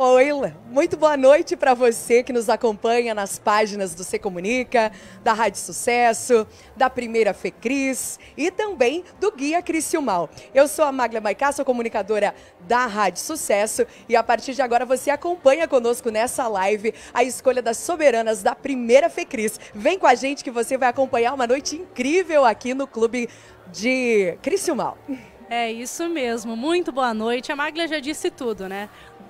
Oi, muito boa noite para você que nos acompanha nas páginas do C Comunica, da Rádio Sucesso, da Primeira Fecris e também do Guia Criciúmal. Eu sou a Maglia Maicá, sou comunicadora da Rádio Sucesso e a partir de agora você acompanha conosco nessa live a escolha das soberanas da Primeira Fecris. Vem com a gente que você vai acompanhar uma noite incrível aqui no Clube de Criciúmal. É isso mesmo, muito boa noite. A Maglia já disse tudo, né?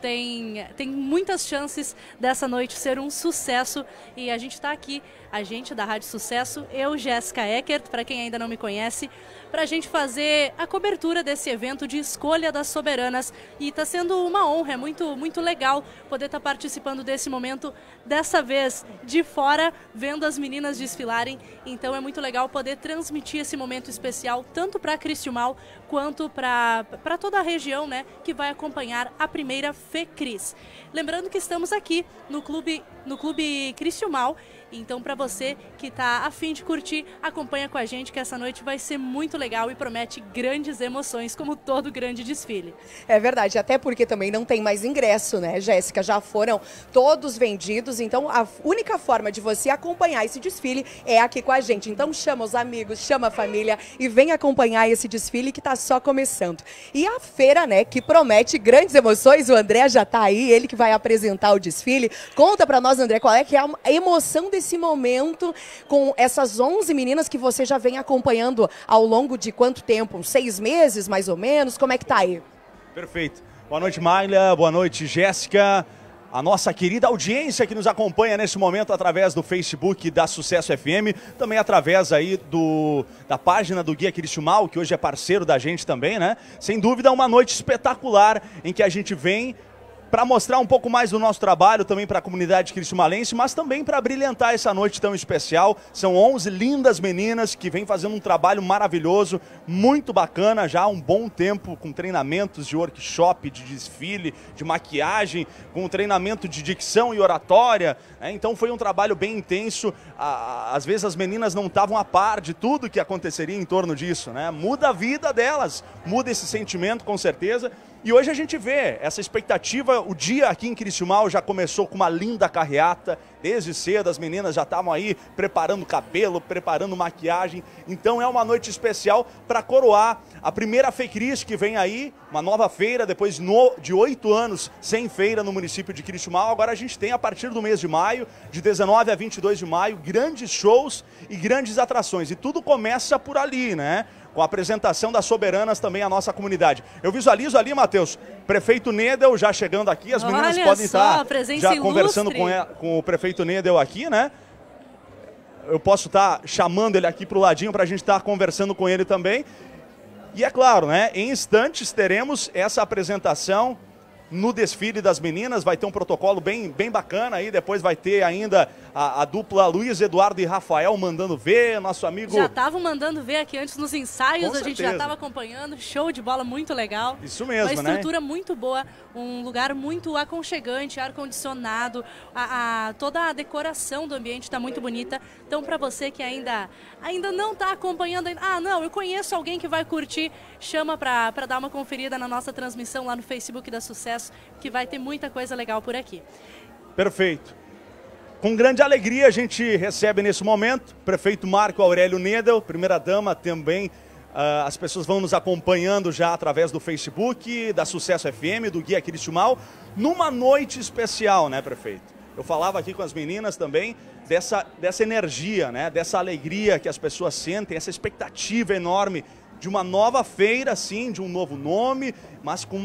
Tem muitas chances dessa noite ser um sucesso e a gente está aqui, a gente da Rádio Sucesso, eu, Jéssica Eckert, para quem ainda não me conhece, para a gente fazer a cobertura desse evento de escolha das soberanas e está sendo uma honra, é muito legal poder estar participando desse momento, dessa vez de fora, vendo as meninas desfilarem, então é muito legal poder transmitir esse momento especial tanto para Criciúmal quanto para toda a região, né, que vai acompanhar a Primeira Fecris. Lembrando que estamos aqui no Clube Criciúmal, então para você que está a fim de curtir, acompanha com a gente que essa noite vai ser muito legal e promete grandes emoções, como todo grande desfile. É verdade, até porque também não tem mais ingresso, né, Jéssica? Já foram todos vendidos, então a única forma de você acompanhar esse desfile é aqui com a gente. Então chama os amigos, chama a família e vem acompanhar esse desfile que está só começando. E a feira, né, que promete grandes emoções, o André já está aí, ele que vai apresentar o desfile. Conta para nós, André, qual é que é a emoção desse momento com essas 11 meninas que você já vem acompanhando ao longo de quanto tempo? 6 meses, mais ou menos? Como é que tá aí? Perfeito. Boa noite, Maglia. Boa noite, Jéssica. A nossa querida audiência que nos acompanha nesse momento através do Facebook da Sucesso FM, também através aí da página do Guia Criciúmal, que hoje é parceiro da gente também, né? Sem dúvida, uma noite espetacular em que a gente vem para mostrar um pouco mais do nosso trabalho também para a comunidade criciumalense, mas também para brilhantar essa noite tão especial. São 11 lindas meninas que vêm fazendo um trabalho maravilhoso, muito bacana já há um bom tempo, com treinamentos de workshop, de desfile, de maquiagem, com treinamento de dicção e oratória, né? Então foi um trabalho bem intenso. Às vezes as meninas não estavam a par de tudo que aconteceria em torno disso, né? Muda a vida delas, muda esse sentimento com certeza. E hoje a gente vê essa expectativa, o dia aqui em Criciúmal já começou com uma linda carreata, desde cedo as meninas já estavam aí preparando cabelo, preparando maquiagem, então é uma noite especial para coroar a Primeira Fecris que vem aí, uma nova feira, depois de 8 anos sem feira no município de Criciúmal. Agora a gente tem a partir do mês de maio, de 19 a 22 de maio, grandes shows e grandes atrações, e tudo começa por ali, né? Com a apresentação das soberanas também à nossa comunidade. Eu visualizo ali, Matheus, prefeito Nedel já chegando aqui, as meninas podem estar já conversando com o prefeito Nedel aqui, né? Eu posso estar chamando ele aqui para o ladinho para a gente estar conversando com ele também. E é claro, né? Em instantes teremos essa apresentação no desfile das meninas, vai ter um protocolo bem bacana aí, depois vai ter ainda a dupla Luiz Eduardo e Rafael mandando ver, nosso amigo... Já estavam mandando ver aqui antes nos ensaios, Com a gente certeza. já estava acompanhando, show de bola muito legal. Isso mesmo, uma estrutura né? muito boa, um lugar muito aconchegante, ar-condicionado, toda a decoração do ambiente está muito bonita. Então para você que ainda não está acompanhando, não, eu conheço alguém que vai curtir, chama para dar uma conferida na nossa transmissão lá no Facebook da Sucesso, que vai ter muita coisa legal por aqui. Perfeito. Com grande alegria a gente recebe nesse momento o prefeito Marco Aurélio Nedel, primeira-dama também. As pessoas vão nos acompanhando já através do Facebook, da Sucesso FM, do Guia Criciúmal, numa noite especial, né, prefeito? Eu falava aqui com as meninas também dessa energia, né, dessa alegria que as pessoas sentem, essa expectativa enorme de uma nova feira, sim, de um novo nome, mas com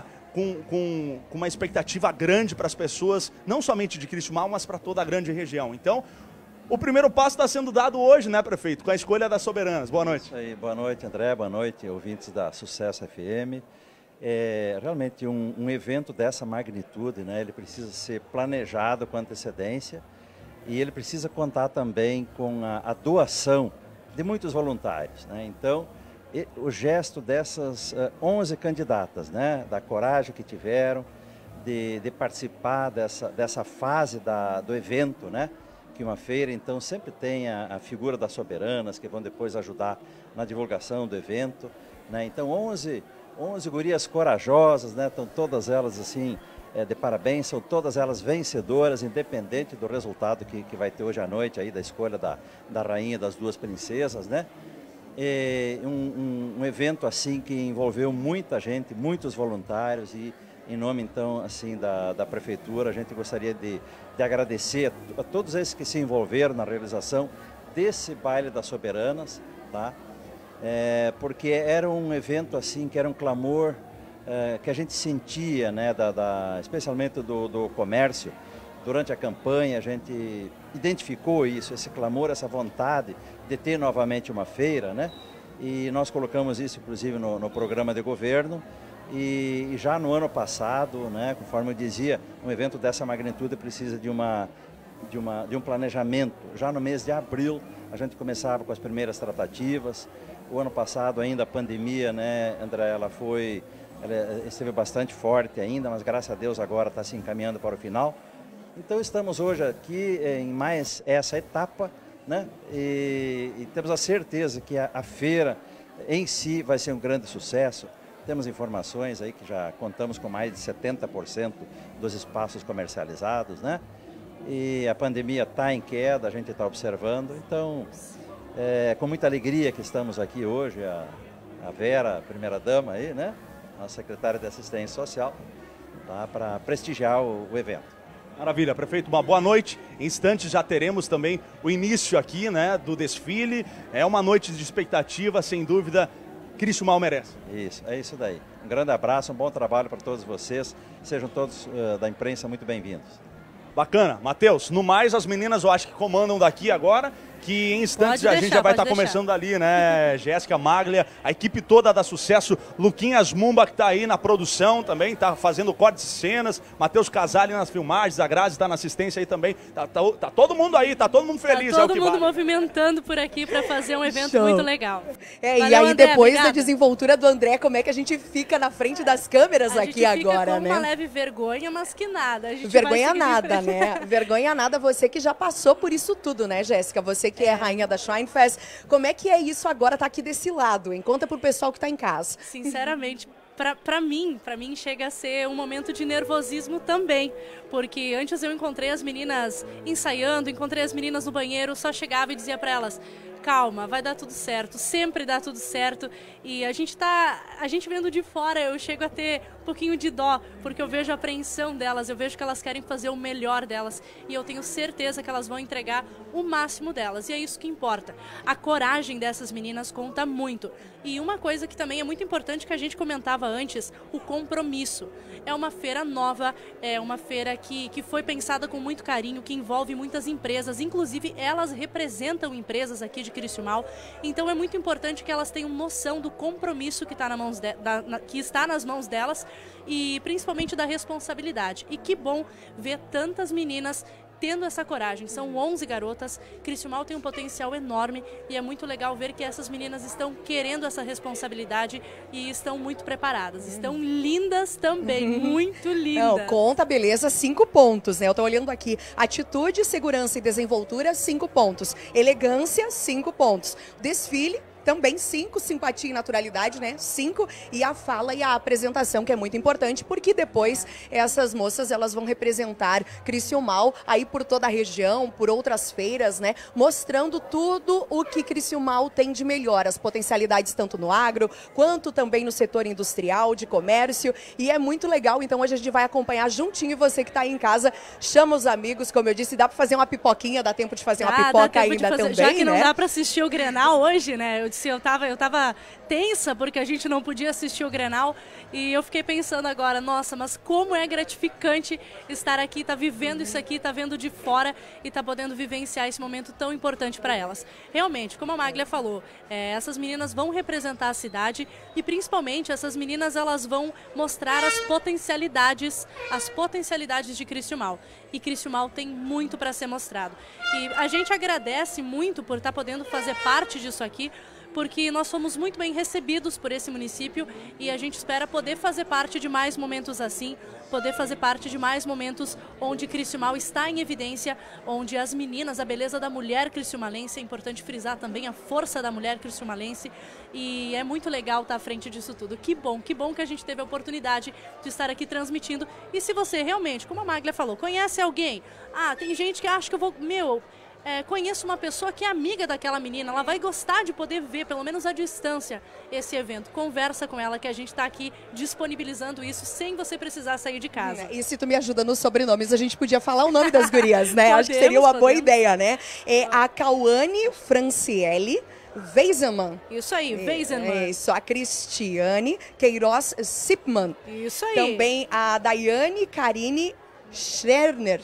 uma expectativa grande para as pessoas, não somente de Criciúmal, mas para toda a grande região. Então, o primeiro passo está sendo dado hoje, né, prefeito, com a escolha das soberanas. Boa noite. Isso aí, boa noite, André, boa noite, ouvintes da Sucesso FM. É realmente um evento dessa magnitude, né, ele precisa ser planejado com antecedência e ele precisa contar também com a doação de muitos voluntários, né, então... o gesto dessas 11 candidatas, né, da coragem que tiveram de participar dessa fase do evento, né, que uma feira, então, sempre tem a figura das soberanas, que vão depois ajudar na divulgação do evento, né, então 11 gurias corajosas, né, estão todas elas assim, de parabéns, são todas elas vencedoras, independente do resultado que vai ter hoje à noite, aí, da escolha da rainha das duas princesas, né? Um evento assim que envolveu muita gente, muitos voluntários, e em nome então assim da prefeitura, a gente gostaria de agradecer a todos esses que se envolveram na realização desse baile das soberanas, tá? Porque era um evento assim que era um clamor que a gente sentia, né, especialmente do comércio. Durante a campanha a gente identificou isso, esse clamor, essa vontade de ter novamente uma feira, né? E nós colocamos isso inclusive no programa de governo, e já no ano passado, né, conforme eu dizia, um evento dessa magnitude precisa de um planejamento. Já no mês de abril a gente começava com as primeiras tratativas. O ano passado ainda a pandemia, né, André, ela esteve bastante forte ainda, mas graças a Deus agora está se encaminhando para o final. Então estamos hoje aqui em mais essa etapa, né? E temos a certeza que a feira em si vai ser um grande sucesso. Temos informações aí que já contamos com mais de 70% dos espaços comercializados, né? E a pandemia está em queda, a gente está observando. Então, com muita alegria que estamos aqui hoje, a Vera, a primeira-dama aí, né? A secretária de Assistência Social, tá? Para prestigiar o evento. Maravilha, prefeito, uma boa noite. Em instantes já teremos também o início aqui, né, do desfile. É uma noite de expectativa, sem dúvida, Criciúmal merece. Isso, é isso daí. Um grande abraço, um bom trabalho para todos vocês. Sejam todos da imprensa muito bem-vindos. Bacana. Matheus, no mais, as meninas eu acho que comandam daqui agora, que em instantes a gente já vai estar começando ali, né? Jéssica, Maglia, a equipe toda da Sucesso, Luquinhas Mumba que está aí na produção também, está fazendo cortes de cenas, Matheus Casale nas filmagens, a Grazi está na assistência aí também, tá todo mundo aí, tá todo mundo feliz. Tá todo mundo movimentando por aqui para fazer um evento muito legal. Valeu, e aí André, depois da desenvoltura do André, como é que a gente fica na frente das câmeras aqui agora, fica com né? uma leve vergonha, mas que nada. Vergonha nada, né? Vergonha nada, você que já passou por isso tudo, né, Jéssica? Você que é rainha da Shrine Fest. Como é que é isso agora, tá aqui desse lado, hein? Conta pro pessoal que tá em casa. Sinceramente, para mim chega a ser um momento de nervosismo também, porque antes eu encontrei as meninas ensaiando, encontrei as meninas no banheiro, só chegava e dizia para elas: calma, vai dar tudo certo, sempre dá tudo certo. E a gente vendo de fora, eu chego a ter um pouquinho de dó, porque eu vejo a apreensão delas, eu vejo que elas querem fazer o melhor delas, e eu tenho certeza que elas vão entregar o máximo delas, e é isso que importa. A coragem dessas meninas conta muito. E uma coisa que também é muito importante, que a gente comentava antes, o compromisso. É uma feira nova, é uma feira que foi pensada com muito carinho, que envolve muitas empresas, inclusive elas representam empresas aqui de Criciúmal, então é muito importante que elas tenham noção do compromisso que está nas mãos delas, e principalmente da responsabilidade. E que bom ver tantas meninas tendo essa coragem. São 11 garotas, Criciúmal tem um potencial enorme, e é muito legal ver que essas meninas estão querendo essa responsabilidade e estão muito preparadas. Estão lindas também, muito lindas. Não, conta, beleza, 5 pontos, né? Eu tô olhando aqui, atitude, segurança e desenvoltura, 5 pontos. Elegância, 5 pontos. Desfile, também 5, simpatia e naturalidade, né? 5, e a fala e a apresentação, que é muito importante, porque depois essas moças, elas vão representar Criciúmal aí por toda a região, por outras feiras, né? Mostrando tudo o que Criciúmal tem de melhor, as potencialidades tanto no agro, quanto também no setor industrial, de comércio, e é muito legal. Então hoje a gente vai acompanhar juntinho, e você que tá aí em casa, chama os amigos, como eu disse, dá para fazer uma pipoquinha, dá tempo de fazer uma pipoca ainda também, já que não né? dá para assistir o Grenal hoje, né? Eu tava tensa porque a gente não podia assistir o Grenal, e eu fiquei pensando agora, nossa, mas como é gratificante estar aqui, tá vivendo isso aqui, tá vendo de fora e tá podendo vivenciar esse momento tão importante para elas. Realmente, como a Maglia falou, essas meninas vão representar a cidade, e principalmente essas meninas, elas vão mostrar as potencialidades de Criciúmal. E Criciúmal tem muito para ser mostrado. E a gente agradece muito por estar podendo fazer parte disso aqui, porque nós fomos muito bem recebidos por esse município e a gente espera poder fazer parte de mais momentos assim, poder fazer parte de mais momentos onde Criciúmal está em evidência, onde as meninas, a beleza da mulher criciumalense, é importante frisar também a força da mulher criciumalense, e é muito legal estar à frente disso tudo. Que bom que a gente teve a oportunidade de estar aqui transmitindo. E se você realmente, como a Maglia falou, conhece alguém, tem gente que acha que eu vou, conheço uma pessoa que é amiga daquela menina, ela vai gostar de poder ver, pelo menos à distância, esse evento. Conversa com ela, que a gente está aqui disponibilizando isso sem você precisar sair de casa. E se tu me ajuda nos sobrenomes, a gente podia falar o nome das gurias, né? Acho que seria uma boa ideia, né? É a Cauane Franciele Weizenmann. Isso aí, Weizenmann. Isso, a Cristiane Queiroz Sipman. Isso aí. Também a Daiane Karine Scherner,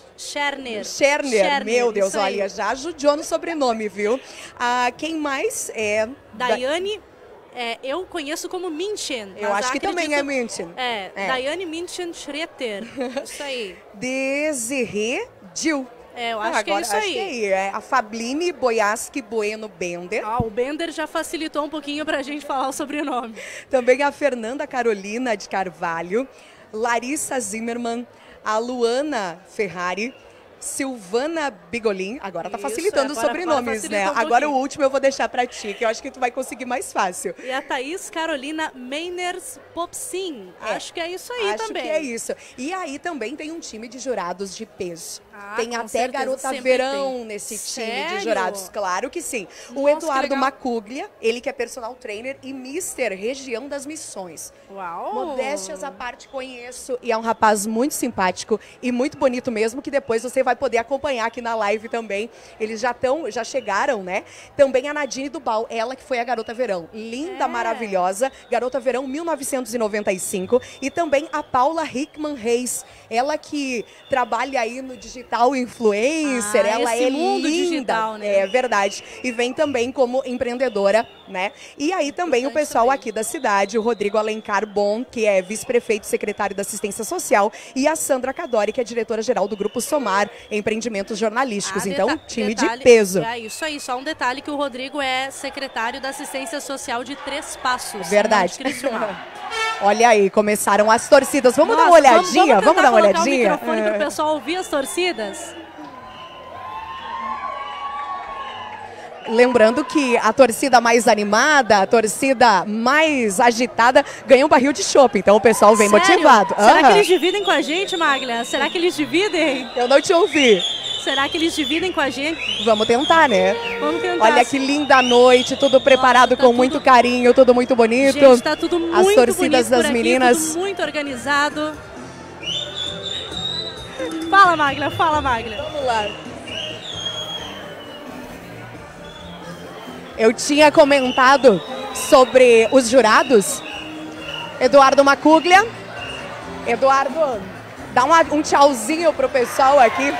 meu Deus, olha, já judiou no sobrenome, viu? Quem mais é... Daiane, eu conheço como Minchen. Eu acho que também é Minchen. Daiane Minchen Schreter, isso aí. Desirê Dil. Eu acho que é isso aí. A Fabline Boyaski Bueno Bender. O Bender já facilitou um pouquinho pra gente falar o sobrenome. Também a Fernanda Carolina de Carvalho, Larissa Zimmermann, a Luana Ferrari, Silvana Bigolin. Agora tá facilitando os sobrenomes, né? Agora o último eu vou deixar pra ti, que eu acho que tu vai conseguir mais fácil. E a Thaís Carolina Meiners Popsin. Acho que é isso aí também. Acho que é isso. E aí também tem um time de jurados de peso. Tem até certeza, garota verão nesse time de jurados, claro que sim. O Eduardo Macuglia, ele que é personal trainer e mister região das Missões. Uau! Modéstias à parte, conheço, e é um rapaz muito simpático e muito bonito mesmo, que depois você vai poder acompanhar aqui na live também. Eles já chegaram, né? Também a Nadine Dubal, ela que foi a garota verão. Linda, maravilhosa, garota verão 1995. E também a Paula Hickman Reis, ela que trabalha aí no digital influencer, ela é mundo linda, digital, né? É verdade, e vem também como empreendedora, né? E aí também o pessoal aqui da cidade, o Rodrigo Alencar Bon, que é vice-prefeito e secretário da Assistência Social, e a Sandra Cadori, que é diretora-geral do Grupo Somar Empreendimentos Jornalísticos. Então, time de peso. É isso aí, só um detalhe que o Rodrigo é secretário da Assistência Social de Três Passos. Verdade. Olha aí, começaram as torcidas. Vamos dar uma olhadinha? Vamos dar uma olhadinha? O microfone para o pessoal ouvir as torcidas. Lembrando que a torcida mais animada, a torcida mais agitada, ganha um barril de chopp. Então o pessoal vem motivado. Será que eles dividem com a gente, Maglia? Será que eles dividem? Eu não te ouvi. Será que eles dividem com a gente? Vamos tentar, né? Vamos tentar. Olha que linda noite, tudo preparado com muito carinho, tudo muito bonito. Gente, tá tudo muito bonito. As torcidas das meninas. Tudo muito organizado. Fala, Maglia, fala, Maglia. Vamos lá. Eu tinha comentado sobre os jurados. Eduardo Macuglia. Eduardo, dá um tchauzinho pro pessoal aqui.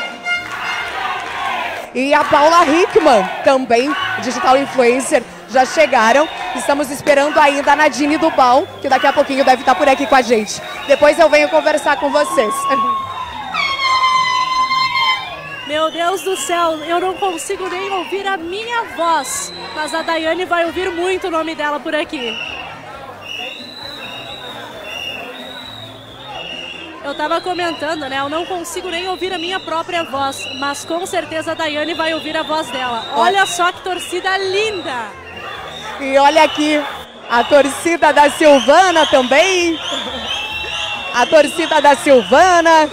E a Paula Hickman, também digital influencer, já chegaram. Estamos esperando ainda a Nadine Dubal, que daqui a pouquinho deve estar por aqui com a gente. Depois eu venho conversar com vocês. Meu Deus do céu, eu não consigo nem ouvir a minha voz, mas a Daiane vai ouvir muito o nome dela por aqui. Eu estava comentando, né? Eu não consigo nem ouvir a minha própria voz, mas com certeza a Daiane vai ouvir a voz dela. Olha só que torcida linda! E olha aqui, a torcida da Silvana também. A torcida da Silvana.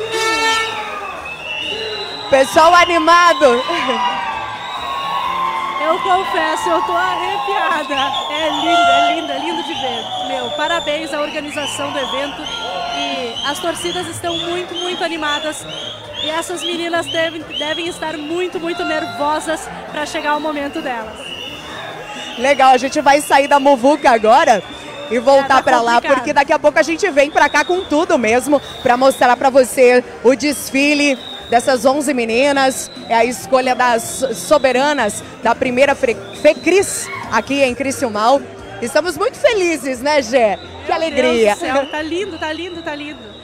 Pessoal animado. Eu confesso, eu tô arrepiada. É lindo de ver. Meu, parabéns à organização do evento. E as torcidas estão muito, muito animadas. E essas meninas devem estar muito, muito nervosas para chegar o momento delas. Legal, a gente vai sair da muvuca agora e voltar para lá, porque daqui a pouco a gente vem para cá com tudo mesmo, para mostrar para você o desfile dessas 11 meninas, é a escolha das soberanas da primeira FECris aqui em Criciúmal. Estamos muito felizes, né, Gê? Que alegria. Meu Deus do céu, tá lindo, tá lindo, tá lindo.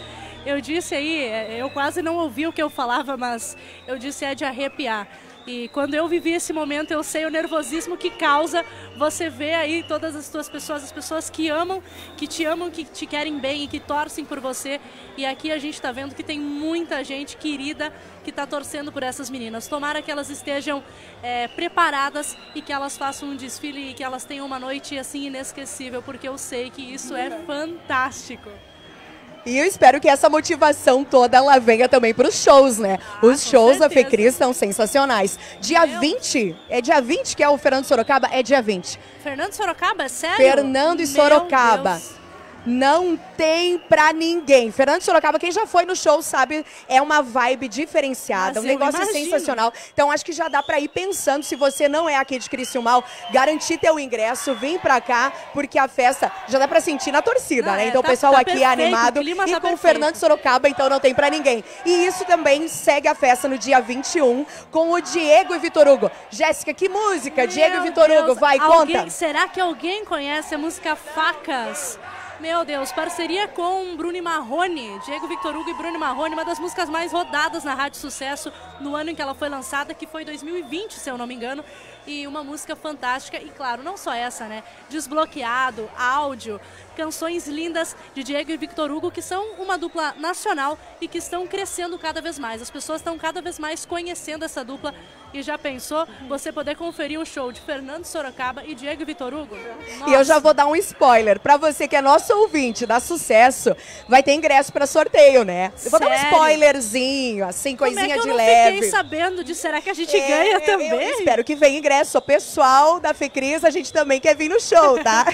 Eu disse aí, eu quase não ouvi o que eu falava, mas eu disse é de arrepiar. E quando eu vivi esse momento, eu sei o nervosismo que causa você ver aí todas as tuas pessoas, as pessoas que te amam, que te querem bem e que torcem por você. E aqui a gente está vendo que tem muita gente querida que está torcendo por essas meninas. Tomara que elas estejam preparadas e que elas façam um desfile e que elas tenham uma noite assim inesquecível, porque eu sei que isso é fantástico. E eu espero que essa motivação toda ela venha também para os shows, né? Os shows da FECRIS estão sensacionais. Dia 20, é dia 20 que é o Fernando Sorocaba? É dia 20. Fernando Sorocaba, é sério? Fernando e Sorocaba. Deus. Não tem pra ninguém. Fernando Sorocaba, quem já foi no show sabe, é uma vibe diferenciada, um negócio sensacional. Então acho que já dá pra ir pensando, se você não é aqui de Criciúmal, garantir teu ingresso, vir pra cá, porque a festa já dá pra sentir na torcida, né? Então o pessoal aqui perfeito, é animado e com perfeito. Fernando Sorocaba, então não tem pra ninguém. E isso também segue a festa no dia 21 com o Diego e Vitor Hugo. Jéssica, que música? Diego e Vitor Hugo, vai, conta. Será que alguém conhece a música Facas? Meu Deus, parceria com Bruno e Marrone, Diego, Vitor Hugo e Bruno e Marrone, uma das músicas mais rodadas na Rádio Sucesso no ano em que ela foi lançada, que foi 2020, se eu não me engano, e uma música fantástica, e claro, não só essa, né, Desbloqueado, Áudio, canções lindas de Diego e Vitor Hugo, que são uma dupla nacional e que estão crescendo cada vez mais, as pessoas estão cada vez mais conhecendo essa dupla, e já pensou você poder conferir um show de Fernando Sorocaba e Diego e Vitor Hugo? Nossa. E eu já vou dar um spoiler. Pra você que é nosso ouvinte da Sucesso, vai ter ingresso pra sorteio, né? Eu vou dar um spoilerzinho, assim, coisinha de leve. Eu não fiquei sabendo disso. Será que a gente ganha também? Eu espero que venha ingresso. O pessoal da FECRIS, a gente também quer vir no show, tá?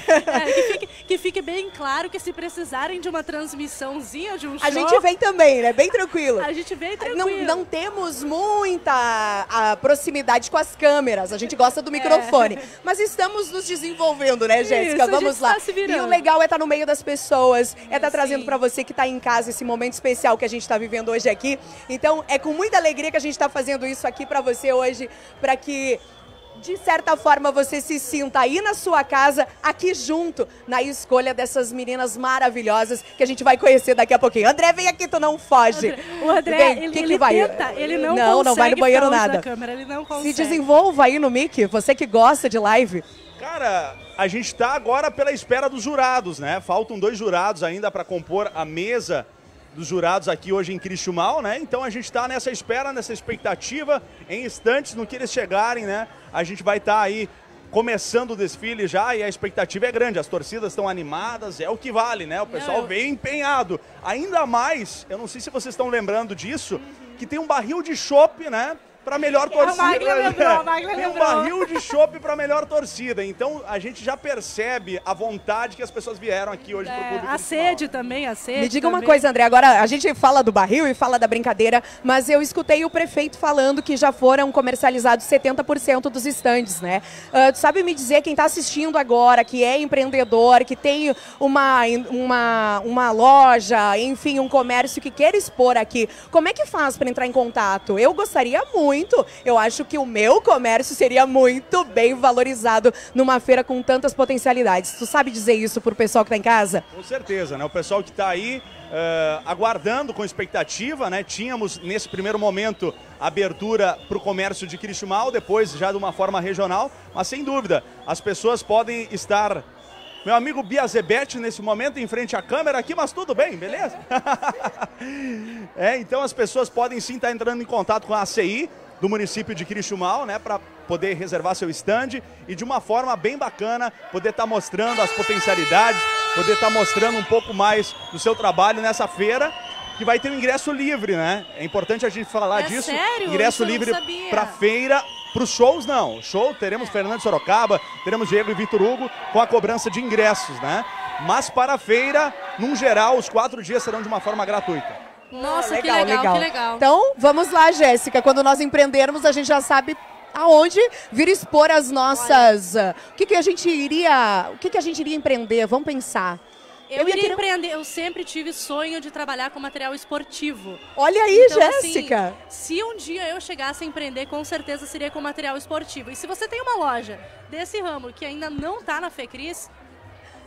Que fique bem claro que se precisarem de uma transmissãozinha de um show... A gente vem também, né? Bem tranquilo. A gente vem tranquilo. Não temos muita proximidade com as câmeras, a gente gosta do microfone, mas estamos nos desenvolvendo, né, Jéssica? Vamos lá. E o legal é estar no meio das pessoas, é estar trazendo para você que está em casa esse momento especial que a gente está vivendo hoje aqui. Então, é com muita alegria que a gente está fazendo isso aqui para você hoje, para que de certa forma você se sinta aí na sua casa, aqui junto, na escolha dessas meninas maravilhosas que a gente vai conhecer daqui a pouquinho. André, vem aqui, tu não foge. O André, ele vai? Tenta, ele não consegue, não vai no banheiro nada. Câmera, ele não consegue. Se desenvolva aí no mic, você que gosta de live. Cara, a gente tá agora pela espera dos jurados, né? Faltam 2 jurados ainda para compor a mesa dos jurados aqui hoje em Criciúmal, né? Então a gente está nessa espera, nessa expectativa, em instantes, no que eles chegarem, né? A gente vai estar aí começando o desfile já e a expectativa é grande, as torcidas estão animadas, é o que vale, né? O pessoal vem empenhado. Ainda mais, eu não sei se vocês estão lembrando disso, que tem um barril de chopp, né? Para melhor torcida. A Maglia lembrou. Tem um barril de chopp para melhor torcida. Então a gente já percebe a vontade que as pessoas vieram aqui hoje pro público. A sede também, a sede. Me diga uma coisa, André, agora a gente fala do barril e fala da brincadeira, mas eu escutei o prefeito falando que já foram comercializados 70% dos estandes, né? Tu sabe me dizer, quem está assistindo agora, que é empreendedor, que tem uma loja, enfim, um comércio que quer expor aqui, como é que faz para entrar em contato? Eu gostaria muito. Eu acho que o meu comércio seria muito bem valorizado numa feira com tantas potencialidades. Tu sabe dizer isso pro pessoal que tá em casa? Com certeza, né? O pessoal que tá aí aguardando com expectativa, né? Tínhamos nesse primeiro momento abertura para o comércio de Criciúmal, depois já de uma forma regional, mas sem dúvida, as pessoas podem estar... Meu amigo Biazebete nesse momento em frente à câmera aqui, mas tudo bem, beleza? Então as pessoas podem sim estar entrando em contato com a ACI do município de Criciúmal, né, para poder reservar seu stand e de uma forma bem bacana poder estar mostrando as potencialidades, poder estar mostrando um pouco mais do seu trabalho nessa feira, que vai ter um ingresso livre, né? É importante a gente falar disso. Sério? Ingresso livre para feira. Para os shows, não. Show, teremos Fernando Sorocaba, teremos Diego e Vitor Hugo com a cobrança de ingressos, né? Mas para a feira, num geral, os 4 dias serão de uma forma gratuita. Nossa, legal, que legal. Então, vamos lá, Jéssica. Quando nós empreendermos, a gente já sabe aonde vir expor as nossas... O que a gente iria empreender? Vamos pensar. Eu iria empreender, eu sempre tive sonho de trabalhar com material esportivo. Olha aí, então, Jéssica! Assim, se um dia eu chegasse a empreender, com certeza seria com material esportivo. E se você tem uma loja desse ramo que ainda não está na FECRIS,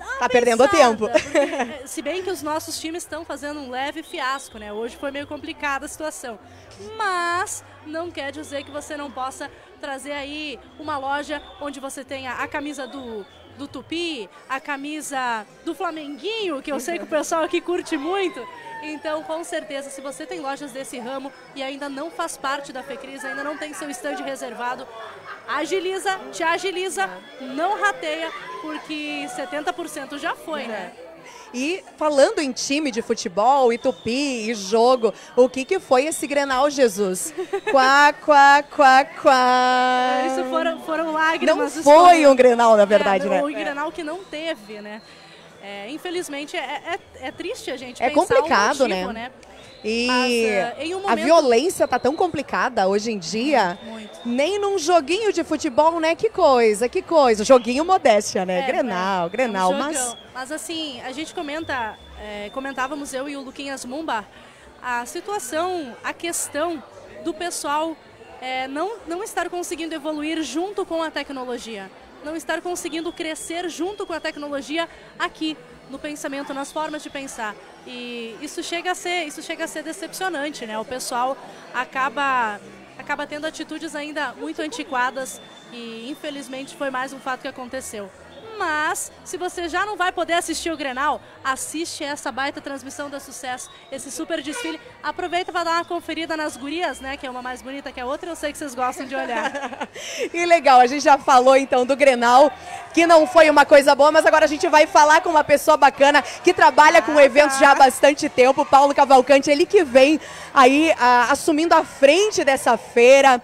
Tá perdendo tempo. Porque, se bem que os nossos times estão fazendo um leve fiasco, né? Hoje foi meio complicada a situação. Mas não quer dizer que você não possa trazer aí uma loja onde você tenha a camisa do Tupi, a camisa do Flamenguinho, que eu sei que o pessoal aqui curte muito. Então, com certeza, se você tem lojas desse ramo e ainda não faz parte da Fecris, ainda não tem seu stand reservado, agiliza, te agiliza, não rateia, porque 70% já foi, né? E falando em time de futebol, e Tupi, e jogo, o que foi esse Grenal, Jesus? Quá, quá, quá, quá. Isso foram lágrimas. Não foi um Grenal, na verdade, né? Um Grenal que não teve, né? Infelizmente, é triste a gente pensar complicado, o motivo, né? E mas, em um momento... a violência tá tão complicada hoje em dia. Muito. Nem num joguinho de futebol, né? Que coisa. Joguinho modéstia, né? Grenal, mas assim, a gente comentávamos eu e o Luquinhas Mumba, a situação, a questão do pessoal não estar conseguindo evoluir junto com a tecnologia. Não estar conseguindo crescer junto com a tecnologia aqui, no pensamento, nas formas de pensar. E isso chega a ser decepcionante, né? O pessoal acaba tendo atitudes ainda muito antiquadas e, infelizmente, foi mais um fato que aconteceu. Mas, se você já não vai poder assistir o Grenal, assiste essa baita transmissão da Sucesso, esse super desfile. Aproveita para dar uma conferida nas gurias, né? Que é uma mais bonita que a outra, eu sei que vocês gostam de olhar. E legal, a gente já falou então do Grenal, que não foi uma coisa boa, mas agora a gente vai falar com uma pessoa bacana que trabalha com eventos já há bastante tempo, o Paulo Cavalcante, ele que vem aí assumindo a frente dessa feira.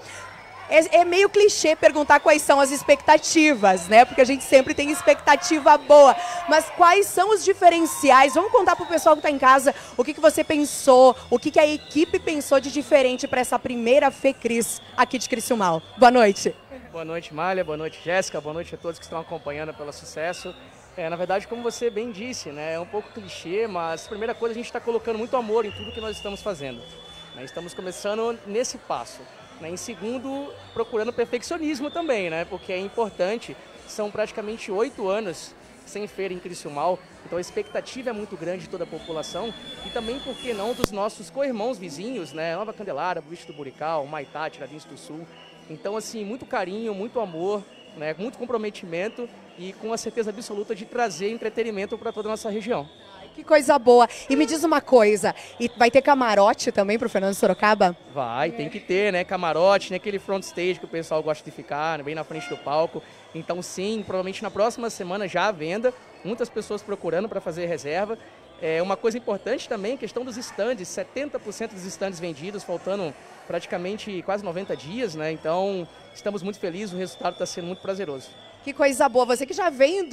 É meio clichê perguntar quais são as expectativas, né? Porque a gente sempre tem expectativa boa. Mas quais são os diferenciais? Vamos contar para o pessoal que está em casa o que você pensou, o que a equipe pensou de diferente para essa primeira Fecris aqui de Criciúmal. Boa noite. Boa noite, Malha. Boa noite, Jéssica. Boa noite a todos que estão acompanhando pelo Sucesso. Na verdade, como você bem disse, né? É um pouco clichê, mas a primeira coisa, a gente está colocando muito amor em tudo que nós estamos fazendo. Estamos começando nesse passo. Em segundo, procurando perfeccionismo também, né? Porque é importante, são praticamente 8 anos sem feira em Criciúmal, então a expectativa é muito grande de toda a população e também, por que não, dos nossos co-irmãos vizinhos, né? Nova Candelária, Buíche do Burical, Maitá, Tiradentes do Sul. Então, assim, muito carinho, muito amor, né? Muito comprometimento e com a certeza absoluta de trazer entretenimento para toda a nossa região. Que coisa boa. E me diz uma coisa, e vai ter camarote também para o Fernando Sorocaba? Vai, tem que ter, né? Camarote, né? Aquele front stage que o pessoal gosta de ficar, né? Bem na frente do palco. Então, sim, provavelmente na próxima semana já à venda. Muitas pessoas procurando para fazer reserva. Uma coisa importante também, questão dos estandes. 70% dos estandes vendidos, faltando praticamente quase 90 dias, né? Então, estamos muito felizes, o resultado está sendo muito prazeroso. Que coisa boa, você que já vem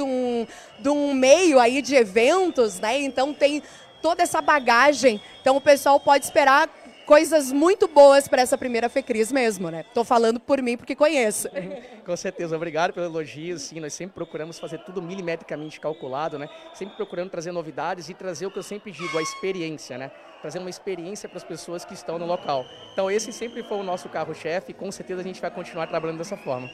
de um meio aí de eventos, né? Então tem toda essa bagagem, então o pessoal pode esperar coisas muito boas para essa primeira Fecris mesmo, né? Tô falando por mim porque conheço. Com certeza, obrigado pelo elogio, sim, nós sempre procuramos fazer tudo milimetricamente calculado, né? Sempre procurando trazer novidades e trazer o que eu sempre digo, a experiência, né? Trazer uma experiência para as pessoas que estão no local. Então esse sempre foi o nosso carro-chefe e com certeza a gente vai continuar trabalhando dessa forma.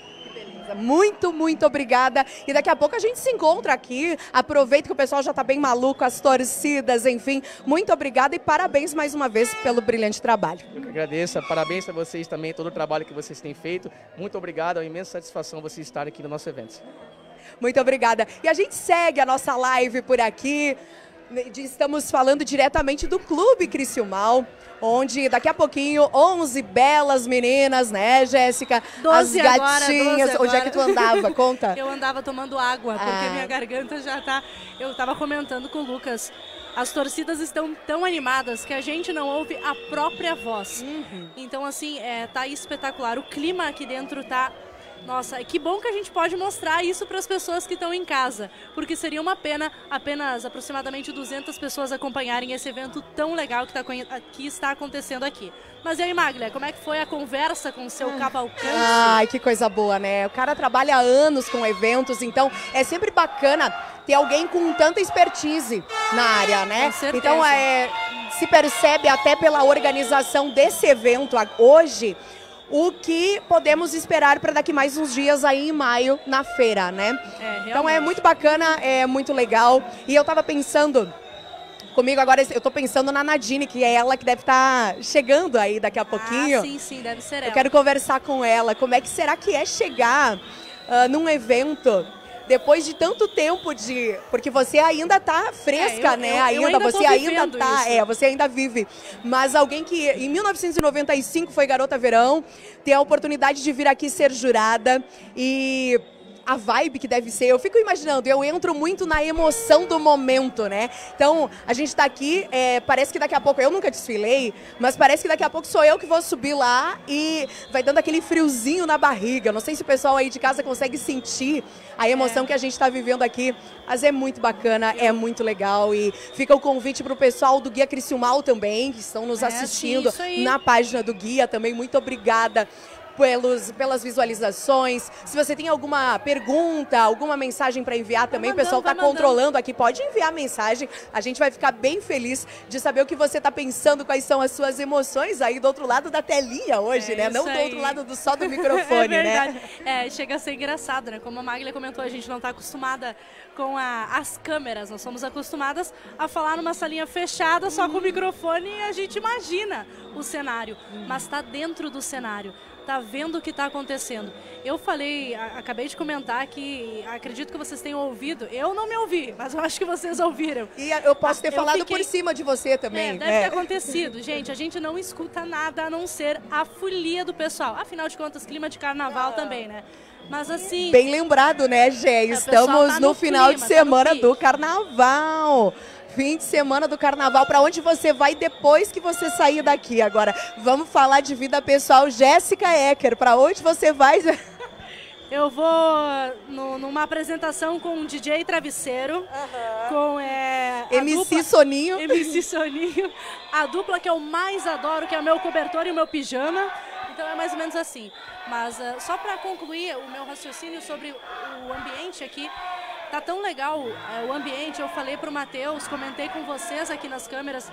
Muito, muito obrigada. E daqui a pouco a gente se encontra aqui. Aproveita que o pessoal já está bem maluco, as torcidas, enfim. Muito obrigada e parabéns mais uma vez pelo brilhante trabalho. Eu que agradeço. Parabéns a vocês também, todo o trabalho que vocês têm feito. Muito obrigado, é uma imensa satisfação vocês estarem aqui no nosso evento. Muito obrigada. E a gente segue a nossa live por aqui. Estamos falando diretamente do Clube Criciúmal, onde daqui a pouquinho 11 belas meninas, né, Jéssica? 12 as gatinhas. Agora. Onde é que tu andava? Conta. Eu andava tomando água, porque minha garganta já tá... Eu estava comentando com o Lucas. As torcidas estão tão animadas que a gente não ouve a própria voz. Então, assim, tá espetacular. O clima aqui dentro tá... Nossa, que bom que a gente pode mostrar isso para as pessoas que estão em casa, porque seria uma pena apenas aproximadamente 200 pessoas acompanharem esse evento tão legal que está acontecendo aqui. Mas e aí, Maglia, como é que foi a conversa com o seu Cavalcante? Ai, que coisa boa, né? O cara trabalha há anos com eventos, então é sempre bacana ter alguém com tanta expertise na área, né? Com certeza. Então, se percebe até pela organização desse evento hoje, o que podemos esperar para daqui mais uns dias aí em maio na feira, né? Então é muito bacana, é muito legal. E eu tava pensando comigo agora, eu tô pensando na Nadine, que é ela que deve estar chegando aí daqui a pouquinho. Sim, deve ser ela. Eu quero conversar com ela. Como é que será que é chegar num evento depois de tanto tempo de... Porque você ainda tá fresca, né? Eu ainda você ainda tá... isso. Você ainda vive. Mas alguém que em 1995 foi Garota Verão, tem a oportunidade de vir aqui ser jurada e... a vibe que deve ser, eu fico imaginando, eu entro muito na emoção do momento, né? Então, a gente tá aqui, parece que daqui a pouco, eu nunca desfilei, mas parece que daqui a pouco sou eu que vou subir lá e vai dando aquele friozinho na barriga. Não sei se o pessoal aí de casa consegue sentir a emoção que a gente tá vivendo aqui, mas é muito bacana, é muito legal e fica o convite pro pessoal do Guia Criciúmal também, que estão nos assistindo na página do Guia também, muito obrigada pelas visualizações. Se você tem alguma pergunta, alguma mensagem para enviar também, o pessoal está controlando aqui, pode enviar mensagem. A gente vai ficar bem feliz de saber o que você está pensando, quais são as suas emoções aí do outro lado da telinha hoje, né? Não do outro lado só do microfone, verdade. né? Chega a ser engraçado, né? Como a Maglia comentou, a gente não está acostumada com as câmeras, nós somos acostumadas a falar numa salinha fechada, só com o microfone e a gente imagina o cenário, mas está dentro do cenário. Tá vendo o que está acontecendo. Eu falei, acabei de comentar que acredito que vocês tenham ouvido. Eu não me ouvi, mas eu acho que vocês ouviram. E eu posso ter falado por cima de você também. Deve ter acontecido. Gente, a gente não escuta nada a não ser a folia do pessoal. Afinal de contas, clima de carnaval também, né? Mas assim... Bem lembrado, né, Gê? Estamos tá no final clima, de semana do carnaval. Fim de semana do carnaval, para onde você vai depois que você sair daqui? Agora, vamos falar de vida pessoal. Jéssica Ecker, para onde você vai? Eu vou numa apresentação com o DJ Travesseiro, com MC Soninho. MC Soninho, a dupla que eu mais adoro, que é o meu cobertor e o meu pijama. Então é mais ou menos assim. Mas só para concluir o meu raciocínio sobre o ambiente aqui, tá tão legal o ambiente. Eu falei pro Matheus, comentei com vocês aqui nas câmeras,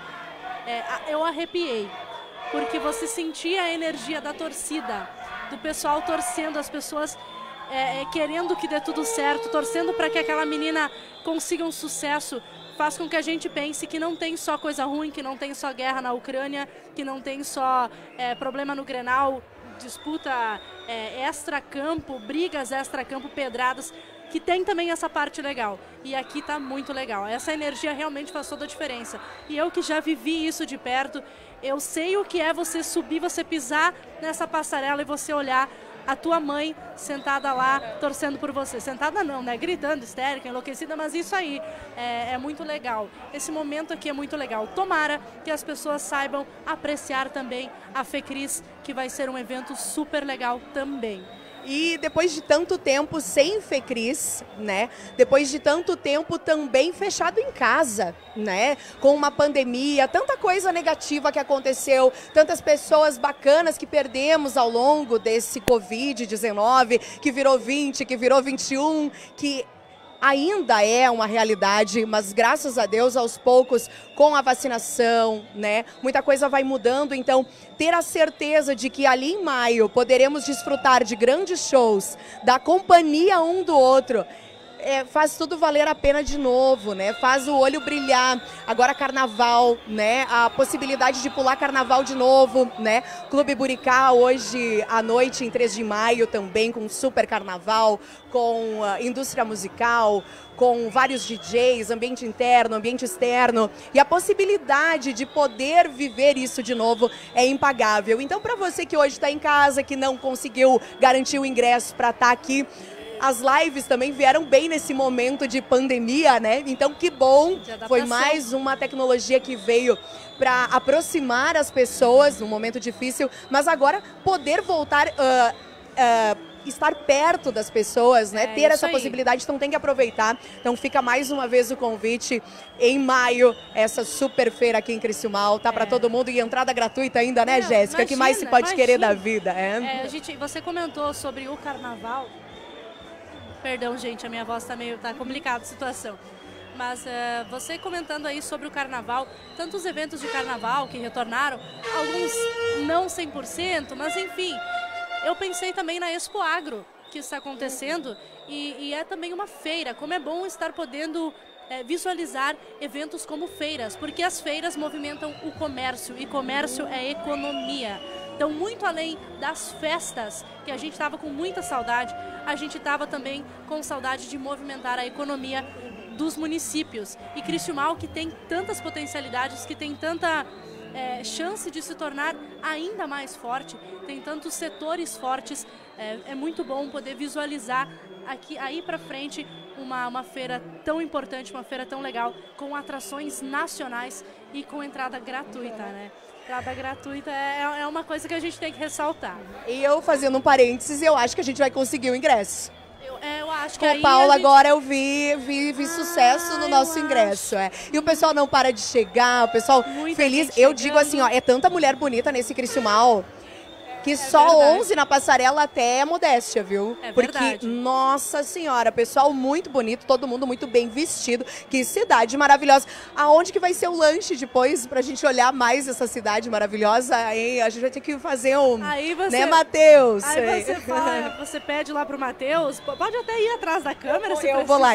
eu arrepiei, porque você sentia a energia da torcida, do pessoal torcendo, as pessoas querendo que dê tudo certo, torcendo para que aquela menina consiga um sucesso. Faz com que a gente pense que não tem só coisa ruim, que não tem só guerra na Ucrânia, que não tem só problema no Grenal, disputa extra-campo, brigas extra-campo, pedradas, que tem também essa parte legal. E aqui tá muito legal. Essa energia realmente faz toda a diferença. E eu que já vivi isso de perto, eu sei o que é você subir, você pisar nessa passarela e você olhar a tua mãe sentada lá, torcendo por você. Sentada não, né? Gritando, histérica, enlouquecida, mas isso aí é muito legal. Esse momento aqui é muito legal. Tomara que as pessoas saibam apreciar também a FECRIS, que vai ser um evento super legal também. E depois de tanto tempo sem FECRIS, né? Depois de tanto tempo também fechado em casa, né? Com uma pandemia, tanta coisa negativa que aconteceu, tantas pessoas bacanas que perdemos ao longo desse Covid-19, que virou 20, que virou 21, que ainda é uma realidade, mas graças a Deus, aos poucos, com a vacinação, né, muita coisa vai mudando. Então, ter a certeza de que ali em maio poderemos desfrutar de grandes shows, da companhia um do outro, faz tudo valer a pena de novo, né? Faz o olho brilhar. Agora carnaval, né? A possibilidade de pular carnaval de novo, né? Clube Buricá hoje à noite, em 3 de maio, também com um super carnaval, com indústria musical, com vários DJs, ambiente interno, ambiente externo. E a possibilidade de poder viver isso de novo é impagável. Então, para você que hoje está em casa, que não conseguiu garantir o ingresso para estar aqui, as lives também vieram bem nesse momento de pandemia, né? Então, que bom. Foi mais uma tecnologia que veio para aproximar as pessoas num momento difícil, mas agora poder voltar estar perto das pessoas, né? Ter essa possibilidade, então tem que aproveitar. Então fica mais uma vez o convite em maio, essa super feira aqui em Criciúmal, tá para todo mundo e entrada gratuita ainda, né, Jéssica? O que mais se pode querer da vida? Você comentou sobre o carnaval. Perdão, gente, a minha voz tá complicada a situação. Mas você comentando aí sobre o carnaval, tantos eventos de carnaval que retornaram, alguns não 100%, mas enfim, eu pensei também na Expo Agro, que está acontecendo, e é também uma feira. Como é bom estar podendo visualizar eventos como feiras, porque as feiras movimentam o comércio, e comércio é economia. Então, muito além das festas, que a gente estava com muita saudade, a gente estava também com saudade de movimentar a economia dos municípios. E Cristiumal, que tem tantas potencialidades, que tem tanta chance de se tornar ainda mais forte, tem tantos setores fortes, é muito bom poder visualizar aqui, aí para frente, uma feira tão importante, uma feira tão legal, com atrações nacionais e com entrada gratuita, né? Entrada gratuita é uma coisa que a gente tem que ressaltar. E eu, fazendo um parênteses, eu acho que a gente vai conseguir o ingresso. Eu acho que com o Paulo agora eu vi sucesso no nosso ingresso. E o pessoal não para de chegar, o pessoal Muita feliz. gente Eu digo assim, ó, é tanta mulher bonita nesse Cristiumal que só verdade. 11 na passarela até é modéstia, viu? É Porque, verdade. nossa senhora, pessoal muito bonito, todo mundo muito bem vestido. Que cidade maravilhosa. Aonde que vai ser o lanche depois pra gente olhar mais essa cidade maravilhosa? Aí a gente vai ter que fazer um... Aí você, né, Matheus? Aí você fala, você pede lá pro Matheus, pode até ir atrás da câmera. se Eu vou lá.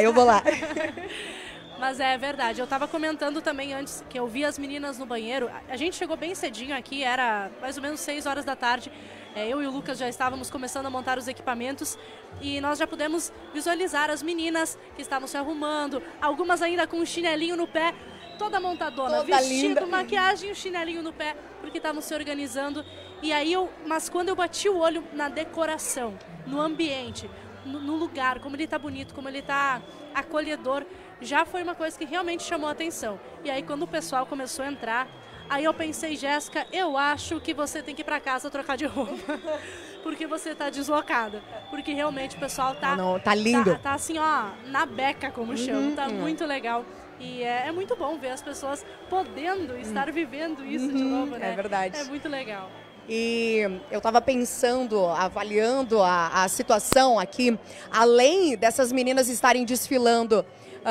Mas é verdade, eu estava comentando também antes que eu vi as meninas no banheiro. A gente chegou bem cedinho aqui, era mais ou menos 6 horas da tarde. Eu e o Lucas já estávamos começando a montar os equipamentos e nós já pudemos visualizar as meninas que estavam se arrumando, algumas ainda com um chinelinho no pé, toda montadona, Toda vestido, linda. maquiagem e um chinelinho no pé, porque estavam se organizando. E aí mas quando eu bati o olho na decoração, no ambiente, no lugar, como ele está bonito, como ele está acolhedor, já foi uma coisa que realmente chamou a atenção. E aí quando o pessoal começou a entrar, aí eu pensei, Jéssica, eu acho que você tem que ir para casa trocar de roupa. Porque você tá deslocada. Porque realmente o pessoal tá... Tá lindo. Tá assim, ó, na beca, como chamam. Tá muito legal. E é muito bom ver as pessoas podendo estar vivendo isso de novo, né? É verdade. É muito legal. E eu estava pensando, avaliando a situação aqui, além dessas meninas estarem desfilando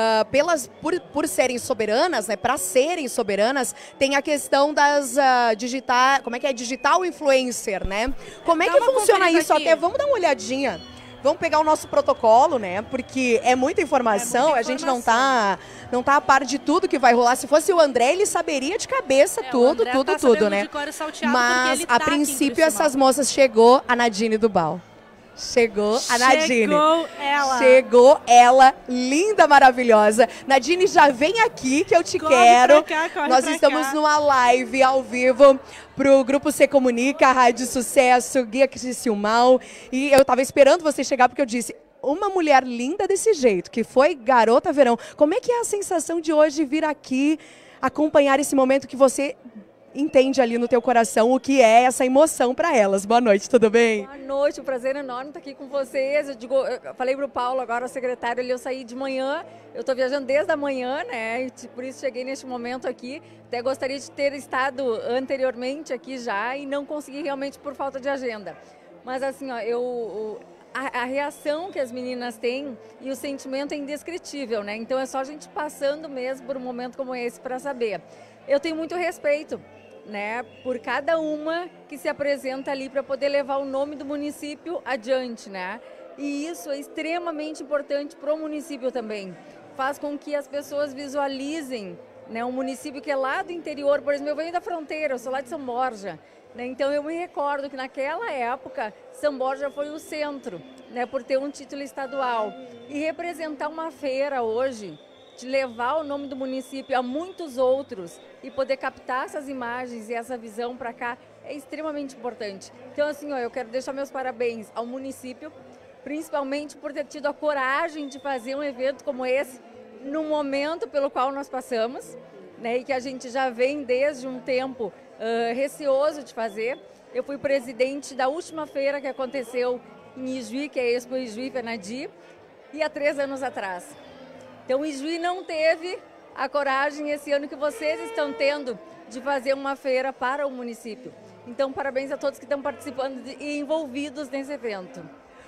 por serem soberanas, né, para serem soberanas, tem a questão das digital influencer, né? Como é que funciona isso? Aqui. Até vamos dar uma olhadinha. Vamos pegar o nosso protocolo, né? Porque é muita informação, a gente não tá a par de tudo que vai rolar. Se fosse o André, ele saberia de cabeça tudo, né? De cor e salteado, mas, ele tá a princípio, aqui em essas moças chegou a Nadine Dubal. Chegou a Nadine. Chegou ela, linda, maravilhosa. Nadine, já vem aqui que eu te quero. Nós estamos numa live ao vivo pro Grupo Se Comunica, Rádio Sucesso, Guia Cristiumal. E eu tava esperando você chegar porque eu disse, uma mulher linda desse jeito, que foi garota verão. Como é que é a sensação de hoje vir aqui acompanhar esse momento que você entende ali no teu coração o que é essa emoção para elas? Boa noite, tudo bem? Boa noite, um prazer enorme estar aqui com vocês. Eu falei para o Paulo, agora o secretário, eu saí de manhã, eu estou viajando desde a manhã, né? E por isso cheguei neste momento aqui. Até gostaria de ter estado anteriormente aqui já e não consegui realmente por falta de agenda. Mas assim, ó, a reação que as meninas têm e o sentimento é indescritível, né? Então é só a gente passando mesmo por um momento como esse para saber. Eu tenho muito respeito, né, por cada uma que se apresenta ali para poder levar o nome do município adiante, né? E isso é extremamente importante para o município também. Faz com que as pessoas visualizem, né, um município que é lá do interior. Por exemplo, eu venho da fronteira, eu sou lá de São Borja, né? Então eu me recordo que naquela época São Borja foi o centro, né, por ter um título estadual. E representar uma feira hoje, de levar o nome do município a muitos outros e poder captar essas imagens e essa visão para cá é extremamente importante. Então, assim, ó, eu quero deixar meus parabéns ao município, principalmente por ter tido a coragem de fazer um evento como esse, no momento pelo qual nós passamos, né, e que a gente já vem desde um tempo receoso de fazer. Eu fui presidente da última feira que aconteceu em Ijuí, que é a Expo Ijuí Fenadi, e há 3 anos atrás. Então, o Ijuí não teve a coragem esse ano que vocês estão tendo de fazer uma feira para o município. Então, parabéns a todos que estão participando e envolvidos nesse evento.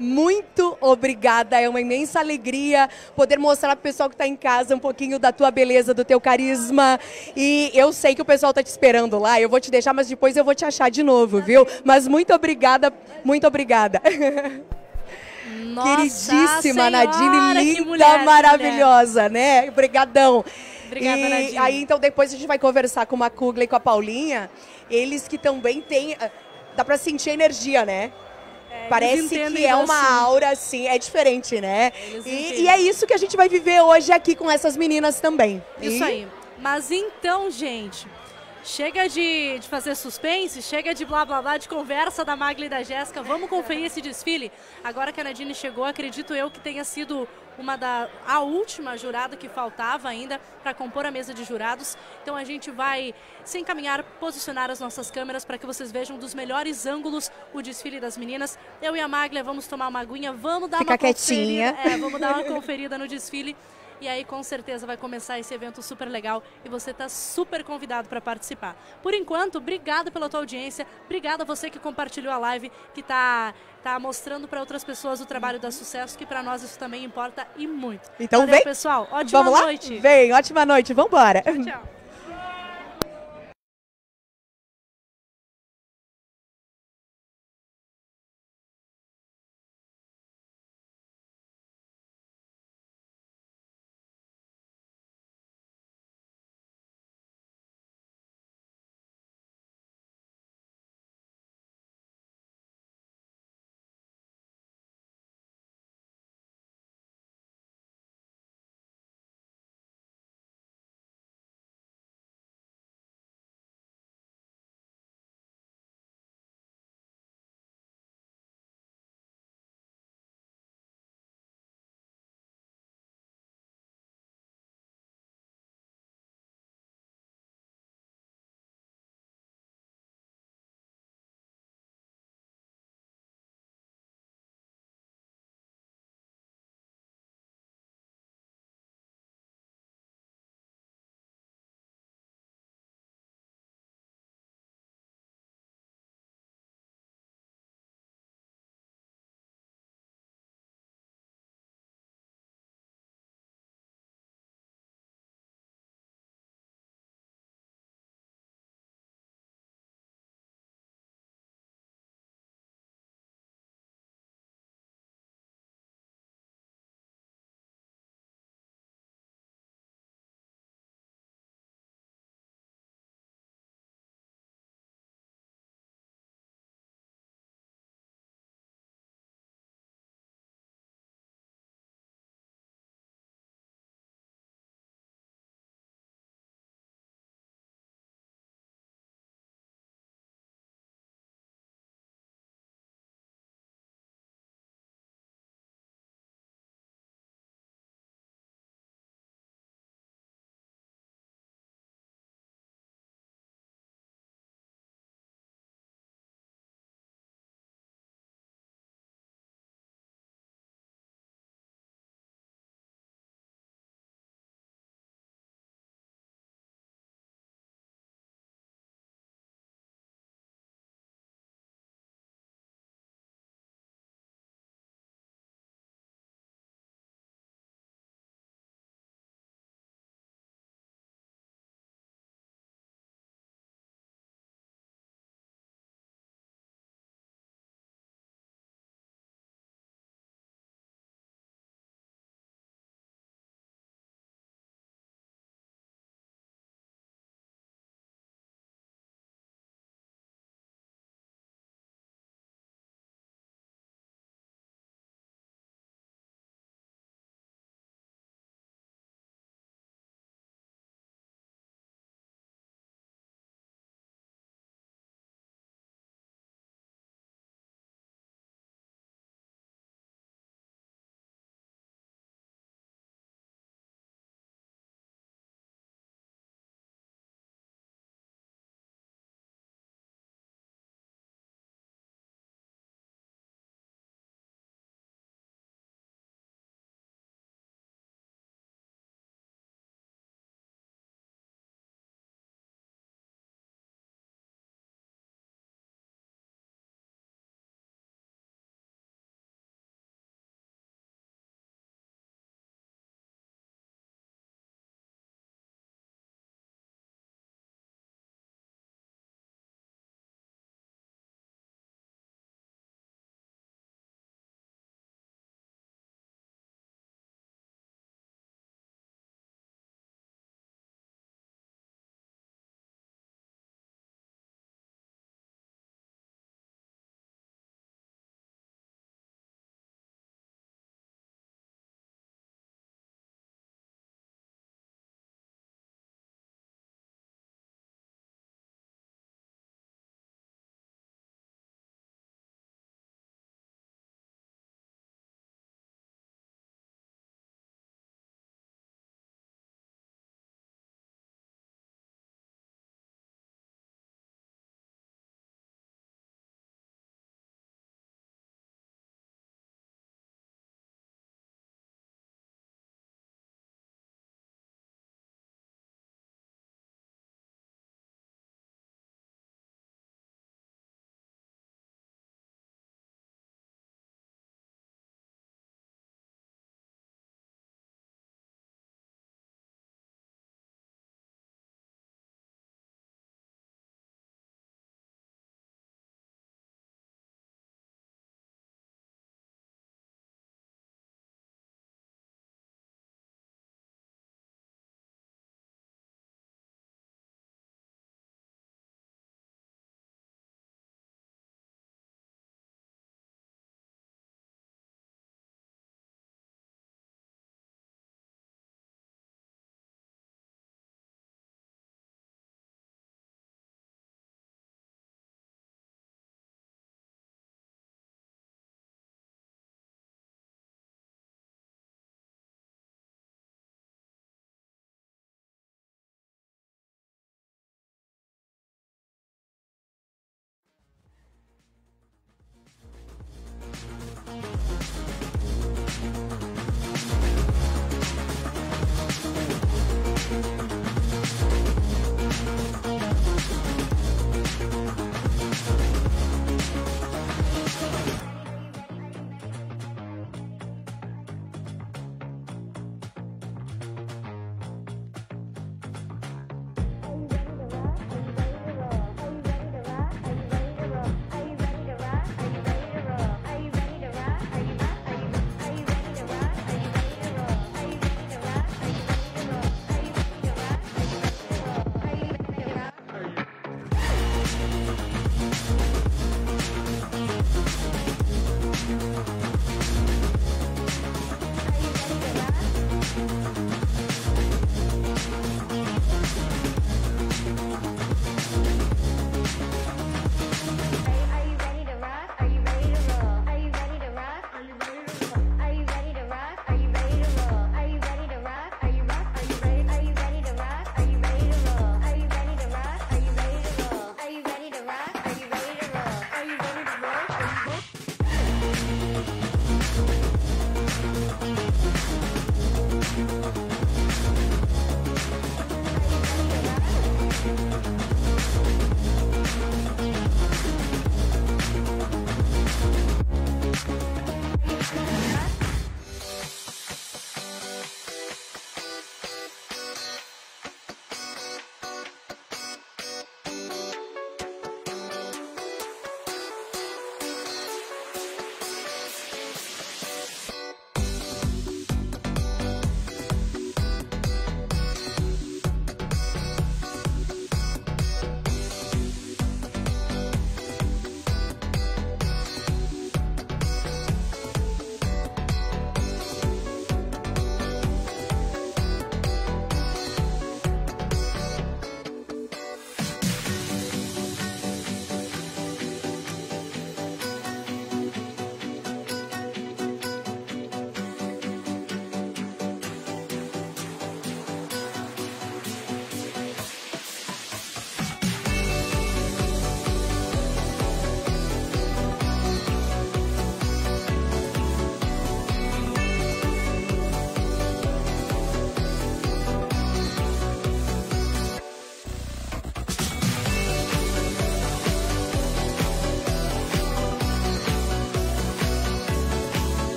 muito obrigada. É uma imensa alegria poder mostrar pro pessoal que está em casa um pouquinho da tua beleza, do teu carisma. E eu sei que o pessoal tá te esperando lá. Eu vou te deixar, mas depois eu vou te achar de novo, viu? Mas muito obrigada, muito obrigada. Nossa Queridíssima Senhora, Nadine, que linda, mulher, maravilhosa, né? Obrigadão. Obrigada, Nadine. Aí, então, depois a gente vai conversar com a Kugla e com a Paulinha. Eles que também têm... Dá pra sentir a energia, né? Parece que é uma aura, assim, é diferente, né? E é isso que a gente vai viver hoje aqui com essas meninas também. Isso aí. Mas então, gente... Chega de fazer suspense, chega de blá blá blá, de conversa da Magla e da Jéssica. Vamos conferir esse desfile. Agora que a Nadine chegou, acredito eu que tenha sido a última jurada que faltava ainda para compor a mesa de jurados. Então a gente vai se encaminhar, posicionar as nossas câmeras para que vocês vejam dos melhores ângulos o desfile das meninas. Eu e a Magla vamos tomar uma aguinha, vamos dar uma quietinha. vamos dar uma conferida no desfile. E aí, com certeza, vai começar esse evento super legal e você está super convidado para participar. Por enquanto, obrigada pela tua audiência, obrigada a você que compartilhou a live, que tá mostrando para outras pessoas o trabalho da Sucesso, que para nós isso também importa e muito. Então, valeu, vem, pessoal. Ótima noite. Vem, ótima noite. Vambora. Tchau, tchau.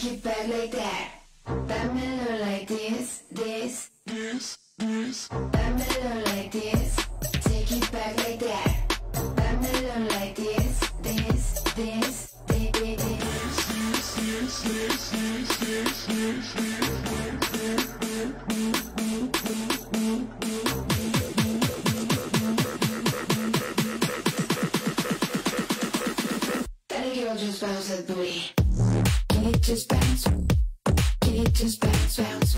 it back like that. Back me low like this, this, this, this. Back me low like this. Take it back like that. Back me low like this, this, this, this, this, That girl just bounce that booty. Can it just bounce? Can it just bounce, bounce?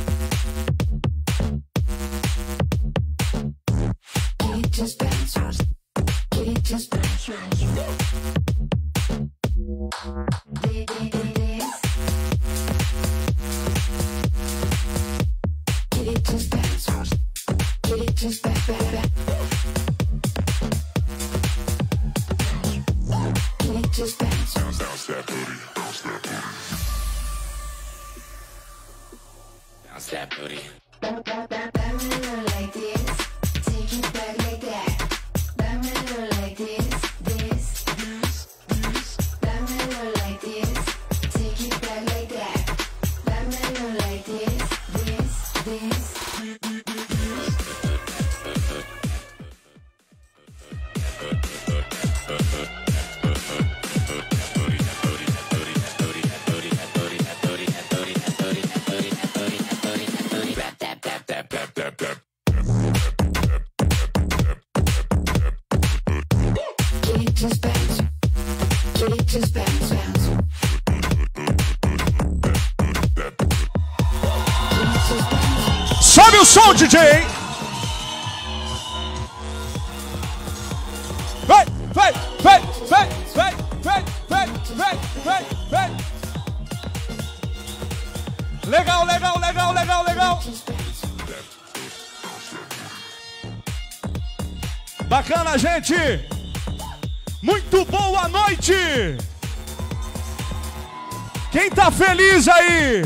Can it just bounce? Can it just bounce, bounce? Can it just bounce? Can it just bounce, bounce? Can it just bounce? Bounce that booty, bounce that booty. Bounce that booty. Back me low like this, take it back like that. Back me low like this, this, this, this. Back me low like this, take it back like that. Back me low like this, this, this. Can it just bounce? Can it just bounce, bounce? Can it just bounce? Sobe o som, DJ! Vai, vai, vai, vai, vai, vai, vai, vai, vai, vai. Legal, legal, legal, legal, legal. Bacana, gente. Muito boa noite. Quem tá feliz aí?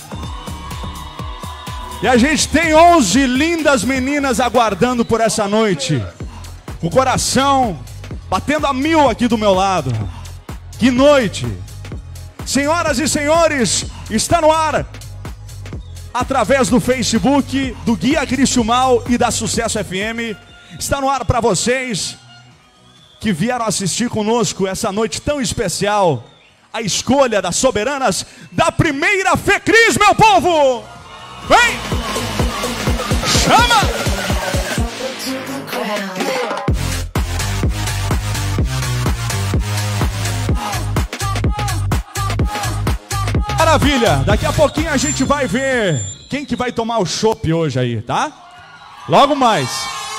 E a gente tem 11 lindas meninas aguardando por essa noite. O coração batendo a 1000 aqui do meu lado. Que noite! Senhoras e senhores, está no ar, através do Facebook, do Guia Criciúmal e da Sucesso FM. Está no ar para vocês que vieram assistir conosco essa noite tão especial. A escolha das soberanas da primeira FECRIS, meu povo! Vem! Chama! Maravilha! Daqui a pouquinho a gente vai ver quem que vai tomar o chopp hoje aí, tá? Logo mais.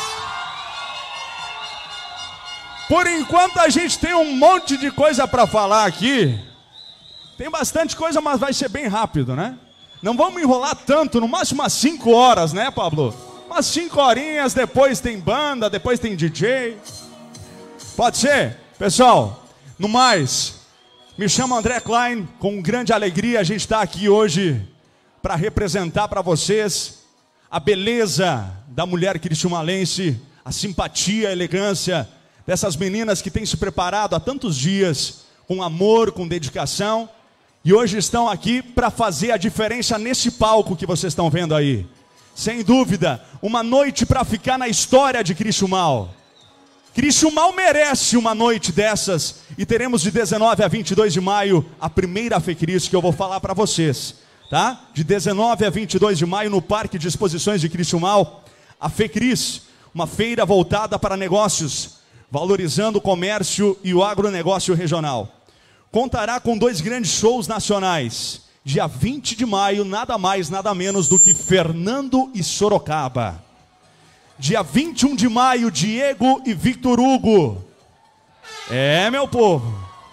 Por enquanto a gente tem um monte de coisa para falar aqui. Tem bastante coisa, mas vai ser bem rápido, né? Não vamos enrolar tanto, no máximo umas 5 horas, né, Pablo? Umas 5 horinhas, depois tem banda, depois tem DJ. Pode ser? Pessoal, no mais, me chamo André Klein, com grande alegria a gente está aqui hoje para representar para vocês a beleza da mulher criciumalense, a simpatia, a elegância dessas meninas que têm se preparado há tantos dias, com amor, com dedicação, e hoje estão aqui para fazer a diferença nesse palco que vocês estão vendo aí. Sem dúvida, uma noite para ficar na história de Criciúmal. Criciúmal merece uma noite dessas, e teremos de 19 a 22 de maio a primeira FECRIS que eu vou falar para vocês, tá? De 19 a 22 de maio no Parque de Exposições de Criciúmal, a FECRIS, uma feira voltada para negócios, valorizando o comércio e o agronegócio regional. Contará com 2 grandes shows nacionais. Dia 20 de maio, nada mais, nada menos do que Fernando e Sorocaba. Dia 21 de maio, Diego e Victor Hugo. É, meu povo.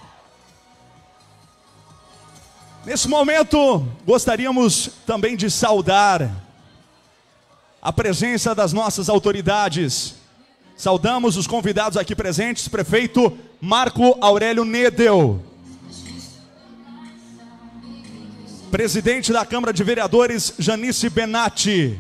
Nesse momento, gostaríamos também de saudar a presença das nossas autoridades. Saudamos os convidados aqui presentes, prefeito Marco Aurélio Nedel, presidente da Câmara de Vereadores Janice Benatti,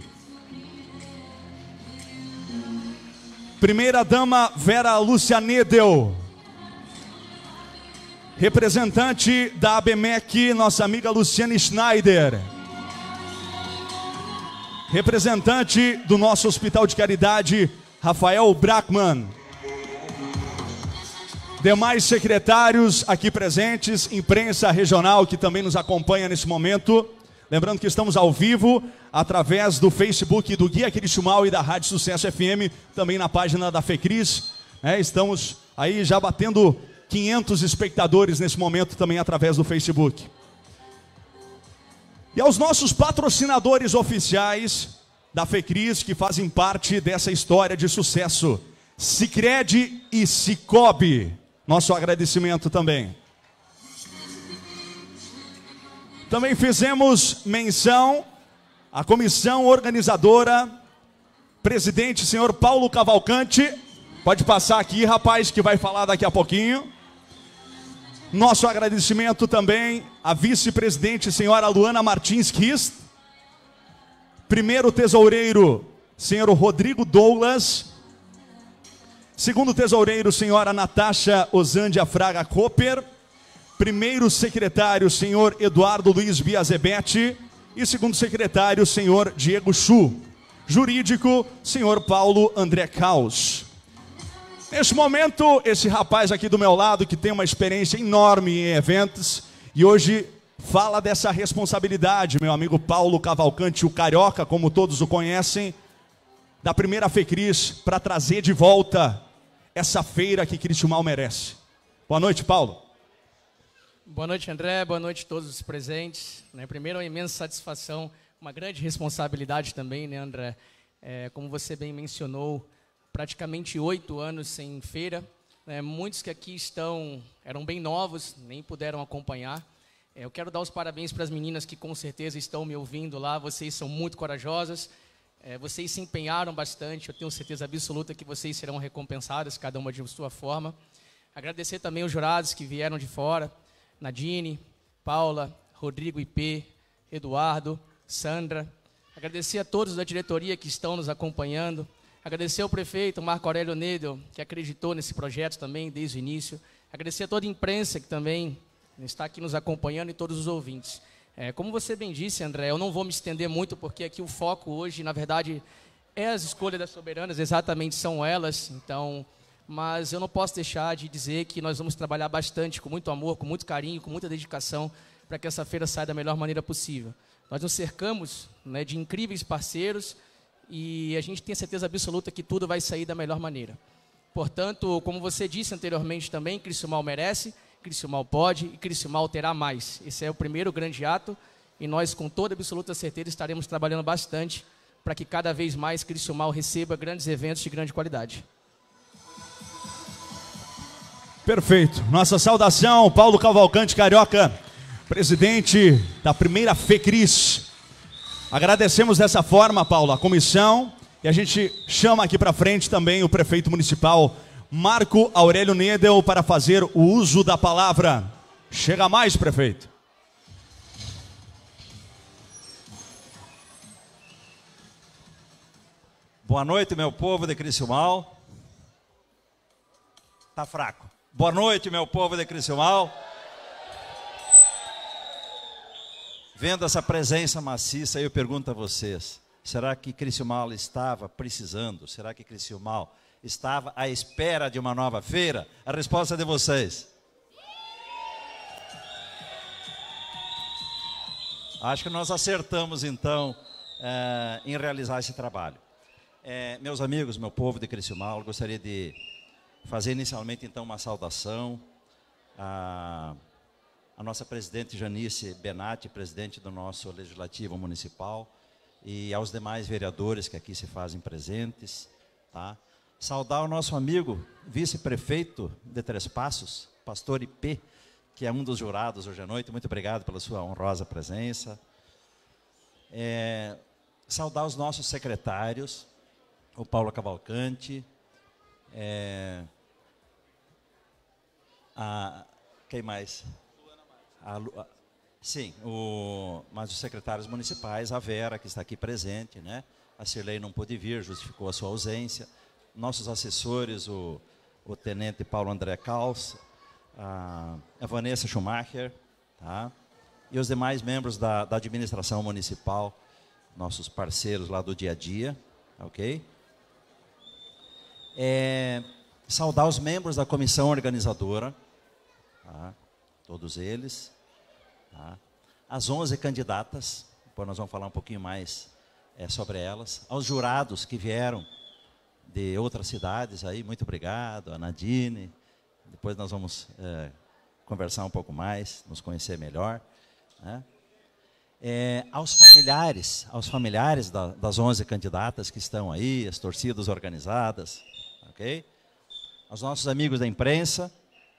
primeira dama Vera Lúcia Nedel, Representante da ABMEC, nossa amiga Luciane Schneider. Representante do nosso Hospital de Caridade, Rafael Brackman. Demais secretários aqui presentes, imprensa regional que também nos acompanha nesse momento. Lembrando que estamos ao vivo através do Facebook do Guia Criciúmal e da Rádio Sucesso FM, também na página da FECRIS. Estamos aí já batendo 500 espectadores nesse momento também através do Facebook. E aos nossos patrocinadores oficiais da FECRIS que fazem parte dessa história de sucesso, Sicredi e Cicobi, nosso agradecimento também. Também fizemos menção à comissão organizadora, presidente, senhor Paulo Cavalcante. Pode passar aqui, rapaz, que vai falar daqui a pouquinho. Nosso agradecimento também à vice-presidente, senhora Luana Martins Kist. Primeiro tesoureiro, senhor Rodrigo Douglas. Segundo tesoureiro, senhora Natasha Osândia Fraga Cooper. Primeiro secretário, senhor Eduardo Luiz Biazebete. E segundo secretário, senhor Diego Chu. Jurídico, senhor Paulo André Caos. Neste momento, esse rapaz aqui do meu lado, que tem uma experiência enorme em eventos, e hoje fala dessa responsabilidade, meu amigo Paulo Cavalcante, o Carioca, como todos o conhecem, da primeira FECRIS, para trazer de volta essa feira que Criciúmal merece. Boa noite, Paulo. Boa noite, André. Boa noite a todos os presentes. Primeiro, uma imensa satisfação, uma grande responsabilidade também, né, André? Como você bem mencionou, praticamente 8 anos sem feira. Muitos que aqui estão eram bem novos, nem puderam acompanhar. Eu quero dar os parabéns para as meninas que com certeza estão me ouvindo lá. Vocês são muito corajosas. Vocês se empenharam bastante. Eu tenho certeza absoluta que vocês serão recompensadas, cada uma de sua forma. Agradecer também os jurados que vieram de fora. Nadine, Paula, Rodrigo IP, Eduardo, Sandra. Agradecer a todos da diretoria que estão nos acompanhando. Agradecer ao prefeito Marco Aurélio Nedel, que acreditou nesse projeto também desde o início. Agradecer a toda a imprensa que também está aqui nos acompanhando e todos os ouvintes. Como você bem disse, André, eu não vou me estender muito, porque aqui o foco hoje, na verdade, é as escolhas das soberanas, exatamente são elas. Então, mas eu não posso deixar de dizer que nós vamos trabalhar bastante, com muito amor, com muito carinho, com muita dedicação, para que essa feira saia da melhor maneira possível. Nós nos cercamos, né, de incríveis parceiros, e a gente tem a certeza absoluta que tudo vai sair da melhor maneira. Portanto, como você disse anteriormente também, Criciúmal merece, Criciúmal pode e Criciúmal terá mais. Esse é o primeiro grande ato e nós, com toda absoluta certeza, estaremos trabalhando bastante para que cada vez mais Criciúmal receba grandes eventos de grande qualidade. Perfeito. Nossa saudação, Paulo Cavalcante Carioca, presidente da primeira FECRIS. Agradecemos dessa forma, Paulo, a comissão, e a gente chama aqui para frente também o prefeito municipal, Marco Aurélio Nedel, para fazer o uso da palavra. Chega mais, prefeito. Boa noite, meu povo de Criciúmal. Tá fraco. Boa noite, meu povo de Criciúmal. Vendo essa presença maciça, eu pergunto a vocês, será que Criciúmal estava precisando? Será que Criciúmal estava à espera de uma nova feira? A resposta é de vocês. Acho que nós acertamos, então, em realizar esse trabalho. Meus amigos, meu povo de Criciúmal, gostaria de fazer inicialmente, então, uma saudação a nossa presidente Janice Benatti, presidente do nosso Legislativo Municipal, e aos demais vereadores que aqui se fazem presentes, tá? Saudar o nosso amigo vice-prefeito de Três Passos, pastor IP, que é um dos jurados hoje à noite. Muito obrigado pela sua honrosa presença. Saudar os nossos secretários, o Paulo Cavalcante, quem mais? Sim, mas os secretários municipais, a Vera, que está aqui presente, né? A Cirlei não pôde vir, justificou a sua ausência. Nossos assessores, o tenente Paulo André Caos, a Vanessa Schumacher, tá? E os demais membros da administração municipal, nossos parceiros lá do dia a dia, ok? Saudar os membros da comissão organizadora, tá? Todos eles, tá? As 11 candidatas, depois nós vamos falar um pouquinho mais sobre elas, aos jurados que vieram de outras cidades aí, muito obrigado, a Nadine, depois nós vamos conversar um pouco mais, nos conhecer melhor, né? Aos familiares das 11 candidatas que estão aí, as torcidas organizadas, ok? Aos nossos amigos da imprensa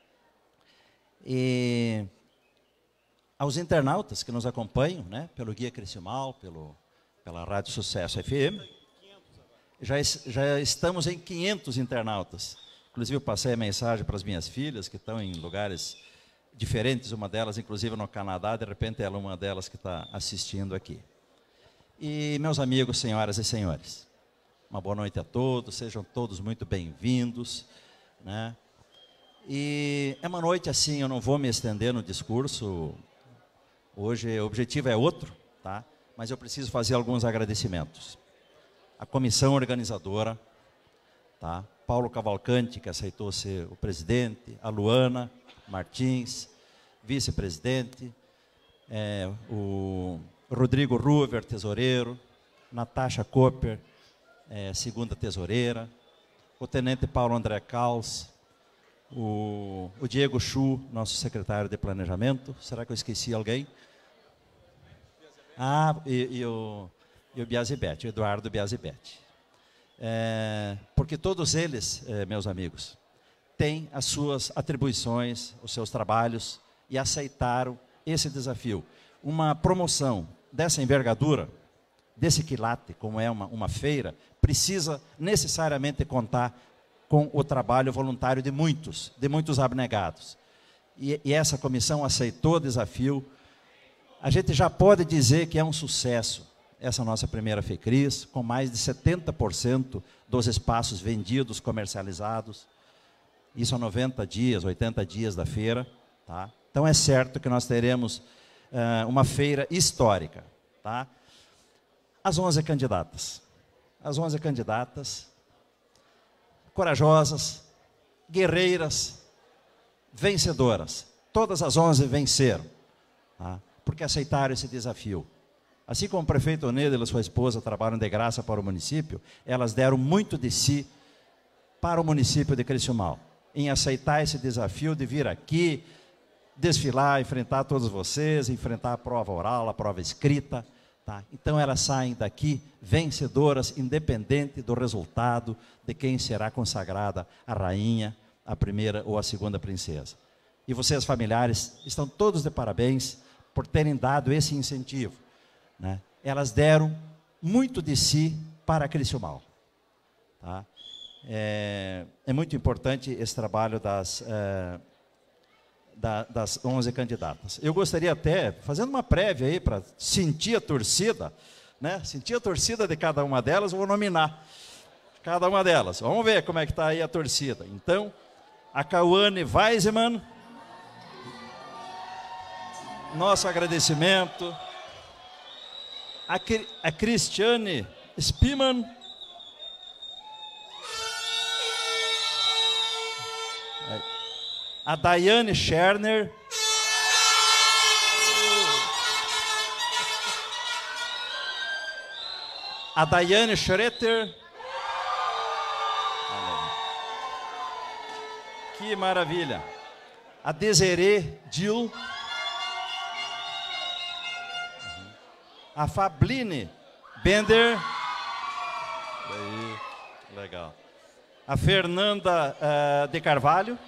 e aos internautas que nos acompanham, né, pelo Guia Criciúmal, pela Rádio Sucesso FM. Já estamos em 500 internautas. Inclusive, eu passei a mensagem para as minhas filhas, que estão em lugares diferentes, uma delas, inclusive, no Canadá, de repente, ela é uma delas que está assistindo aqui. E, meus amigos, senhoras e senhores, uma boa noite a todos, sejam todos muito bem-vindos, né? E é uma noite assim, eu não vou me estender no discurso, hoje o objetivo é outro, tá? Mas eu preciso fazer alguns agradecimentos. A comissão organizadora, tá? Paulo Cavalcante, que aceitou ser o presidente, a Luana Martins, vice-presidente, o Rodrigo Ruver, tesoureiro, Natasha Cooper, segunda tesoureira, o tenente Paulo André Caus, o Diego Chu, nosso secretário de planejamento. Será que eu esqueci alguém? E o Biasibete, o Eduardo Biasibete. Porque todos eles, meus amigos, têm as suas atribuições, os seus trabalhos e aceitaram esse desafio. Uma promoção dessa envergadura, desse quilate, como é uma feira, precisa necessariamente contar com o trabalho voluntário de muitos abnegados. E essa comissão aceitou o desafio. A gente já pode dizer que é um sucesso essa nossa primeira FECRIS, com mais de 70% dos espaços vendidos, comercializados. Isso há 90 dias, 80 dias da feira, tá? Então é certo que nós teremos uma feira histórica, tá? As 11 candidatas. As 11 candidatas, corajosas, guerreiras, vencedoras. Todas as 11 venceram, tá? Porque aceitaram esse desafio. Assim como o prefeito Onedo e sua esposa trabalham de graça para o município, elas deram muito de si para o município de Criciúmal, em aceitar esse desafio de vir aqui, desfilar, enfrentar todos vocês, enfrentar a prova oral, a prova escrita, tá? Então elas saem daqui vencedoras, independente do resultado de quem será consagrada a rainha, a primeira ou a segunda princesa. E vocês, familiares, estão todos de parabéns por terem dado esse incentivo, né? Elas deram muito de si para Criciúmal, tá? É muito importante esse trabalho das 11 candidatas. Eu gostaria até, fazendo uma prévia aí, para sentir a torcida, né? Sentir a torcida de cada uma delas, eu vou nominar cada uma delas. Vamos ver como é que está aí a torcida. Então, a Cauane Weisman, nosso agradecimento. A Cristiane Spiman, a Daiane Scherner, a Daiane Schroeter, que maravilha, a Desiree Dil, a Fabline Bender, aí, legal, a Fernanda de Carvalho,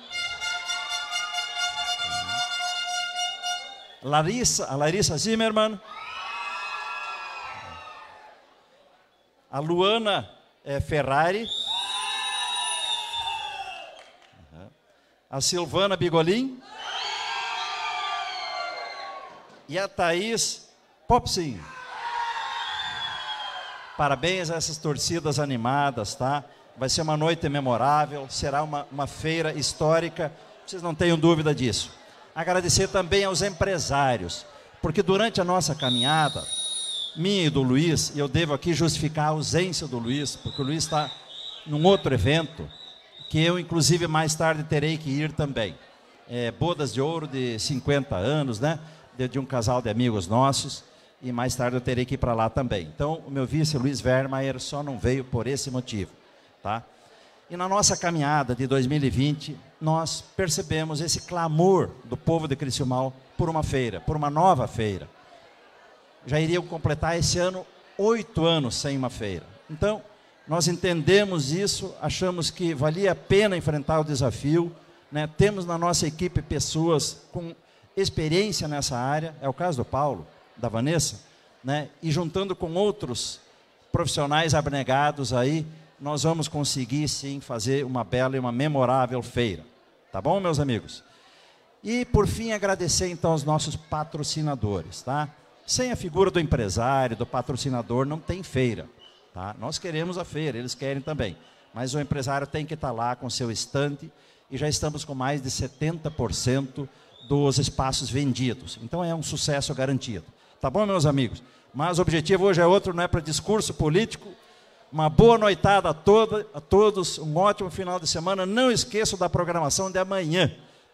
a Larissa Zimmermann, a Luana Ferrari, a Silvana Bigolin e a Thaís Popsin. Parabéns a essas torcidas animadas, tá? Vai ser uma noite memorável, será uma feira histórica vocês não tenham dúvida disso. Agradecer também aos empresários, porque durante a nossa caminhada, minha e do Luiz, e eu devo aqui justificar a ausência do Luiz, porque o Luiz está num outro evento, que eu, inclusive, mais tarde terei que ir também. Bodas de ouro de 50 anos, né? De um casal de amigos nossos, e mais tarde eu terei que ir para lá também. Então, o meu vice, Luiz Vermaier, só não veio por esse motivo, tá? E na nossa caminhada de 2020, nós percebemos esse clamor do povo de Criciúmal por uma feira, por uma nova feira. Já iriam completar esse ano 8 anos sem uma feira. Então, nós entendemos isso, achamos que valia a pena enfrentar o desafio, né? Temos na nossa equipe pessoas com experiência nessa área, é o caso do Paulo, da Vanessa, né? E juntando com outros profissionais abnegados aí, nós vamos conseguir sim fazer uma bela e uma memorável feira. Tá bom, meus amigos? E por fim agradecer então aos nossos patrocinadores, tá? Sem a figura do empresário, do patrocinador, não tem feira, tá? Nós queremos a feira, eles querem também, mas o empresário tem que estar lá com seu estande, e já estamos com mais de 70% dos espaços vendidos. Então é um sucesso garantido. Tá bom, meus amigos? Mas o objetivo hoje é outro, não é para discurso político. Uma boa noitada a todos, um ótimo final de semana. Não esqueçam da programação de amanhã.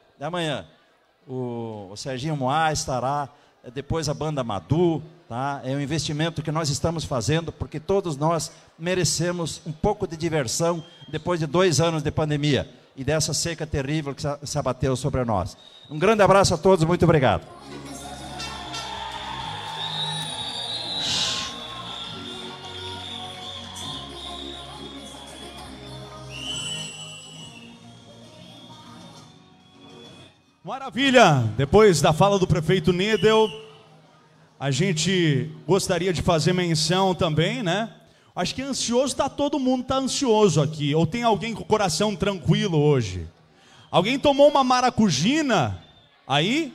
O Serginho Moá estará, depois a banda Madu, tá? É um investimento que nós estamos fazendo, porque todos nós merecemos um pouco de diversão depois de 2 anos de pandemia e dessa seca terrível que se abateu sobre nós. Um grande abraço a todos, muito obrigado. Maravilha! Depois da fala do prefeito Nedel, a gente gostaria de fazer menção também, né? Acho que ansioso todo mundo está ansioso aqui. Ou tem alguém com o coração tranquilo hoje? Alguém tomou uma maracujina aí?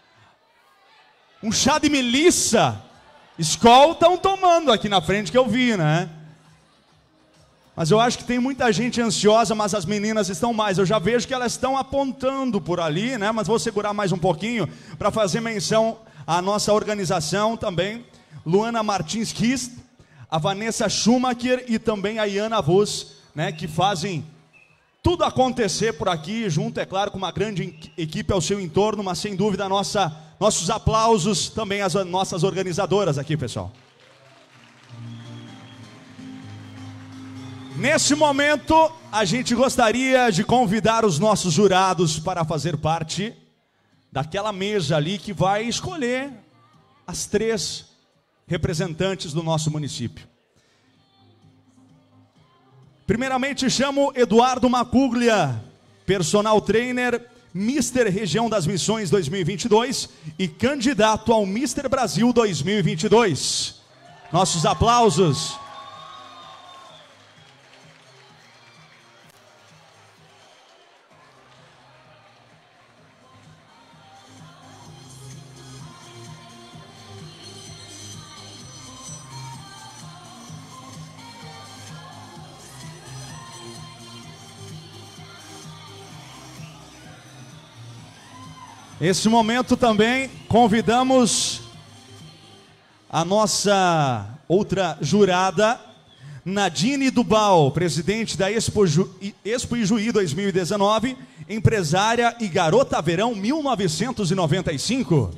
Um chá de melissa? Skol estão tomando aqui na frente que eu vi, né? Mas eu acho que tem muita gente ansiosa, mas as meninas estão mais. Eu já vejo que elas estão apontando por ali, né? Mas vou segurar mais um pouquinho para fazer menção à nossa organização também. Luana Martins Kist, a Vanessa Schumacher e também a Iana Vos, né? Que fazem tudo acontecer por aqui, junto, é claro, com uma grande equipe ao seu entorno, mas sem dúvida nossos aplausos também às nossas organizadoras aqui, pessoal. Nesse momento, a gente gostaria de convidar os nossos jurados para fazer parte daquela mesa ali que vai escolher as 3 representantes do nosso município. Primeiramente, chamo Eduardo Macuglia, personal trainer, Mister Região das Missões 2022 e candidato ao Mister Brasil 2022. Nossos aplausos. Nesse momento também convidamos a nossa outra jurada, Nadine Dubal, presidente da Expo Ijuí 2019, empresária e garota verão 1995.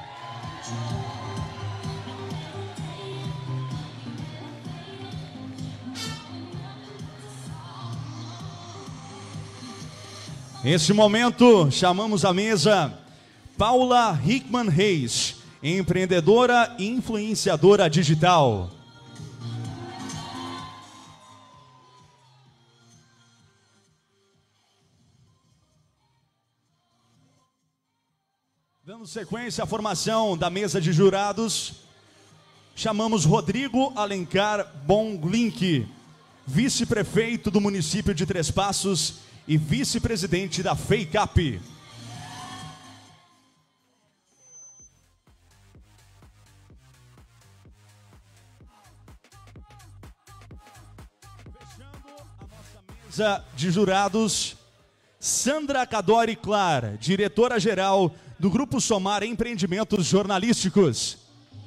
Nesse momento chamamos à mesa Paula Hickman Reis, empreendedora e influenciadora digital. Dando sequência à formação da mesa de jurados, chamamos Rodrigo Alencar Bonglink, vice-prefeito do município de Três Passos e vice-presidente da FEICAP. De jurados, Sandra Cadori Clar, diretora-geral do Grupo Somar Empreendimentos Jornalísticos.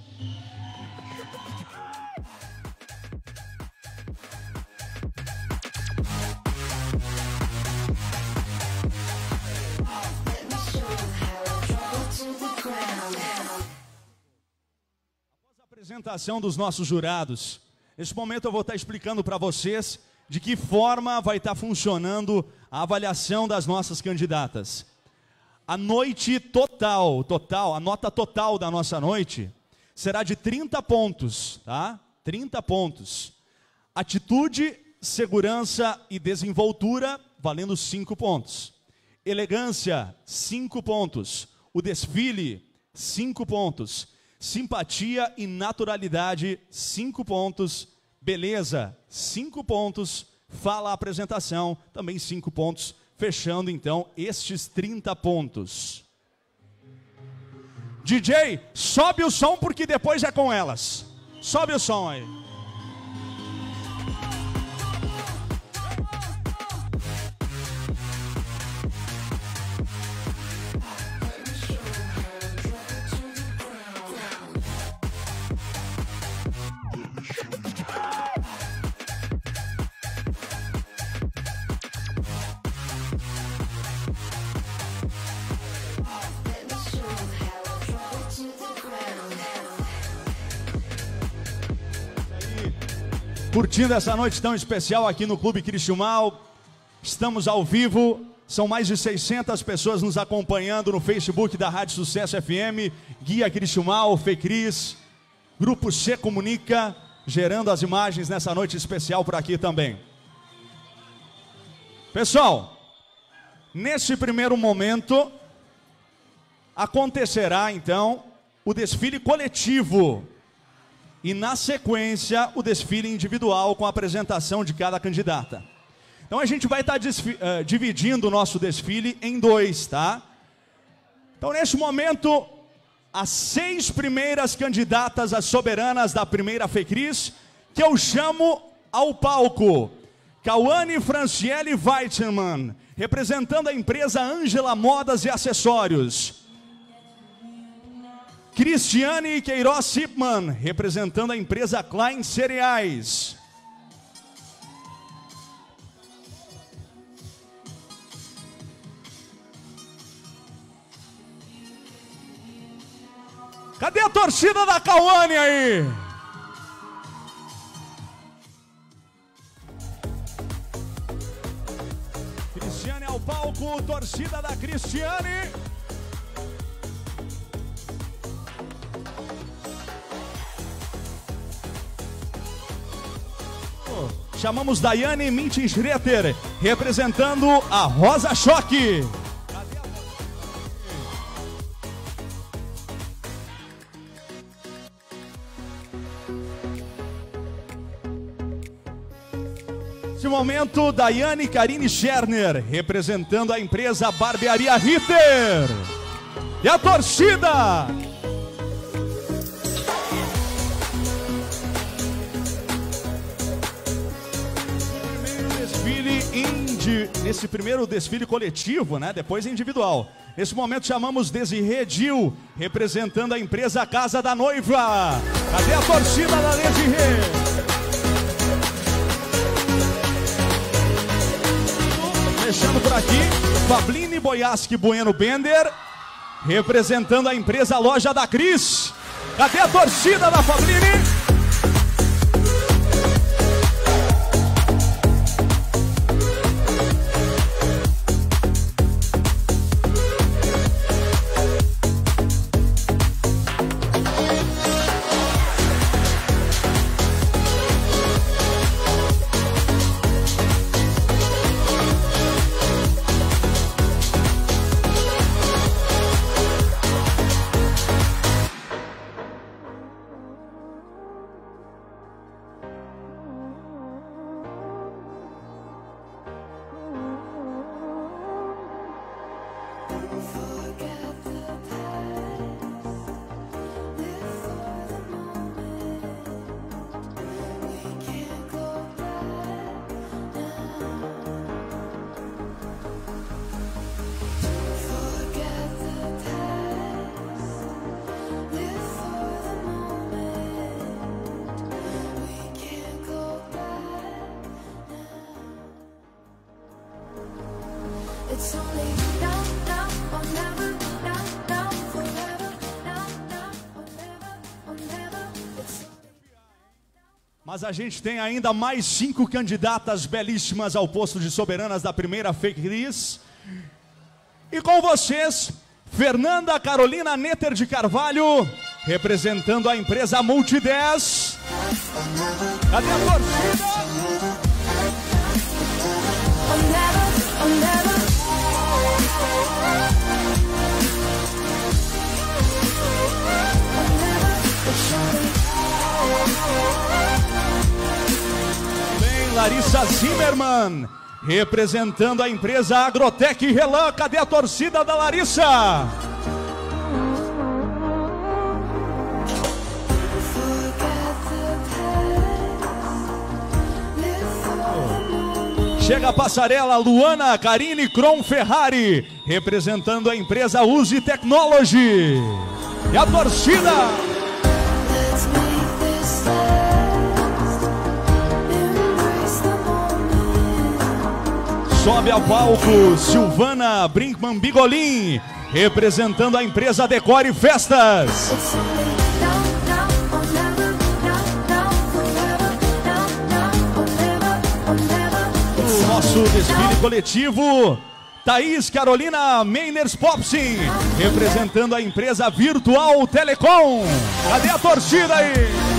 Após a apresentação dos nossos jurados, nesse momento eu vou estar explicando para vocês de que forma vai estar funcionando a avaliação das nossas candidatas. A noite total, a nota total da nossa noite será de 30 pontos, tá? 30 pontos. Atitude, segurança e desenvoltura, valendo 5 pontos. Elegância, 5 pontos. O desfile, 5 pontos. Simpatia e naturalidade, 5 pontos. Beleza, 5 pontos. Fala a apresentação, também 5 pontos. Fechando, então, estes 30 pontos. DJ, sobe o som porque depois é com elas. Sobe o som aí. Curtindo essa noite tão especial aqui no Clube Cristiumal. Estamos ao vivo, são mais de 600 pessoas nos acompanhando no Facebook da Rádio Sucesso FM, Guia Cristiumal, Fecris, Grupo C Comunica, gerando as imagens nessa noite especial por aqui também. Pessoal, nesse primeiro momento, acontecerá então o desfile coletivo. E na sequência, o desfile individual com a apresentação de cada candidata. Então a gente vai estar dividindo o nosso desfile em 2, tá? Então neste momento, as 6 primeiras candidatas às soberanas da primeira Fecris, que eu chamo ao palco. Cauane Franciele Weitman, representando a empresa Ângela Modas e Acessórios. Cristiane Queiroz Sipman, representando a empresa Klein Cereais. Cadê a torcida da Cauane aí? Cristiane ao palco, torcida da Cristiane. Chamamos Daiane Mintin-Schreter, representando a Rosa Choque. Neste momento, Daiane Karine Scherner, representando a empresa Barbearia Ritter. E a torcida... Nesse primeiro desfile coletivo, né? Depois individual. Nesse momento chamamos Desirê Dil, representando a empresa Casa da Noiva. Cadê a torcida da Desirê? Fechando por aqui, Fabline Boiaschi Bueno Bender, representando a empresa Loja da Cris. Cadê a torcida da Fabline? It's only now, now or never, now, now, forever, now, now or never, or never. It's Mas a gente tem ainda mais 5 candidatas belíssimas ao posto de soberanas da primeira Fake Cris. E com vocês, Fernanda Carolina Netter de Carvalho, representando a empresa Multi10. Cadê a torcida? Vem Larissa Zimmermann, representando a empresa Agrotec Relan. Cadê a torcida da Larissa? Chega a passarela Luana Karine Kron Ferrari, representando a empresa Uzi Technology. E a torcida? Sobe ao palco Silvana Brinkman Bigolin, representando a empresa Decore Festas. O nosso desfile coletivo, Thaís Carolina Meiners Popsin, representando a empresa Virtual Telecom. Cadê a torcida aí?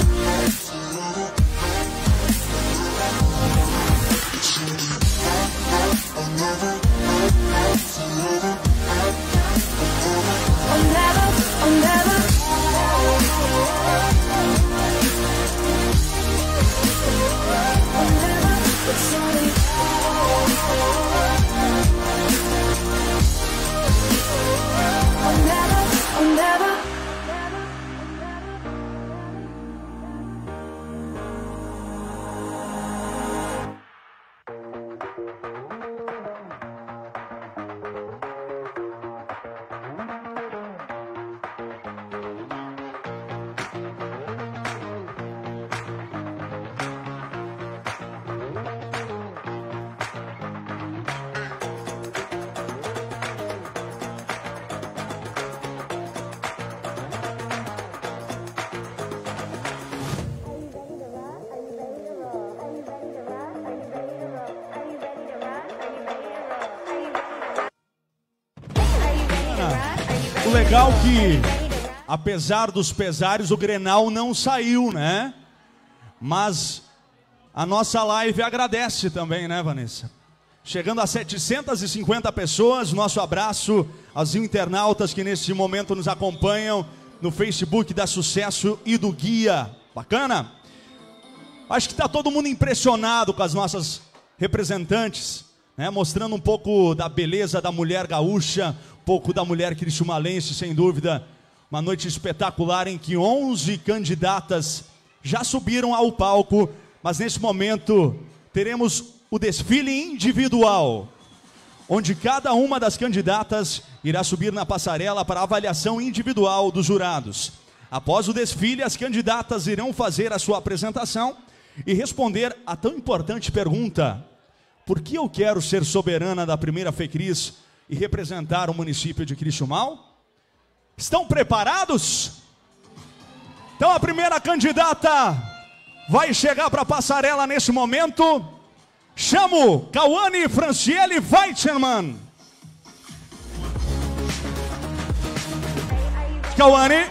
O legal que, apesar dos pesares, o Grenal não saiu, né? Mas a nossa live agradece também, né, Vanessa? Chegando a 750 pessoas, nosso abraço aos internautas que nesse momento nos acompanham no Facebook da Sucesso e do Guia. Bacana? Acho que está todo mundo impressionado com as nossas representantes, né? Mostrando um pouco da beleza da mulher gaúcha, um pouco da mulher cristiumalense, sem dúvida. Uma noite espetacular em que 11 candidatas já subiram ao palco, mas nesse momento teremos o desfile individual, onde cada uma das candidatas irá subir na passarela para avaliação individual dos jurados. Após o desfile, as candidatas irão fazer a sua apresentação e responder a tão importante pergunta: por que eu quero ser soberana da primeira FECRIS e representar o município de Cristiumal? Estão preparados? Então a primeira candidata vai chegar para a passarela nesse momento. Chamo Cauane Franciele Weitzelmann. Cauane.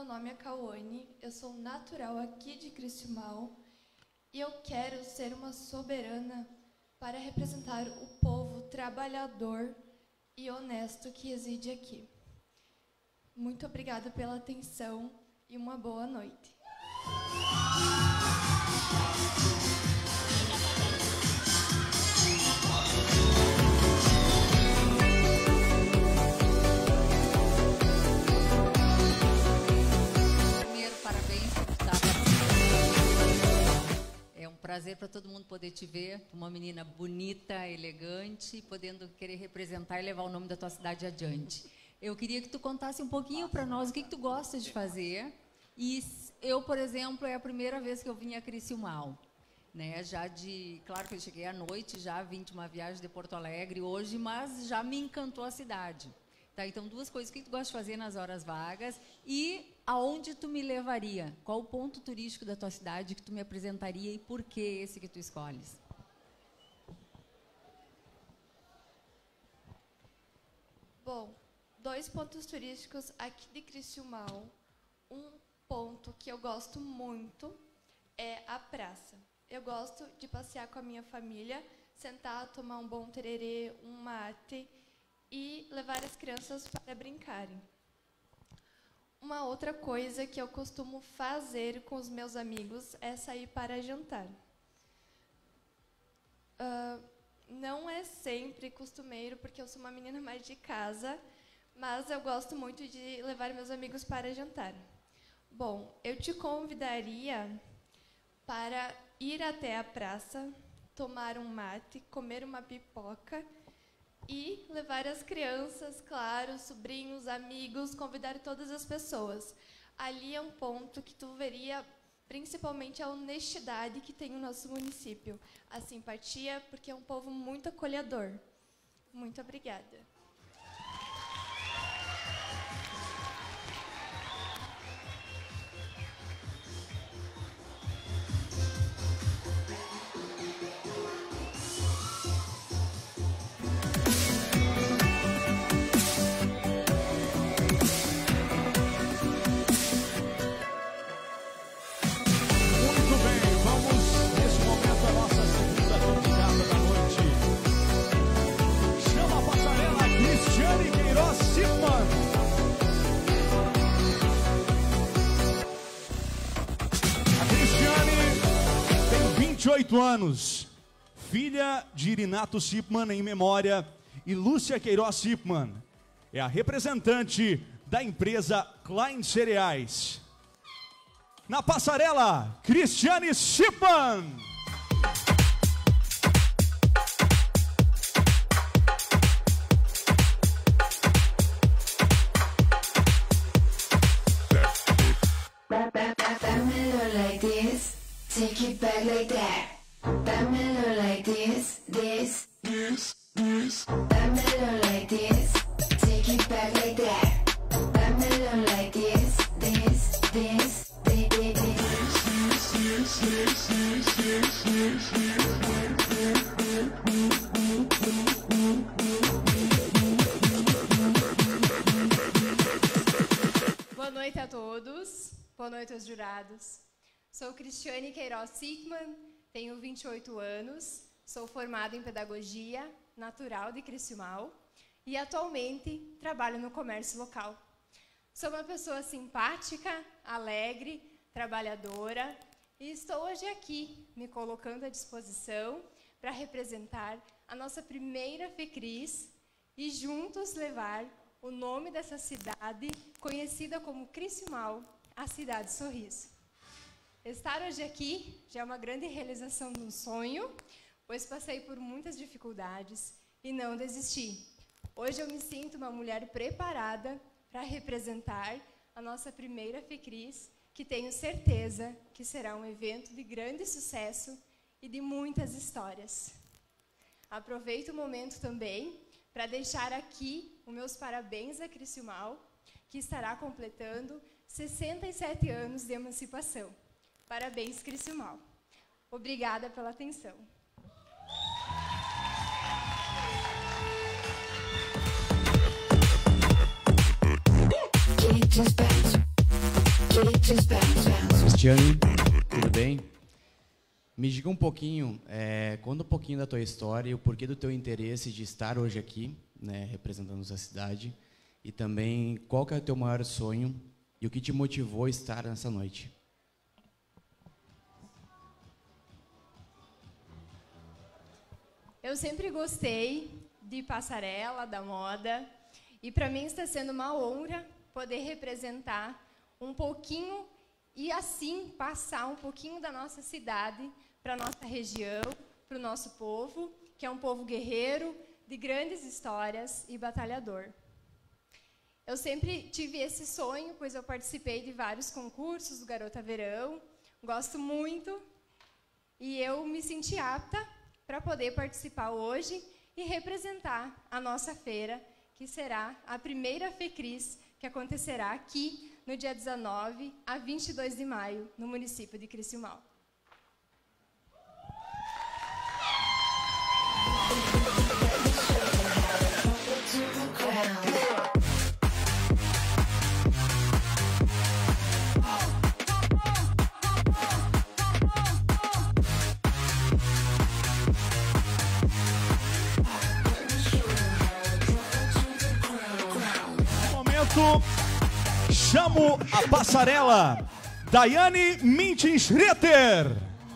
meu nome é Cauane, eu sou natural aqui de Criciúmal e eu quero ser uma soberana para representar o povo trabalhador e honesto que reside aqui. Muito obrigada pela atenção e uma boa noite. Primeiro, parabéns por estar. É um prazer para todo mundo poder te ver, uma menina bonita, elegante, podendo querer representar e levar o nome da tua cidade adiante. Eu queria que tu contasse um pouquinho para nós o que tu gosta de fazer. E eu, por exemplo, é a primeira vez que eu vim a Criciúmal, né? Claro que eu cheguei à noite, já vim de uma viagem de Porto Alegre hoje, mas já me encantou a cidade. Tá, então, duas coisas: o que tu gosta de fazer nas horas vagas e aonde tu me levaria? Qual o ponto turístico da tua cidade que tu me apresentaria e por que esse que tu escolhes? Bom, 2 pontos turísticos aqui de Criciúmal. Um ponto que eu gosto muito é a praça. Eu gosto de passear com a minha família, sentar, tomar um bom tererê, um mate e levar as crianças para brincarem. Uma outra coisa que eu costumo fazer com os meus amigos é sair para jantar. Não é sempre costumeiro, porque eu sou uma menina mais de casa, mas eu gosto muito de levar meus amigos para jantar. Bom, eu te convidaria para ir até a praça, tomar um mate, comer uma pipoca e levar as crianças, claro, sobrinhos, amigos, convidar todas as pessoas. Ali é um ponto que tu veria principalmente a honestidade que tem o nosso município, a simpatia, porque é um povo muito acolhedor. Muito obrigada. Anos, filha de Irinato Sipman em memória e Lúcia Queiroz Sipman. É a representante da empresa Klein Cereais. Na passarela, Cristiane Sipman. Take it back like that. Dámelo like this, this. Dámelo like this. Take it back like that. Dámelo like this, this. Boa noite a todos. Boa noite aos jurados. Sou Cristiane Queiroz Sipman, tenho 28 anos, sou formada em Pedagogia, natural de Criciúmal e atualmente trabalho no comércio local. Sou uma pessoa simpática, alegre, trabalhadora e estou hoje aqui me colocando à disposição para representar a nossa primeira FECRIS e juntos levar o nome dessa cidade conhecida como Criciúmal, a Cidade Sorriso. Estar hoje aqui já é uma grande realização de um sonho, pois passei por muitas dificuldades e não desisti. Hoje eu me sinto uma mulher preparada para representar a nossa primeira FECRIS, que tenho certeza que será um evento de grande sucesso e de muitas histórias. Aproveito o momento também para deixar aqui os meus parabéns a Criciúmal, que estará completando 67 anos de emancipação. Parabéns, Criciúmal. Obrigada pela atenção. Get just back. Cristiane, tudo bem? Me diga um pouquinho, conta um pouquinho da tua história e o porquê do teu interesse de estar hoje aqui, né, representando a cidade, e também qual que é o teu maior sonho e o que te motivou a estar nessa noite. Eu sempre gostei de passarela, da moda, e para mim está sendo uma honra poder representar um pouquinho e assim passar um pouquinho da nossa cidade para a nossa região, para o nosso povo, que é um povo guerreiro, de grandes histórias e batalhador. Eu sempre tive esse sonho, pois eu participei de vários concursos do Garota Verão, gosto muito, e eu me senti apta para poder participar hoje e representar a nossa feira, que será a primeira FECRIS que acontecerá aqui no dia 19 a 22 de maio, no município de Criciúmal. Chamo a passarela, Daiane Mintin-Schroeter.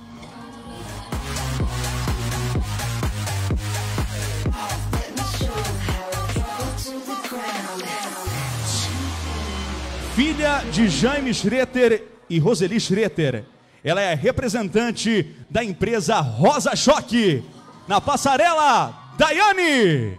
Filha de Jaime Schroeter e Roseli Schroeter. Ela é representante da empresa Rosa Choque. Na passarela, Daiane.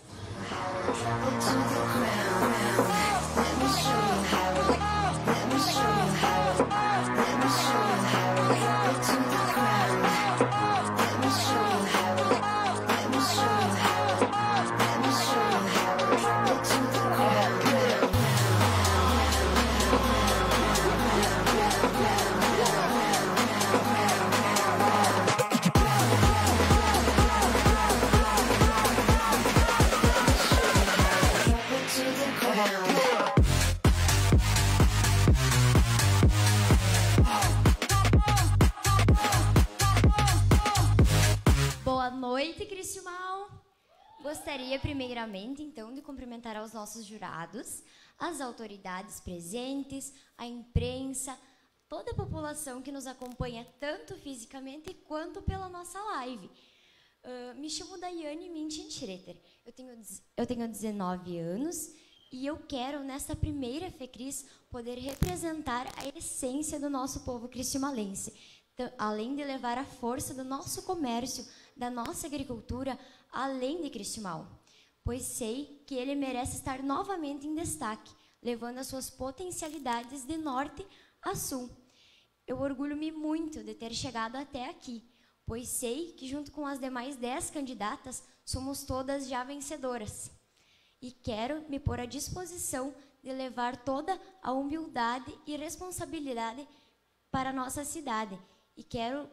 Boa noite, Criciúmal. Gostaria primeiramente, então, de cumprimentar aos nossos jurados, as autoridades presentes, a imprensa, toda a população que nos acompanha tanto fisicamente quanto pela nossa live. Me chamo Daiane Mintin-Schroeter. Eu tenho 19 anos e eu quero, nesta primeira FECRIS, poder representar a essência do nosso povo criciumalense. Então, além de levar a força do nosso comércio, da nossa agricultura, além de Criciúmal, pois sei que ele merece estar novamente em destaque, levando as suas potencialidades de norte a sul. Eu orgulho-me muito de ter chegado até aqui, pois sei que junto com as demais 10 candidatas, somos todas já vencedoras. E quero me pôr à disposição de levar toda a humildade e responsabilidade para a nossa cidade. E quero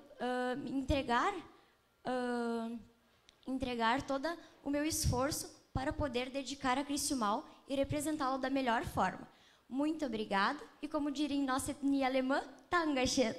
entregar todo o meu esforço para poder dedicar a Criciúmal e representá-lo da melhor forma. Muito obrigada e, como diria em nossa etnia alemã, Dankeschön.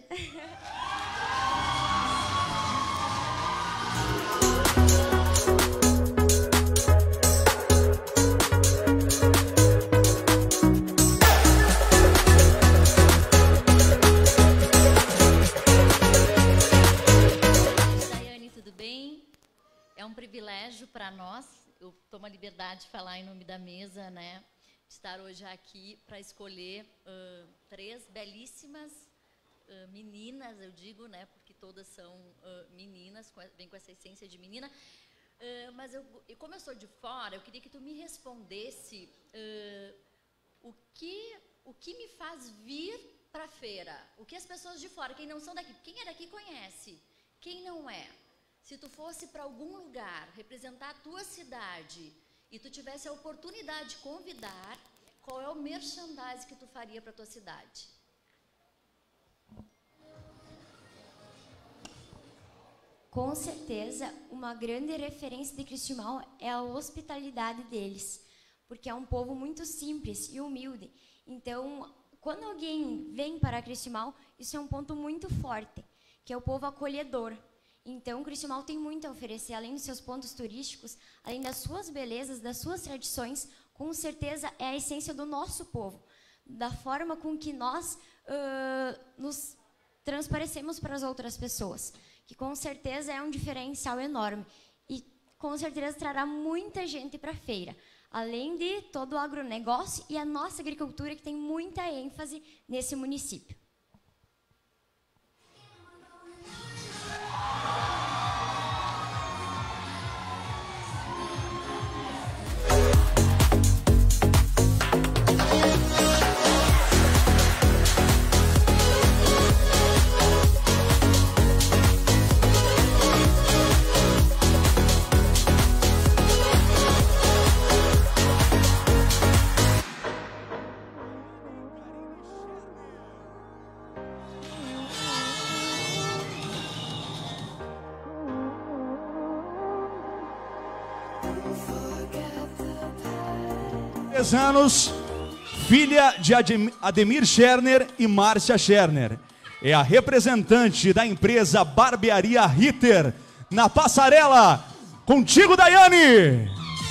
É um privilégio para nós, eu tomo a liberdade de falar em nome da mesa, né, de estar hoje aqui para escolher 3 belíssimas meninas, eu digo, né, porque todas são meninas, vêm com essa essência de menina, mas como eu sou de fora, eu queria que tu me respondesse o que me faz vir para a feira, o que as pessoas de fora, quem não são daqui, quem é daqui conhece, quem não é. Se tu fosse para algum lugar representar a tua cidade e tu tivesse a oportunidade de convidar, qual é o merchandising que tu faria para a tua cidade? Com certeza, uma grande referência de Criciúmal é a hospitalidade deles, porque é um povo muito simples e humilde. Então, quando alguém vem para Cristiumal, isso é um ponto muito forte, que é o povo acolhedor. Então, Cristiumal tem muito a oferecer, além dos seus pontos turísticos, além das suas belezas, das suas tradições, com certeza é a essência do nosso povo, da forma com que nós nos transparecemos para as outras pessoas, que com certeza é um diferencial enorme e com certeza trará muita gente para a feira, além de todo o agronegócio e a nossa agricultura, que tem muita ênfase nesse município. Anos, filha de Ademir Scherner e Márcia Scherner. É a representante da empresa Barbearia Ritter na passarela. Contigo, Daiane!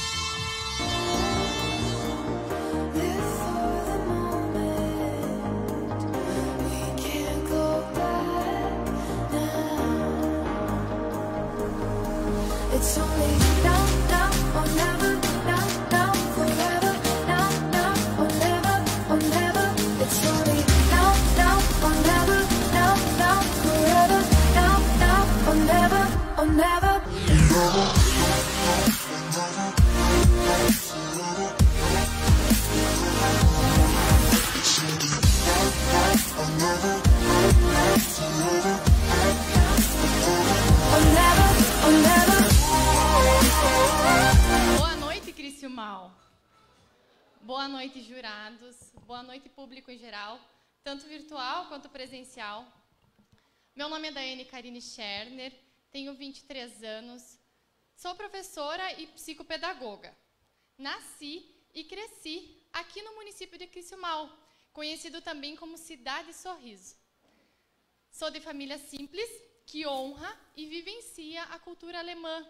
Boa noite, Cristiumal. Boa noite, jurados. Boa noite, público em geral, tanto virtual quanto presencial. Meu nome é Daiane Karine Scherner, tenho 23 anos, sou professora e psicopedagoga. Nasci e cresci aqui no município de Cristiumal, conhecido também como Cidade Sorriso. Sou de família simples, que honra e vivencia a cultura alemã.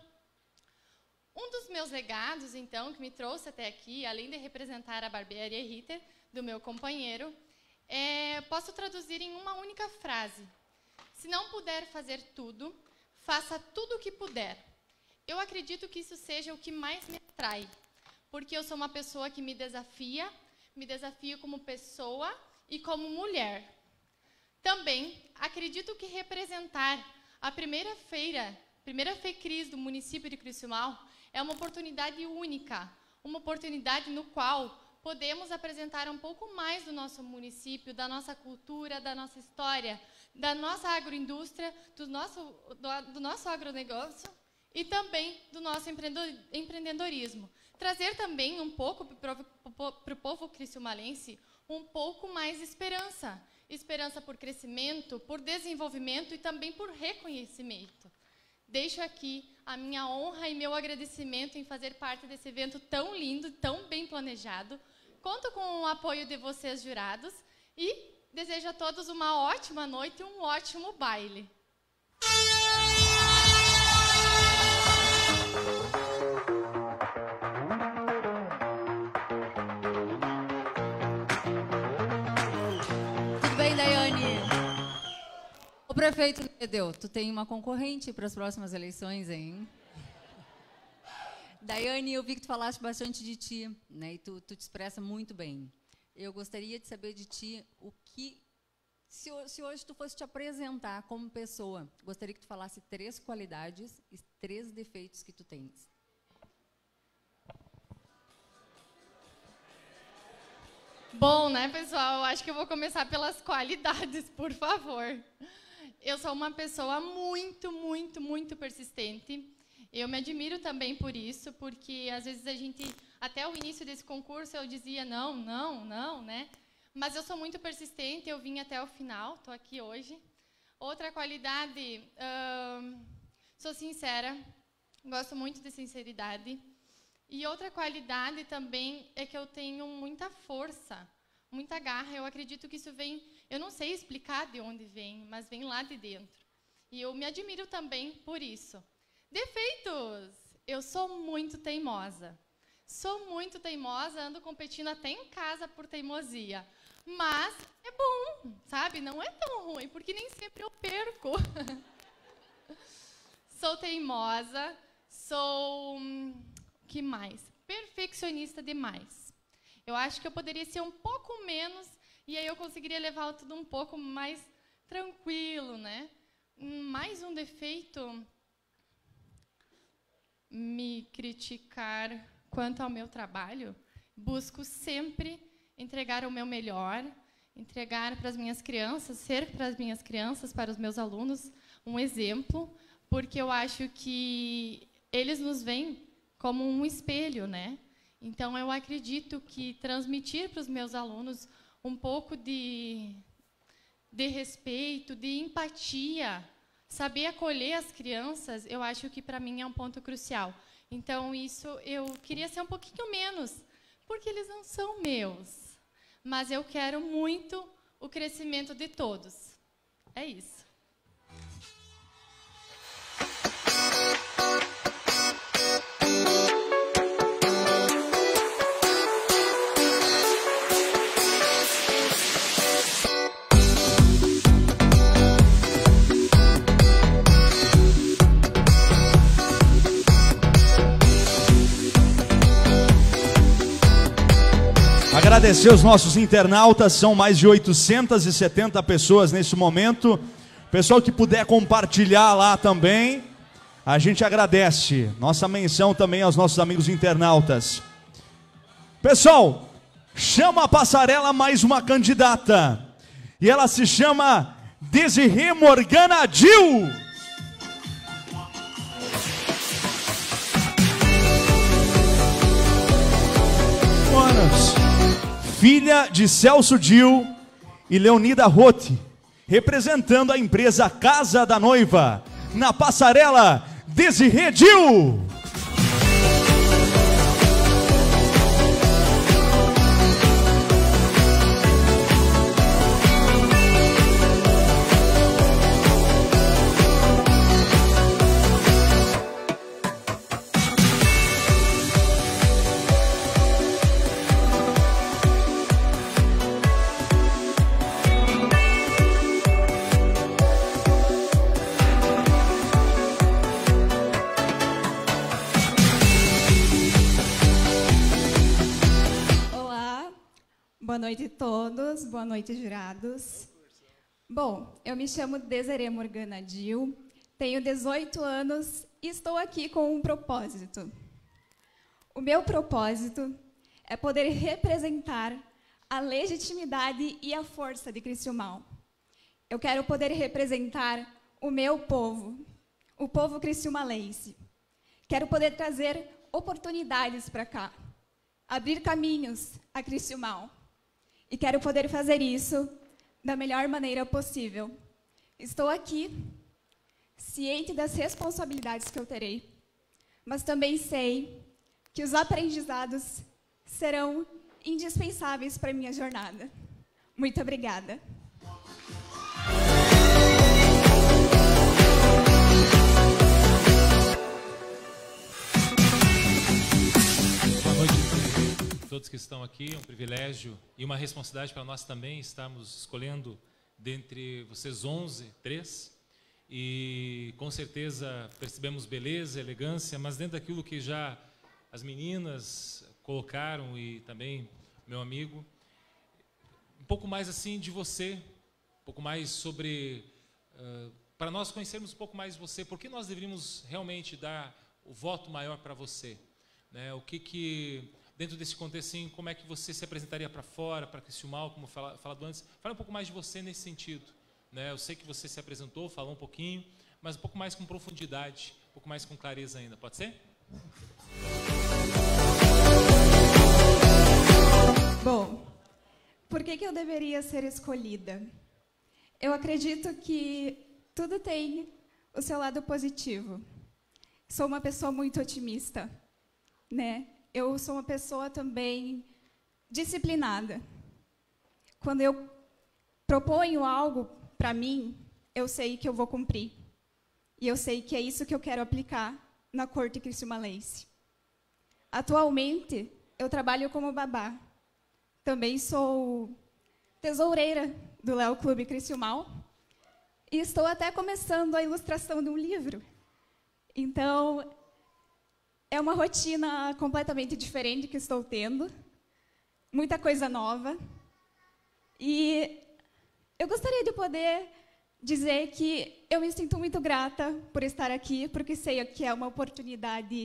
Um dos meus legados, então, que me trouxe até aqui, além de representar a Barbearia Ritter, do meu companheiro, posso traduzir em uma única frase. Se não puder fazer tudo, faça tudo o que puder. Eu acredito que isso seja o que mais me atrai, porque eu sou uma pessoa que me desafio como pessoa e como mulher. Também acredito que representar a primeira FECris do município de Cristiumal é uma oportunidade única, uma oportunidade no qual podemos apresentar um pouco mais do nosso município, da nossa cultura, da nossa história, da nossa agroindústria, do nosso agronegócio e também do nosso empreendedorismo. Trazer também um pouco para o povo cristiumalense um pouco mais de esperança. Esperança por crescimento, por desenvolvimento e também por reconhecimento. Deixo aqui a minha honra e meu agradecimento em fazer parte desse evento tão lindo, tão bem planejado. Conto com o apoio de vocês, jurados, e desejo a todos uma ótima noite e um ótimo baile. Tudo bem, Daiane? O prefeito Nedeu, tu tem uma concorrente para as próximas eleições, hein? Daiane, eu vi que tu falaste bastante de ti, né? E tu te expressa muito bem. Eu gostaria de saber de ti o que... Se hoje tu fosse te apresentar como pessoa, gostaria que tu falasse 3 qualidades e 3 defeitos que tu tens. Bom, né, pessoal? Eu acho que eu vou começar pelas qualidades, por favor. Eu sou uma pessoa muito persistente. Eu me admiro também por isso, porque às vezes a gente, até o início desse concurso, eu dizia não, né? Mas eu sou muito persistente, eu vim até o final, estou aqui hoje. Outra qualidade, sou sincera, gosto muito de sinceridade. E outra qualidade também é que eu tenho muita força, muita garra. Eu acredito que isso vem, eu não sei explicar de onde vem, mas vem lá de dentro. E eu me admiro também por isso. Defeitos! Eu sou muito teimosa. Sou muito teimosa, ando competindo até em casa por teimosia. Mas é bom, sabe? Não é tão ruim, porque nem sempre eu perco. Sou teimosa, sou... que mais? Perfeccionista demais. Eu acho que eu poderia ser um pouco menos e aí eu conseguiria levar tudo um pouco mais tranquilo, né? Mais um defeito, me criticar quanto ao meu trabalho. Busco sempre entregar o meu melhor, entregar para as minhas crianças, ser para as minhas crianças, para os meus alunos, um exemplo, porque eu acho que eles nos veem como um espelho, né? Então, eu acredito que transmitir para os meus alunos um pouco de respeito, de empatia, saber acolher as crianças, eu acho que, para mim, é um ponto crucial. Então, isso eu queria ser um pouquinho menos, porque eles não são meus. Mas eu quero muito o crescimento de todos. É isso. Agradecer os nossos internautas, são mais de 870 pessoas nesse momento. Pessoal que puder compartilhar lá também, a gente agradece. Nossa menção também aos nossos amigos internautas. Pessoal, chama a passarela mais uma candidata. E ela se chama Desirê Morgana Dil. Filha de Celso Dil e Leonida Rotti, representando a empresa Casa da Noiva. Na passarela, Desirê Dil. Boa noite a todos, boa noite, jurados. Bom, eu me chamo Desirê Morgana Dil, tenho 18 anos e estou aqui com um propósito. O meu propósito é poder representar a legitimidade e a força de Criciúmal. Eu quero poder representar o meu povo, o povo criciumalense. Quero poder trazer oportunidades para cá, abrir caminhos a Criciúmal. E quero poder fazer isso da melhor maneira possível. Estou aqui, ciente das responsabilidades que eu terei, mas também sei que os aprendizados serão indispensáveis para a minha jornada. Muito obrigada. Todos que estão aqui, é um privilégio e uma responsabilidade para nós também estarmos escolhendo dentre vocês 3, e com certeza percebemos beleza, elegância, mas dentro daquilo que já as meninas colocaram e também meu amigo, um pouco mais assim de você, um pouco mais sobre, para nós conhecermos um pouco mais de você, por que nós deveríamos realmente dar o voto maior para você, né? O que dentro desse contexto, assim, como é que você se apresentaria para fora, para Criciúmal, como falado antes? Fala um pouco mais de você nesse sentido, né? Eu sei que você se apresentou, falou um pouquinho, mas um pouco mais com profundidade, um pouco mais com clareza ainda. Pode ser? Bom, por que eu deveria ser escolhida? Eu acredito que tudo tem o seu lado positivo. Sou uma pessoa muito otimista, né? Eu sou uma pessoa também disciplinada. quando eu proponho algo para mim, eu sei que eu vou cumprir. E eu sei que é isso que eu quero aplicar na corte criciumalense. Atualmente, eu trabalho como babá. Também sou tesoureira do Léo Clube Criciúmal. E estou até começando a ilustração de um livro. Então, é uma rotina completamente diferente que estou tendo. Muita coisa nova. E eu gostaria de poder dizer que eu me sinto muito grata por estar aqui, porque sei que é uma oportunidade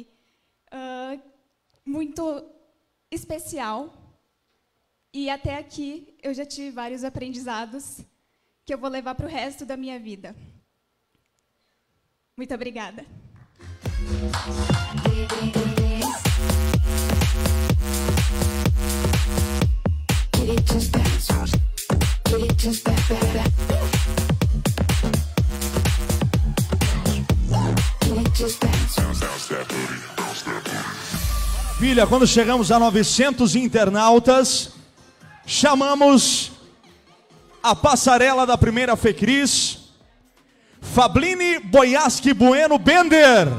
muito especial. E até aqui eu já tive vários aprendizados que eu vou levar para o resto da minha vida. Muito obrigada. Filha, quando chegamos a 900 internautas, chamamos a passarela da primeira Fecris, Fabline Boyaski Bueno Bender.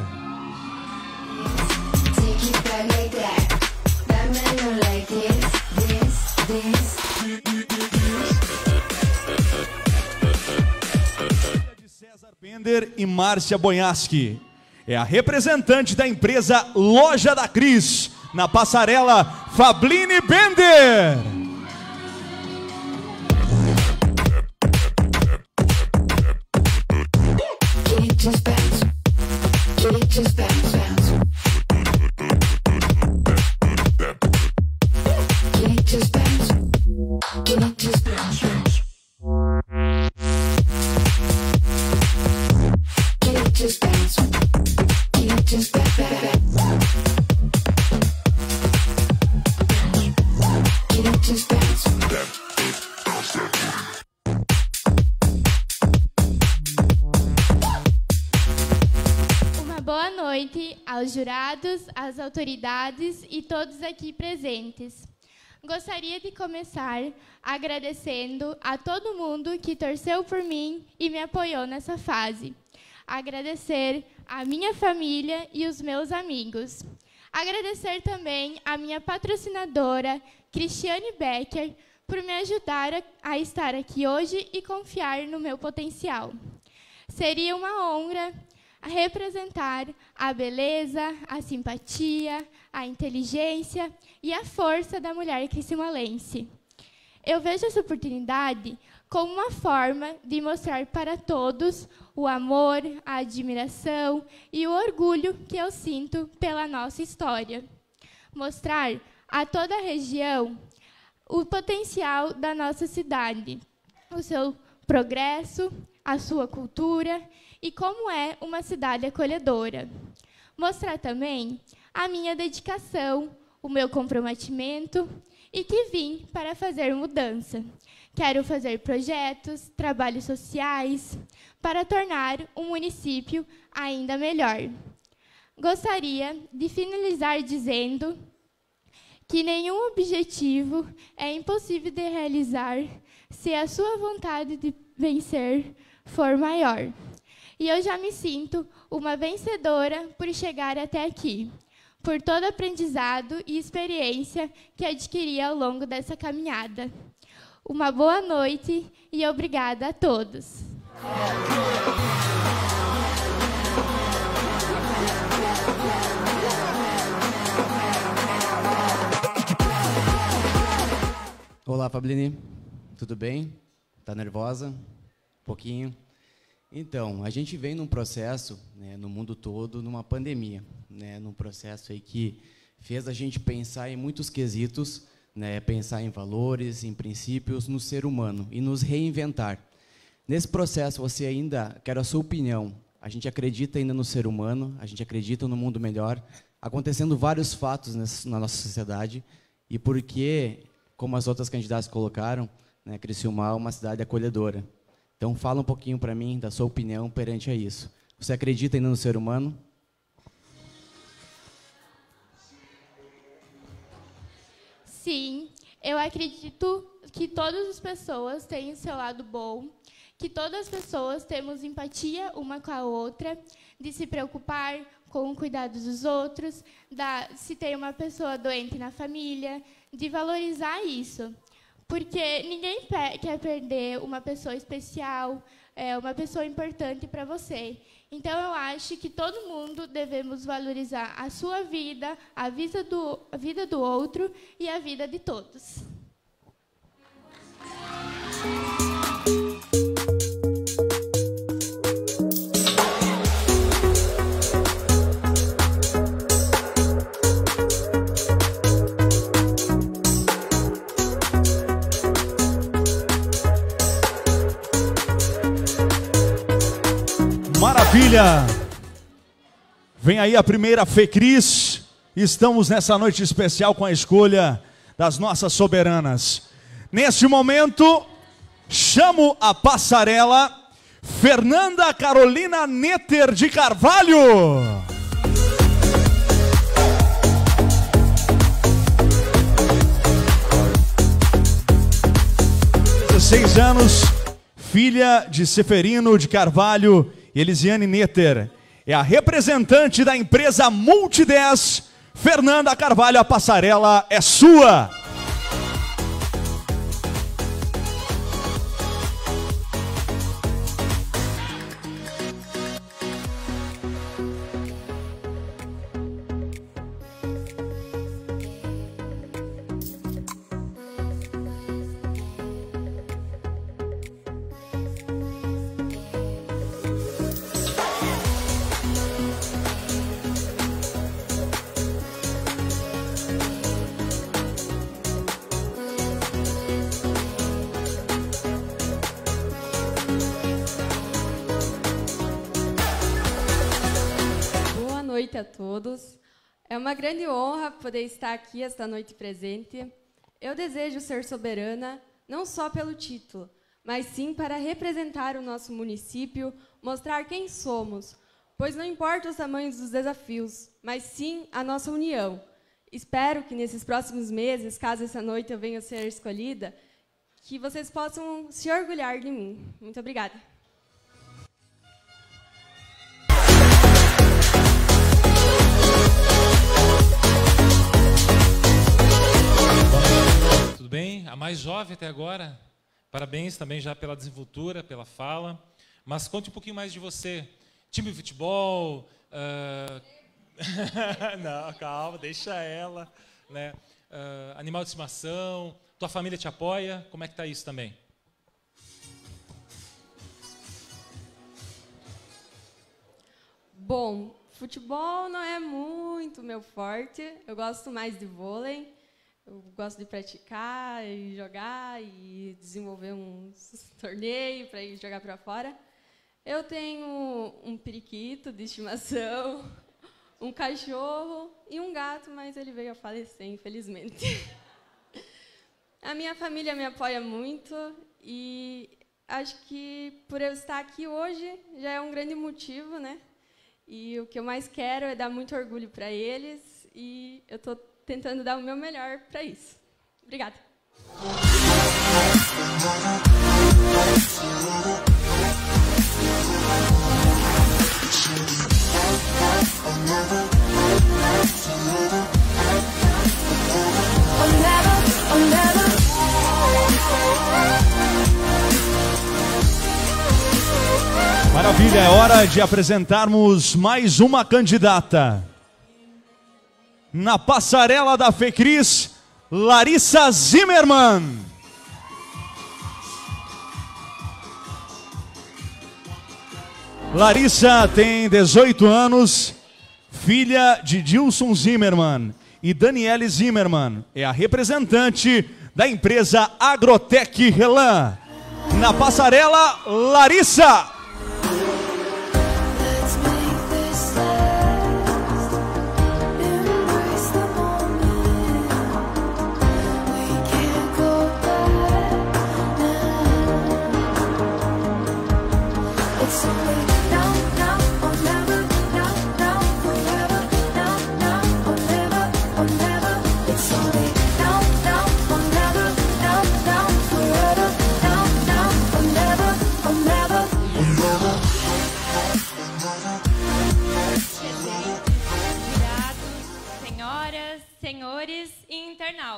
César Bender e Márcia Boyaski. É a representante da empresa Loja da Cris, na passarela Fabline Bender. Uma boa noite aos jurados, às autoridades e todos aqui presentes. Gostaria de começar agradecendo a todo mundo que torceu por mim e me apoiou nessa fase. Agradecer a minha família e os meus amigos. Agradecer também a minha patrocinadora, Cristiane Becker, por me ajudar a estar aqui hoje e confiar no meu potencial. Seria uma honra representar a beleza, a simpatia, a inteligência e a força da mulher criciumalense. Eu vejo essa oportunidade como uma forma de mostrar para todos o amor, a admiração e o orgulho que eu sinto pela nossa história. Mostrar a toda a região o potencial da nossa cidade, o seu progresso, a sua cultura e como é uma cidade acolhedora. Mostrar também a minha dedicação, o meu comprometimento e que vim para fazer mudança. Quero fazer projetos, trabalhos sociais, para tornar o município ainda melhor. Gostaria de finalizar dizendo que nenhum objetivo é impossível de realizar se a sua vontade de vencer for maior. E eu já me sinto uma vencedora por chegar até aqui, por todo aprendizado e experiência que adquiri ao longo dessa caminhada. Uma boa noite e obrigada a todos. Olá, Fabline. Tudo bem? Tá nervosa? Um pouquinho. Então, a gente vem num processo, né, no mundo todo, numa pandemia, né, num processo aí que fez a gente pensar em muitos quesitos, né, pensar em valores, em princípios, no ser humano e nos reinventar. Nesse processo, você ainda, quero a sua opinião, a gente acredita ainda no ser humano, a gente acredita no mundo melhor, acontecendo vários fatos na nossa sociedade, e porque, como as outras candidatas colocaram, né, Criciúmal é uma cidade acolhedora. Então, fala um pouquinho para mim da sua opinião perante a isso. Você acredita ainda no ser humano? Sim, Eu acredito que todas as pessoas têm o seu lado bom, que todas as pessoas temos empatia uma com a outra, de se preocupar com o cuidado dos outros, se tem uma pessoa doente na família, de valorizar isso. Porque ninguém quer perder uma pessoa especial, uma pessoa importante para você. Então, eu acho que todo mundo devemos valorizar a sua vida, a vida do outro e a vida de todos. Maravilha! Vem aí a primeira FECRIS. Estamos nessa noite especial com a escolha das nossas soberanas. Neste momento, chamo a passarela Fernanda Carolina Netter de Carvalho. Seis anos, filha de Seferino de Carvalho e Elisiane Netter. É a representante da empresa Multi10. Fernanda Carvalho, a passarela é sua. Boa noite a todos. É uma grande honra poder estar aqui esta noite presente. Eu desejo ser soberana, não só pelo título, mas sim para representar o nosso município, mostrar quem somos, pois não importa os tamanhos dos desafios, mas sim a nossa união. Espero que nesses próximos meses, caso essa noite eu venha a ser escolhida, que vocês possam se orgulhar de mim. Muito obrigada. Tudo bem? A mais jovem até agora. Parabéns também já pela desenvoltura, pela fala. Mas conte um pouquinho mais de você. Time de futebol... Não, calma, deixa ela. Né? Animal de estimação. Tua família te apoia? Como é que está isso também? Bom, futebol não é muito meu forte. Eu gosto mais de vôlei. Eu gosto de praticar e jogar e desenvolver uns torneios para ir jogar para fora. Eu tenho um periquito de estimação, um cachorro e um gato, mas ele veio a falecer, infelizmente. A minha família me apoia muito e acho que por eu estar aqui hoje já é um grande motivo, né? E o que eu mais quero é dar muito orgulho para eles e eu estou tentando dar o meu melhor para isso. Obrigada. Maravilha, é hora de apresentarmos mais uma candidata. Na passarela da FECRIS, Larissa Zimmermann. Larissa tem 18 anos, filha de Dilson Zimmermann e Daniele Zimmermann. É a representante da empresa Agrotec Relan. Na passarela, Larissa.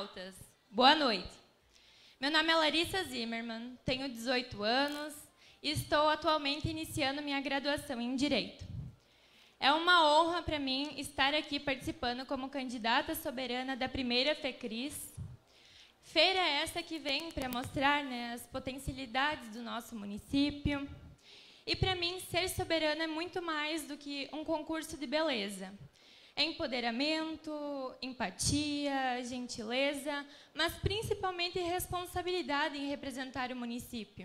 internautas, boa noite. Meu nome é Larissa Zimmermann, tenho 18 anos e estou atualmente iniciando minha graduação em Direito. É uma honra para mim estar aqui participando como candidata soberana da primeira FECRIS. Feira essa que vem para mostrar, né, as potencialidades do nosso município. E para mim, ser soberana é muito mais do que um concurso de beleza. É empoderamento, empatia, gentileza, mas principalmente responsabilidade em representar o município.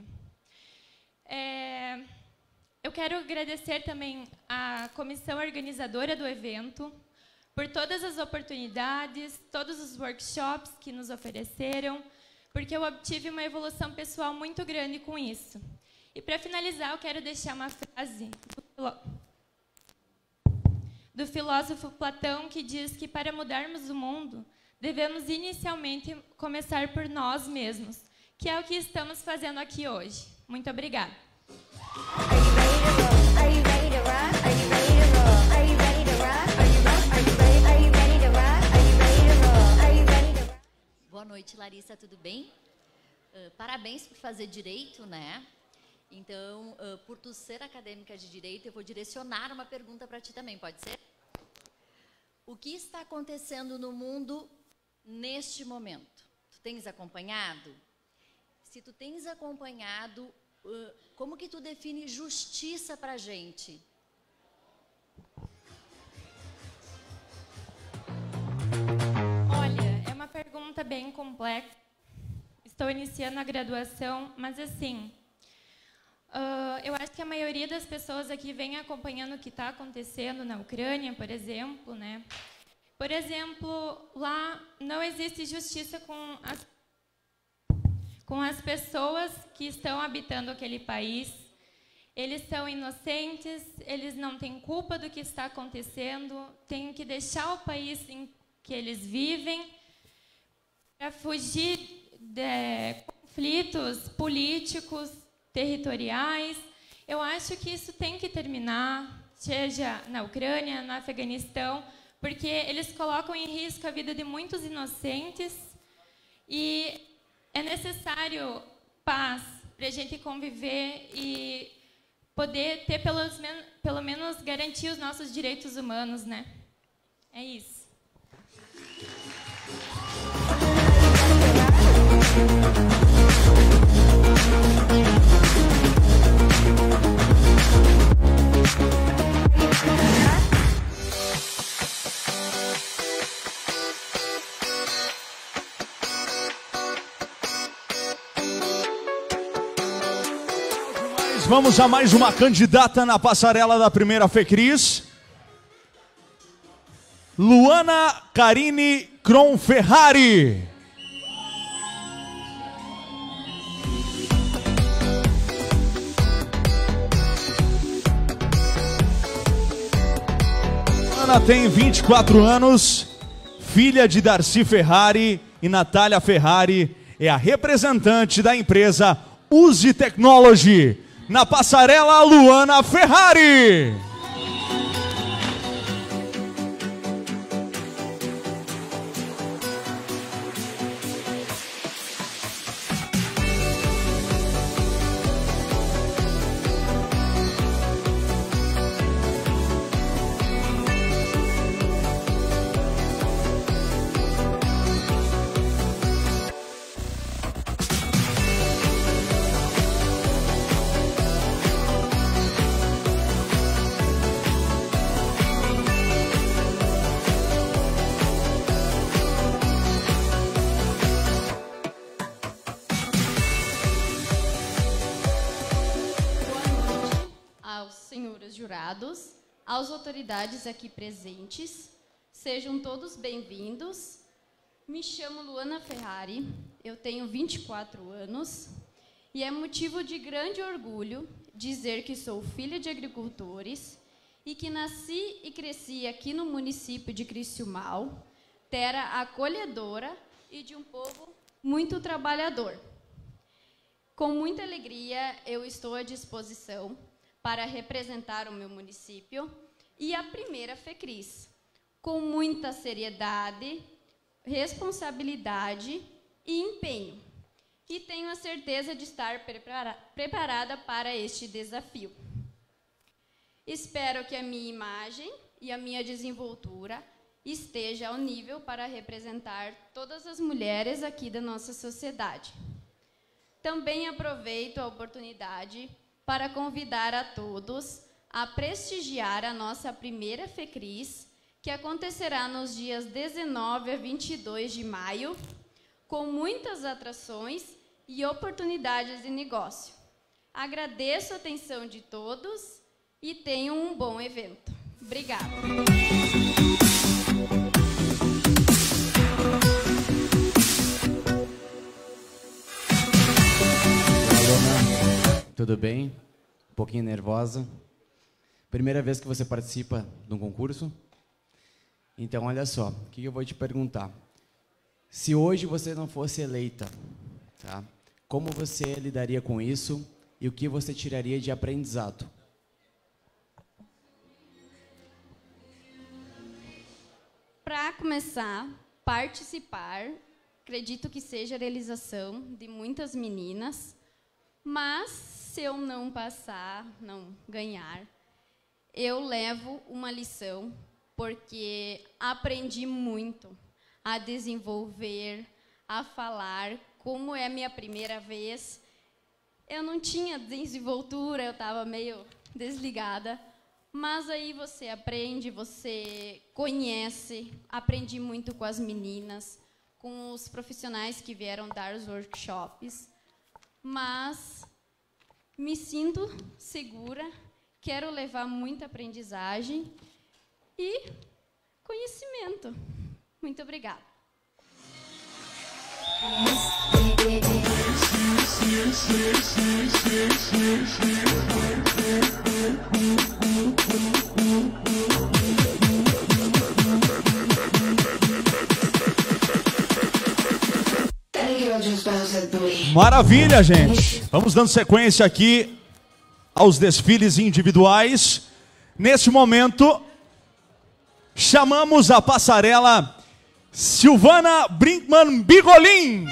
Eu quero agradecer também à comissão organizadora do evento por todas as oportunidades, todos os workshops que nos ofereceram, porque eu obtive uma evolução pessoal muito grande com isso. E, para finalizar, eu quero deixar uma frase do filósofo Platão, que diz que, para mudarmos o mundo, devemos inicialmente começar por nós mesmos, que é o que estamos fazendo aqui hoje. Muito obrigada. Boa noite, Larissa, tudo bem? Parabéns por fazer direito, né? Então, por tu ser acadêmica de direito, eu vou direcionar uma pergunta para ti também, pode ser? O que está acontecendo no mundo neste momento? Tu tens acompanhado? Se tu tens acompanhado, como que tu define justiça para a gente? Olha, é uma pergunta bem complexa. Estou iniciando a graduação, mas assim, eu acho que a maioria das pessoas aqui vem acompanhando o que está acontecendo na Ucrânia, por exemplo, né? Por exemplo, lá não existe justiça com as pessoas que estão habitando aquele país. Eles são inocentes, eles não têm culpa do que está acontecendo, têm que deixar o país em que eles vivem para fugir de conflitos políticos, territoriais. Eu acho que isso tem que terminar, seja na Ucrânia, no Afeganistão, porque eles colocam em risco a vida de muitos inocentes e é necessário paz para a gente conviver e poder ter, pelo menos, garantir os nossos direitos humanos, né? É isso. Vamos a mais uma candidata na passarela da primeira FECRIS. Luana Karine Cronferrari. Luana tem 24 anos, filha de Darcy Ferrari e Natália Ferrari, é a representante da empresa Uzi Technology. Na passarela, Luana Ferrari. Às autoridades aqui presentes, sejam todos bem-vindos. Me chamo Luana Ferrari, eu tenho 24 anos e é motivo de grande orgulho dizer que sou filha de agricultores e que nasci e cresci aqui no município de Criciúmal, terra acolhedora e de um povo muito trabalhador. Com muita alegria, eu estou à disposição para representar o meu município e a primeira FECRIS. Com muita seriedade, responsabilidade e empenho. E tenho a certeza de estar preparada para este desafio. Espero que a minha imagem e a minha desenvoltura esteja ao nível para representar todas as mulheres aqui da nossa sociedade. Também aproveito a oportunidade para convidar a todos a prestigiar a nossa primeira FECRIS, que acontecerá nos dias 19 a 22 de maio, com muitas atrações e oportunidades de negócio. Agradeço a atenção de todos e tenham um bom evento. Obrigada. Tudo bem? Um pouquinho nervosa. Primeira vez que você participa de um concurso? Então, olha só, o que eu vou te perguntar. Se hoje você não fosse eleita, tá? Como você lidaria com isso e o que você tiraria de aprendizado? Para começar, participar, acredito que seja a realização de muitas meninas, mas se eu não passar, não ganhar, eu levo uma lição, porque aprendi muito a desenvolver, a falar. Como é a minha primeira vez, eu não tinha desenvoltura, eu estava meio desligada, mas aí você aprende, você conhece, aprendi muito com as meninas, com os profissionais que vieram dar os workshops, mas me sinto segura, quero levar muita aprendizagem e conhecimento. Muito obrigada. Maravilha, gente. Vamos dando sequência aqui aos desfiles individuais. Neste momento, chamamos a passarela Silvana Brinkman Bigolin.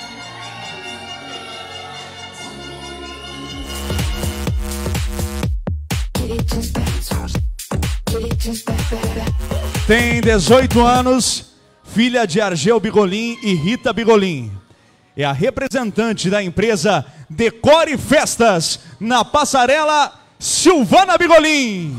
Tem 18 anos, filha de Argel Bigolin e Rita Bigolin. É a representante da empresa Decore Festas na passarela Silvana Bigolin.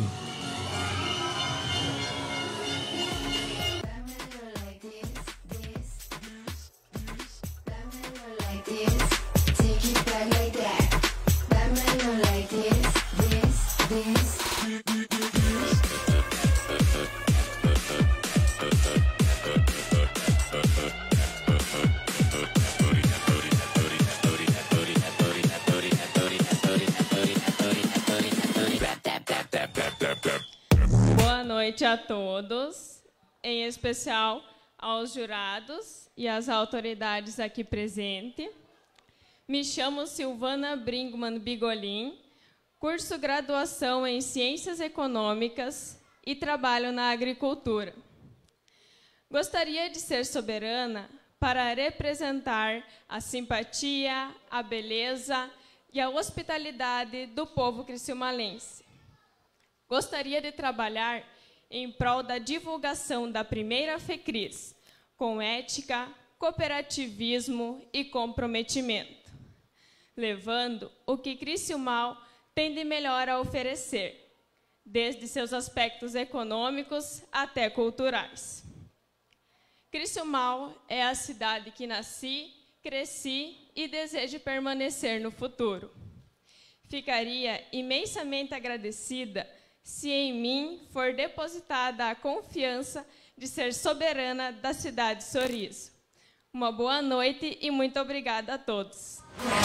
Boa noite a todos, em especial aos jurados e às autoridades aqui presentes. Me chamo Silvana Brinkman Bigolin, curso graduação em Ciências Econômicas e trabalho na agricultura. Gostaria de ser soberana para representar a simpatia, a beleza e a hospitalidade do povo criciumalense. Gostaria de trabalhar em prol da divulgação da primeira FECRIS, com ética, cooperativismo e comprometimento, levando o que Criciúmal tem de melhor a oferecer, desde seus aspectos econômicos até culturais. Criciúmal é a cidade que nasci, cresci e desejo permanecer no futuro. Ficaria imensamente agradecida se em mim for depositada a confiança de ser soberana da cidade de Sorriso. Uma boa noite e muito obrigada a todos.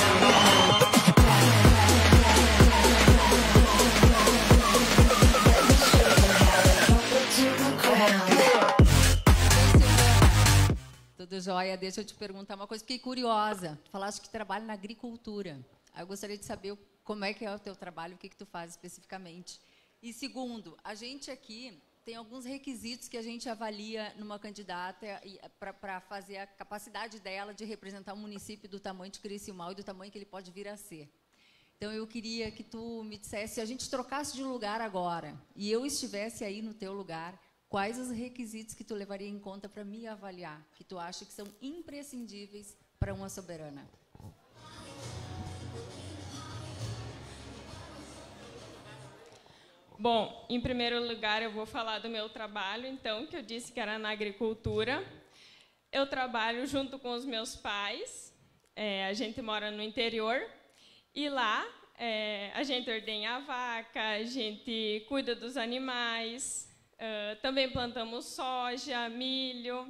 Tudo jóia. Deixa eu te perguntar uma coisa. Fiquei curiosa. Tu falaste que trabalha na agricultura. Eu gostaria de saber como é que é o teu trabalho, o que tu faz especificamente. E segundo, a gente aqui tem alguns requisitos que a gente avalia numa candidata para fazer a capacidade dela de representar um município do tamanho de Criciúmal e do tamanho que ele pode vir a ser. Então, eu queria que tu me dissesse, se a gente trocasse de lugar agora e eu estivesse aí no teu lugar, quais os requisitos que tu levaria em conta para me avaliar, que tu acha que são imprescindíveis para uma soberana? Bom, em primeiro lugar, eu vou falar do meu trabalho, então, que eu disse que era na agricultura. Eu trabalho junto com os meus pais, a gente mora no interior, e lá a gente ordenha a vaca, a gente cuida dos animais, também plantamos soja, milho.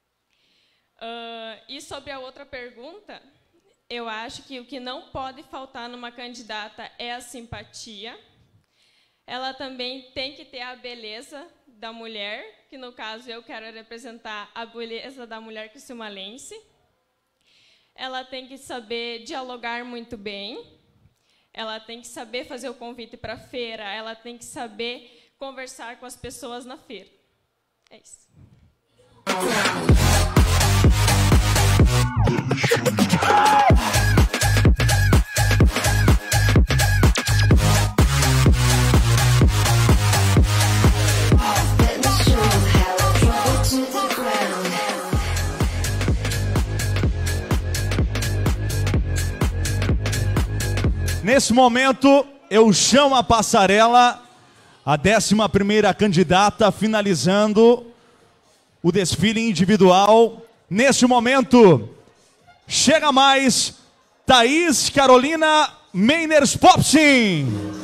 E sobre a outra pergunta, eu acho que o que não pode faltar numa candidata é a simpatia. Ela também tem que ter a beleza da mulher, que no caso eu quero representar a beleza da mulher criciumalense. Ela tem que saber dialogar muito bem, ela tem que saber fazer o convite para a feira, ela tem que saber conversar com as pessoas na feira. É isso. Nesse momento, eu chamo a passarela, a 11ª candidata, finalizando o desfile individual. Neste momento, chega mais Thaís Carolina Meiners Popsin.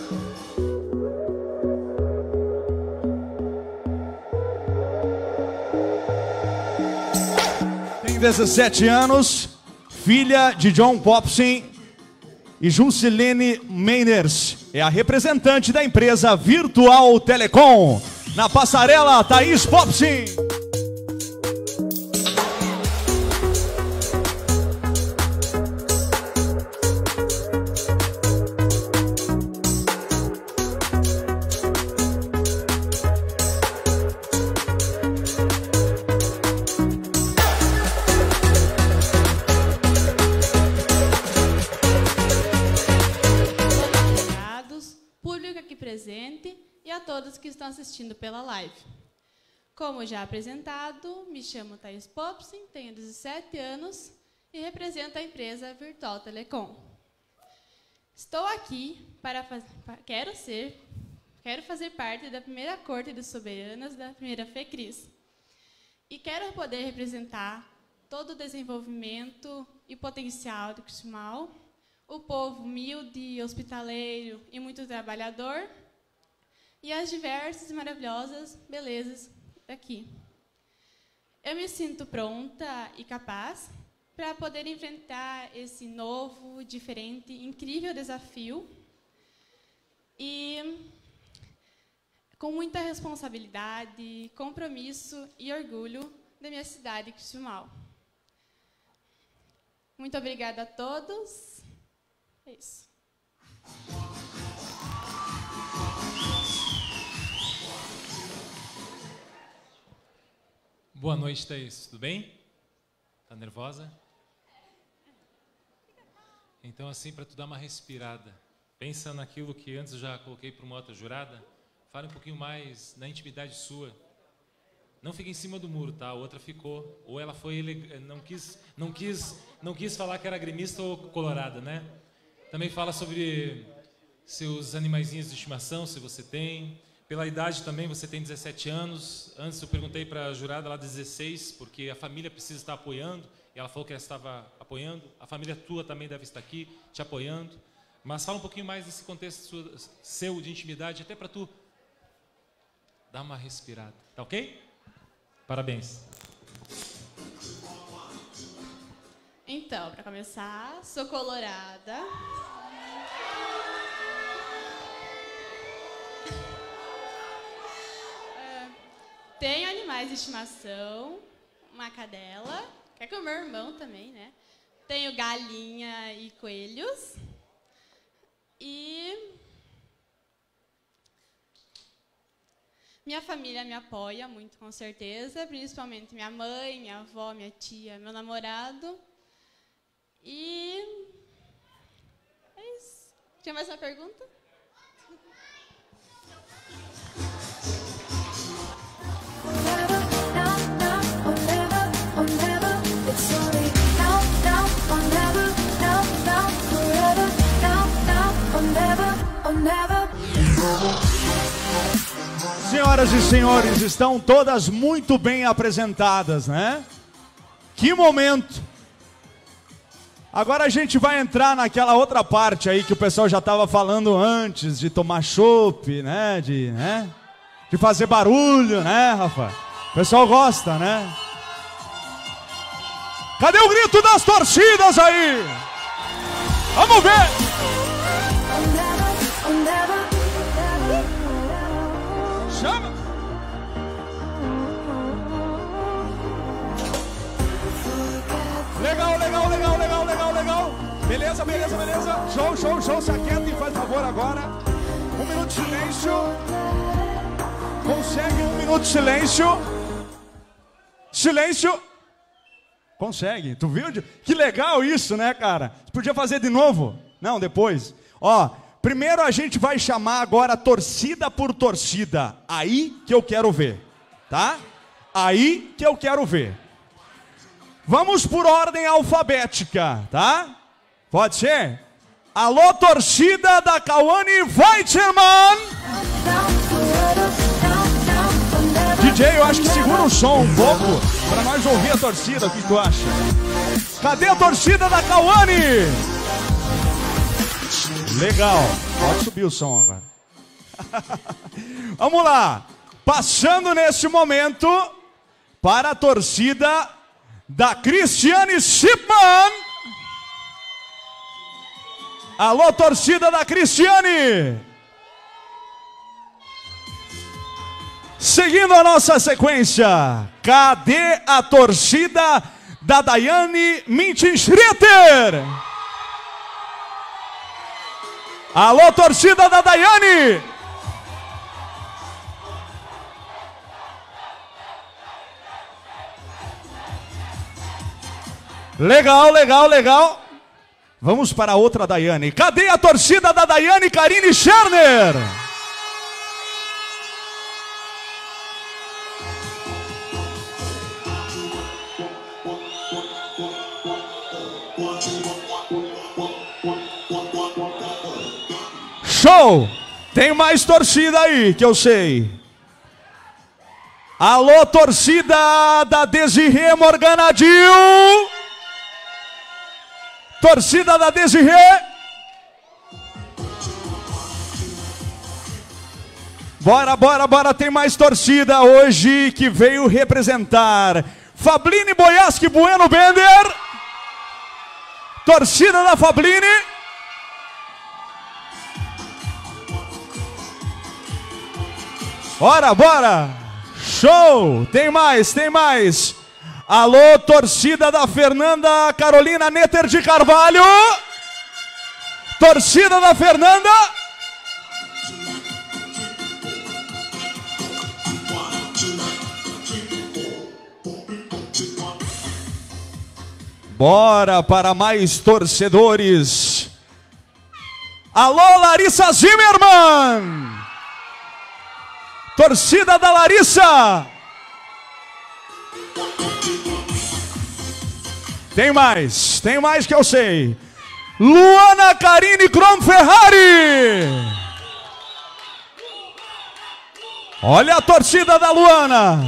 Tem 17 anos, filha de John Popsin e Juncilene Meiners. É a representante da empresa Virtual Telecom. Na passarela, Thaís Popsin. E a todos que estão assistindo pela live. Como já apresentado, me chamo Thaís Popsin, tenho 17 anos e represento a empresa Virtual Telecom. Estou aqui quero fazer parte da primeira corte de soberanas da primeira FECRIS. E quero poder representar todo o desenvolvimento e potencial do Criciúmal, o povo humilde, hospitaleiro e muito trabalhador, e as diversas e maravilhosas belezas daqui. Eu me sinto pronta e capaz para poder enfrentar esse novo, diferente, incrível desafio e com muita responsabilidade, compromisso e orgulho da minha cidade, Criciúmal. Muito obrigada a todos. É isso. Boa noite, Thaís. Tudo bem? Tá nervosa? Então, assim, para tu dar uma respirada, pensa naquilo que antes eu já coloquei para uma outra jurada, fale um pouquinho mais na intimidade sua. Não fica em cima do muro, tá? A outra ficou. Ou ela foi não quis falar que era gremista ou colorada, né? Também fala sobre seus animaizinhos de estimação, se você tem. Pela idade também, você tem 17 anos. Antes eu perguntei para a jurada lá 16, porque a família precisa estar apoiando. E ela falou que ela estava apoiando. A família tua também deve estar aqui, te apoiando. Mas fala um pouquinho mais desse contexto seu de intimidade, até para tu dar uma respirada. Tá ok? Parabéns. Então, para começar, sou colorada. Tenho animais de estimação, uma cadela, que é com o meu irmão também, né? Tenho galinha e coelhos. E Minha família me apoia muito, com certeza, principalmente minha mãe, minha avó, minha tia, meu namorado. E é isso. Tinha mais uma pergunta? Senhoras e senhores, estão todas muito bem apresentadas, né? Que momento! Agora a gente vai entrar naquela outra parte aí que o pessoal já estava falando antes, de tomar chopp, né? De fazer barulho, né, Rafa? O pessoal gosta, né? Cadê o grito das torcidas aí? Vamos ver! Chama! Legal, legal, legal, legal, legal, legal. Beleza, beleza, beleza. Show, show, show. Se aquieta e faz favor agora. 1 minuto de silêncio. Consegue 1 minuto de silêncio. Silêncio. Consegue. Tu viu? Que legal isso, né, cara? Você podia fazer de novo? Não, depois. Ó, primeiro a gente vai chamar agora torcida por torcida. Aí que eu quero ver, tá? Aí que eu quero ver. Vamos por ordem alfabética, tá? Pode ser? Alô, torcida da Cauane Weitermann! DJ, eu acho que segura o som um pouco para nós ouvir a torcida. O que tu acha? Cadê a torcida da Cauane? Legal. Pode subir o som agora. Vamos lá. Passando nesse momento para a torcida da Cristiane Shipman. Alô, torcida da Cristiane. Seguindo a nossa sequência, cadê a torcida da Daiane Mintin-Schritter? Alô, torcida da Daiane! Legal, legal, legal. Vamos para a outra Daiane. Cadê a torcida da Daiane Karine Scherner? Show! Tem mais torcida aí, que eu sei. Alô, torcida da Desirê Morganadil. Torcida da Desirê. Bora, bora, bora. Tem mais torcida hoje que veio representar Fabline Boyaski Bueno Bender. Torcida da Fabline. Bora, bora! Show! Tem mais, tem mais! Alô, torcida da Fernanda Carolina Netter de Carvalho! Torcida da Fernanda! Bora para mais torcedores! Alô, Larissa Zimmermann! Torcida da Larissa. Tem mais que eu sei. Luana Karine Kron Ferrari. Olha a torcida da Luana.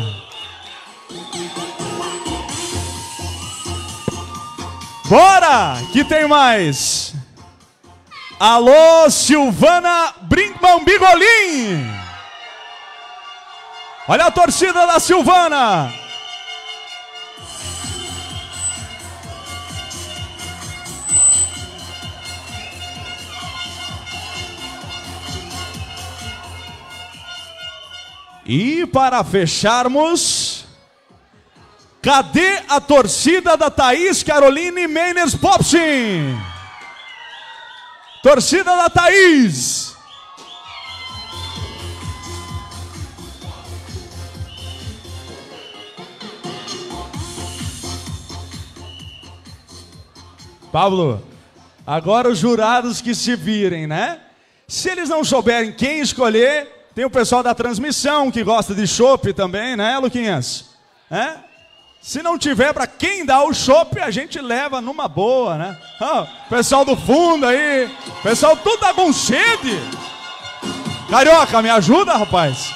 Bora, que tem mais. Alô, Silvana Brinkman Bigolin. Olha a torcida da Silvana. E para fecharmos, cadê a torcida da Thaís Caroline Meiners Popsin? Torcida da Thaís. Pablo, agora os jurados que se virem, né? Se eles não souberem quem escolher, tem o pessoal da transmissão que gosta de chopp também, né, Luquinhas? Se não tiver para quem dá o chopp, a gente leva numa boa, né? Pessoal do fundo aí, pessoal tudo tá com sede. Carioca, me ajuda, rapaz?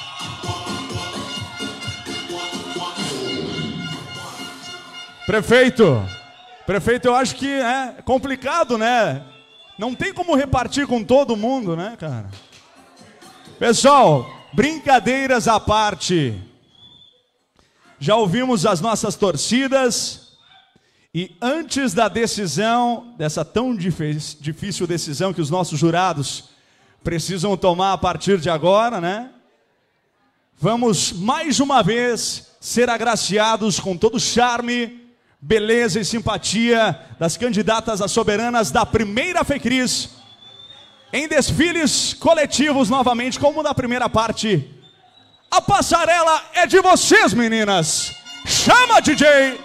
Prefeito, eu acho que é complicado, né? Não tem como repartir com todo mundo, né, cara? Pessoal, brincadeiras à parte. Já ouvimos as nossas torcidas e antes da decisão, dessa tão difícil decisão que os nossos jurados precisam tomar a partir de agora, né? Vamos mais uma vez ser agraciados com todo o charme, beleza e simpatia das candidatas a soberanas da primeira FECRIS, em desfiles coletivos novamente, como na primeira parte. A passarela é de vocês, meninas. Chama, DJ!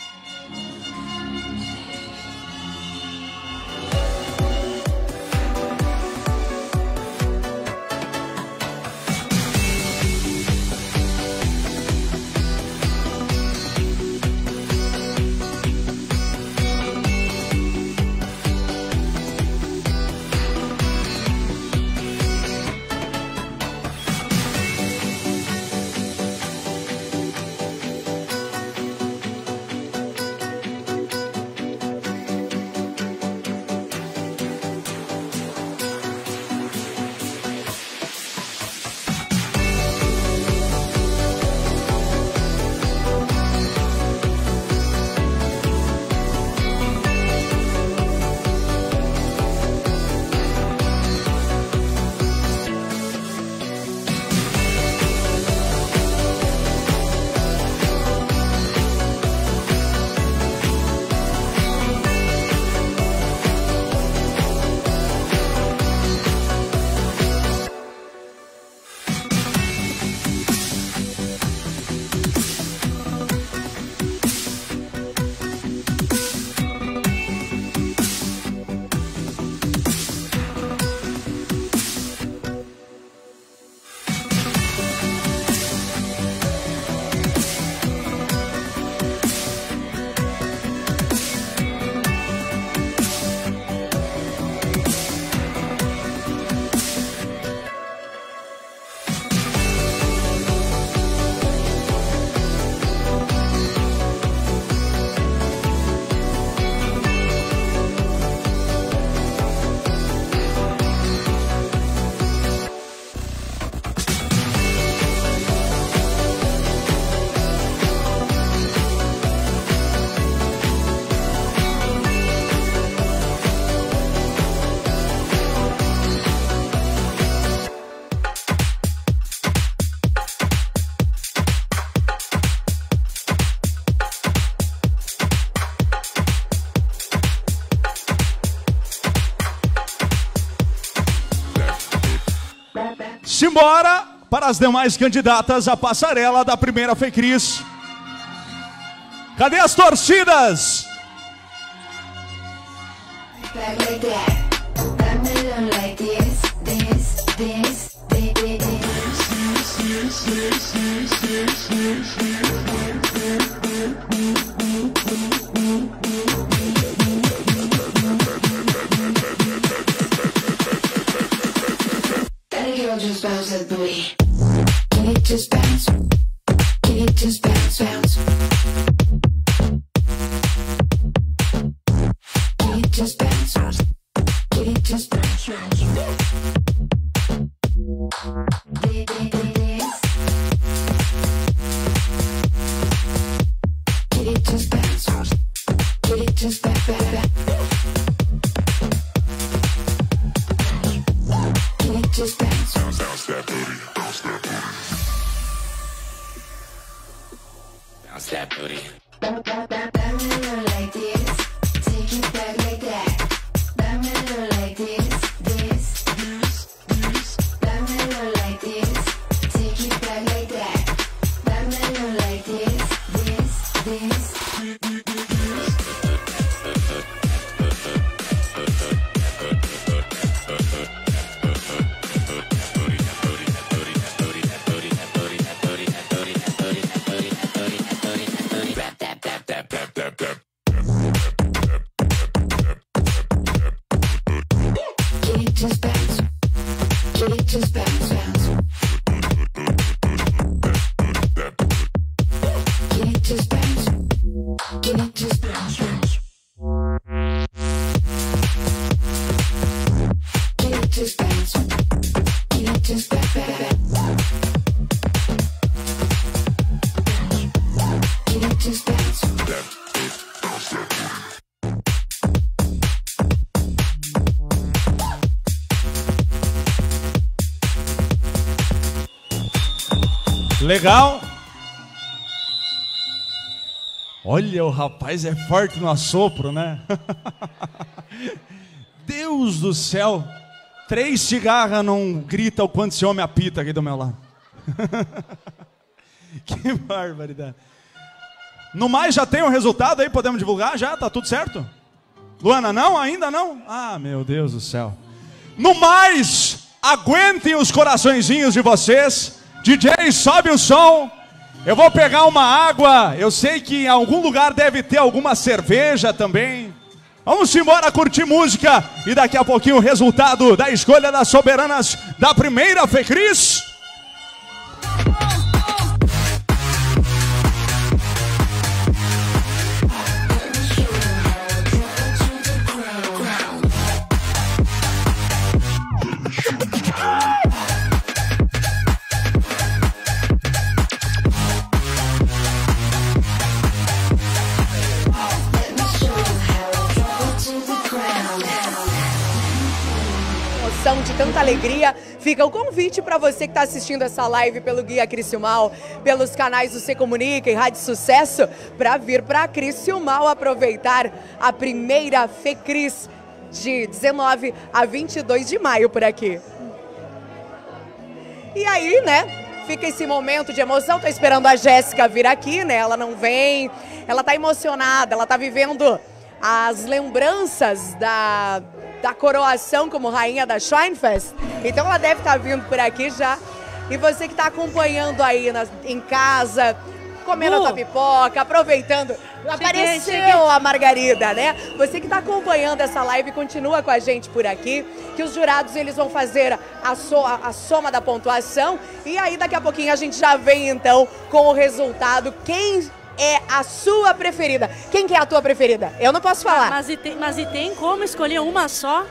Simbora para as demais candidatas à passarela da primeira FECRIS. Cadê as torcidas? Just bounce that booty. Can it just bounce? Can it just bounce, bounce? Can it just bounce? Can it just bounce, bounce? Can it just bounce? Can it just bounce, bounce? Can it just bounce? Bounce that booty, bounce that booty. Bounce that booty. Bang me low like this, take it back like that. Bang me low like this, this. Bang me low like this, take it back like that. Bang me low like this, this. Legal. Olha, o rapaz é forte no assopro, né? Deus do céu. 3 cigarras não grita o quanto esse homem apita aqui do meu lado. Que barbaridade. No mais, já tem um resultado aí? Podemos divulgar já? Tá tudo certo? Luana, não? Ainda não? Ah, meu Deus do céu. No mais, aguentem os coraçõezinhos de vocês. DJ, sobe o som. Eu vou pegar uma água. Eu sei que em algum lugar deve ter alguma cerveja também. Vamos embora curtir música. E daqui a pouquinho o resultado da escolha das soberanas da primeira FECRIS. De tanta alegria, fica o convite para você que está assistindo essa live pelo Guia Criciúmal, pelos canais do Se Comunica e Rádio Sucesso, para vir para Criciúmal aproveitar a primeira FECRIS de 19 a 22 de maio por aqui. E aí, né, fica esse momento de emoção. Tô esperando a Jéssica vir aqui, né, ela não vem, ela tá emocionada, ela tá vivendo as lembranças da coroação como rainha da Schweinfest. Então ela deve estar vindo por aqui já. E você que está acompanhando aí em casa, comendo a tua pipoca, aproveitando. Apareceu a Margarida, né? Você que está acompanhando essa live, continua com a gente por aqui, que os jurados eles vão fazer a soma da pontuação. E aí daqui a pouquinho a gente já vem então com o resultado. Quem é a sua preferida? Quem que é a tua preferida? Eu não posso falar. Mas e tem como escolher uma só?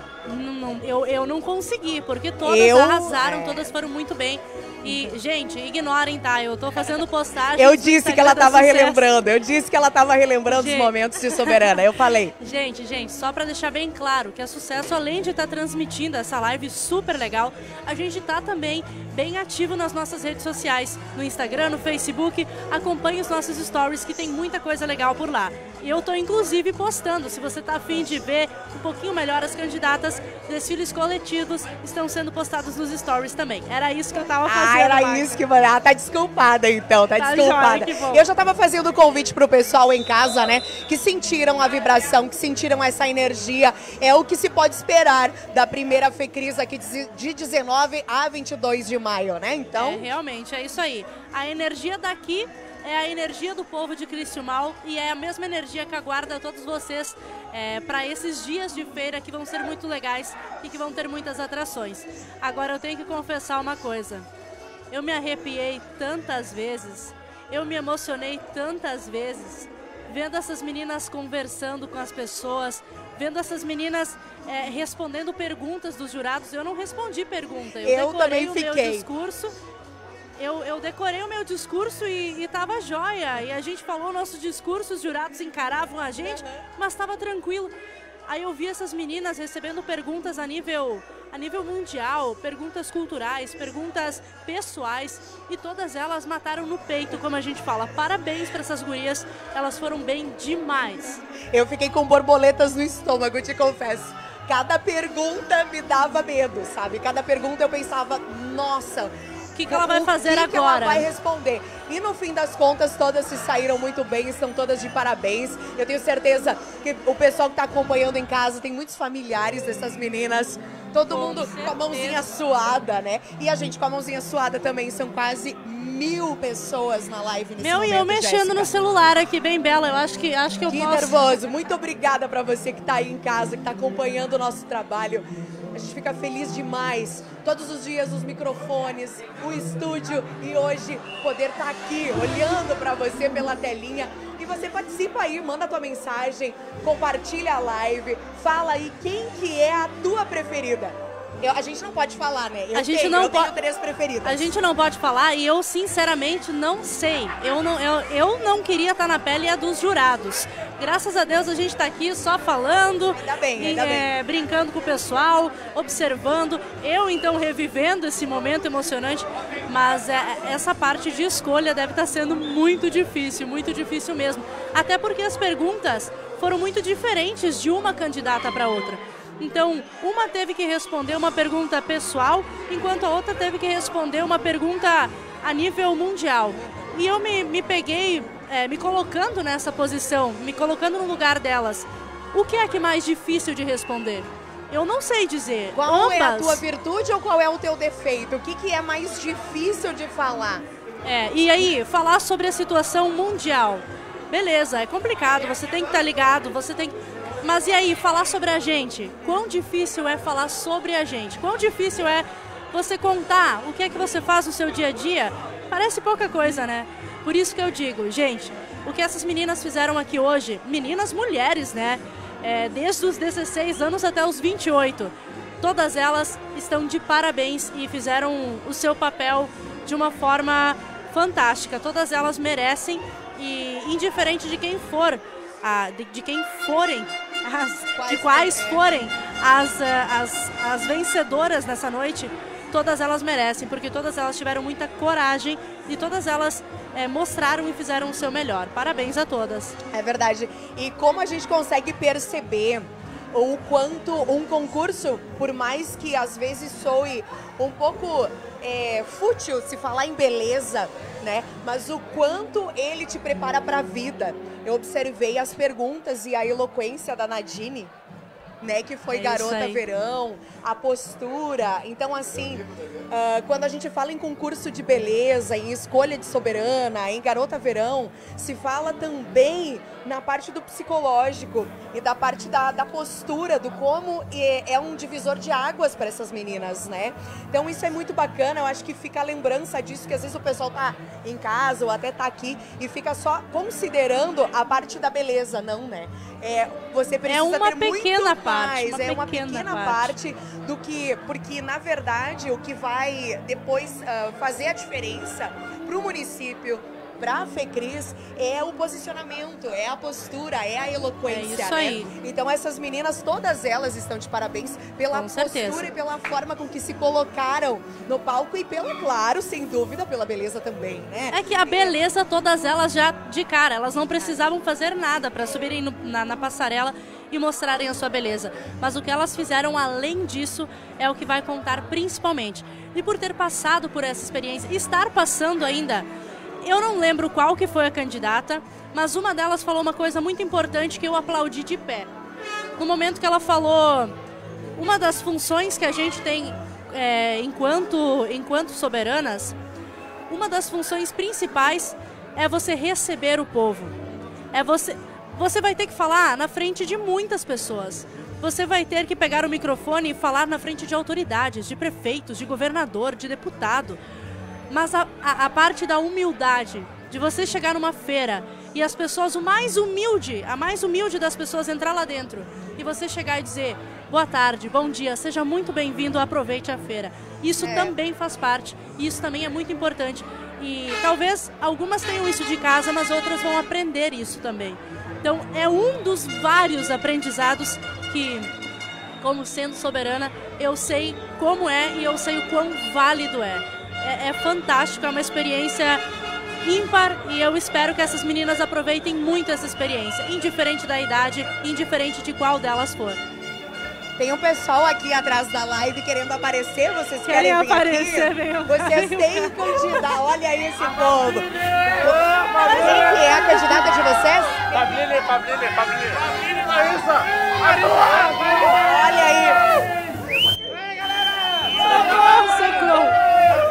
Eu não consegui, porque todas arrasaram, todas foram muito bem. E, gente, ignorem, tá? Eu tô fazendo postagem. Eu disse que ela tava relembrando. Eu disse que ela tava relembrando os momentos de Soberana. Eu falei. Gente, só pra deixar bem claro que a Sucesso, além de estar transmitindo essa live super legal, a gente tá também bem ativo nas nossas redes sociais. No Instagram, no Facebook. Acompanhe os nossos stories, que tem muita coisa legal por lá. E eu tô, inclusive, postando. Se você tá afim de ver um pouquinho melhor as candidatas, desfiles coletivos estão sendo postados nos stories também. Era isso que eu tava fazendo. Era isso que... Ah, tá desculpada então, tá desculpada. Joia, eu já tava fazendo o convite pro pessoal em casa, né, que sentiram a vibração, que sentiram essa energia. É o que se pode esperar da primeira FECRIS aqui de 19 a 22 de maio, né? Então... realmente, é isso aí. A energia daqui é a energia do povo de Criciúmal e é a mesma energia que aguarda todos vocês para esses dias de feira que vão ser muito legais e que vão ter muitas atrações. Agora eu tenho que confessar uma coisa. Eu me arrepiei tantas vezes, eu me emocionei tantas vezes, vendo essas meninas conversando com as pessoas, vendo essas meninas respondendo perguntas dos jurados. Eu não respondi pergunta, eu decorei o meu discurso. Eu decorei o meu discurso e tava jóia. E a gente falou o nosso discurso, os jurados encaravam a gente, mas tava tranquilo. Aí eu vi essas meninas recebendo perguntas a nível mundial, perguntas culturais, perguntas pessoais, e todas elas mataram no peito, como a gente fala. Parabéns para essas gurias, elas foram bem demais. Eu fiquei com borboletas no estômago, te confesso. Cada pergunta me dava medo, sabe? Cada pergunta eu pensava, nossa... O que ela vai fazer agora? O que ela vai responder? E no fim das contas, todas se saíram muito bem, estão todas de parabéns. Eu tenho certeza que o pessoal que está acompanhando em casa, tem muitos familiares dessas meninas, todo mundo com a mãozinha suada, né? E a gente com a mãozinha suada também, são quase 1000 pessoas na live nesse momento, e eu mexendo Jéssica. No celular aqui, bem bela, eu acho que eu posso... Que nervoso. Muito obrigada para você que está aí em casa, que está acompanhando o nosso trabalho. A gente fica feliz demais. Todos os dias os microfones, o estúdio e hoje poder estar aqui olhando para você pela telinha. E você participa aí, manda a tua mensagem, compartilha a live, fala aí quem que é a tua preferida. A gente não pode falar, né? Eu tenho 3 preferidas. A gente não pode falar e eu, sinceramente, não sei. Eu não queria estar na pele dos jurados. Graças a Deus a gente está aqui só falando, ainda bem. Brincando com o pessoal, observando. Eu, então, revivendo esse momento emocionante. Mas essa parte de escolha deve estar sendo muito difícil mesmo. Até porque as perguntas foram muito diferentes de uma candidata para outra. Então, uma teve que responder uma pergunta pessoal, enquanto a outra teve que responder uma pergunta a nível mundial. E eu me peguei me colocando nessa posição, me colocando no lugar delas. O que é que é mais difícil de responder? Eu não sei dizer. Qual é a tua virtude ou qual é o teu defeito? O que é mais difícil de falar? E aí, falar sobre a situação mundial. Beleza, é complicado, você tem que estar ligado, você tem... Mas e aí, falar sobre a gente? Quão difícil é falar sobre a gente? Quão difícil é você contar o que é que você faz no seu dia a dia? Parece pouca coisa, né? Por isso que eu digo, gente, o que essas meninas fizeram aqui hoje, meninas mulheres, né? Desde os 16 anos até os 28. Todas elas estão de parabéns e fizeram o seu papel de uma forma fantástica. Todas elas merecem e indiferente de quem for, de quais forem as vencedoras nessa noite, todas elas merecem, porque todas elas tiveram muita coragem e todas elas mostraram e fizeram o seu melhor. Parabéns a todas. É verdade. E como a gente consegue perceber o quanto um concurso, por mais que às vezes soe um pouco fútil se falar em beleza, né? Mas o quanto ele te prepara para a vida. Eu observei as perguntas e a eloquência da Nadine, né, que foi garota verão, a postura. Então, assim, quando a gente fala em concurso de beleza, em escolha de soberana, em garota verão, se fala também na parte do psicológico e da parte da postura, do como é um divisor de águas para essas meninas, né? Então, isso é muito bacana. Eu acho que fica a lembrança disso, que às vezes o pessoal tá em casa ou até tá aqui e fica só considerando a parte da beleza, não, né? Você precisa ter muito mais, é uma pequena parte do que, porque na verdade o que vai depois fazer a diferença para o município, para a FECRIS, é o posicionamento, é a postura, é a eloquência, isso aí. Né? Então essas meninas, todas elas estão de parabéns pela postura e pela forma com que se colocaram no palco e pela, claro, sem dúvida, pela beleza também, né? É que a beleza, todas elas já de cara, elas não precisavam fazer nada para subirem na passarela e mostrarem a sua beleza. Mas o que elas fizeram além disso é o que vai contar principalmente. E por ter passado por essa experiência, estar passando ainda... Eu não lembro qual que foi a candidata, mas uma delas falou uma coisa muito importante que eu aplaudi de pé. No momento que ela falou, uma das funções que a gente tem enquanto soberanas, uma das funções principais é você receber o povo. Você vai ter que falar na frente de muitas pessoas. Você vai ter que pegar o microfone e falar na frente de autoridades, de prefeitos, de governador, de deputado. Mas a parte da humildade, de você chegar numa feira e as pessoas, a mais humilde das pessoas entrar lá dentro e você chegar e dizer, boa tarde, bom dia, seja muito bem-vindo, aproveite a feira. Isso também faz parte, e isso também é muito importante. E talvez algumas tenham isso de casa, mas outras vão aprender isso também. Então é um dos vários aprendizados que, como sendo soberana, eu sei como é e eu sei o quão válido é. É fantástico, é uma experiência ímpar e eu espero que essas meninas aproveitem muito essa experiência, indiferente da idade, indiferente de qual delas for. Tem um pessoal aqui atrás da live querendo aparecer, vocês querem vir aparecer, aqui? Vocês têm candidata, olha aí esse povo. Quem é a candidata de vocês? Pabline, Larissa! Olha aí. Socorro!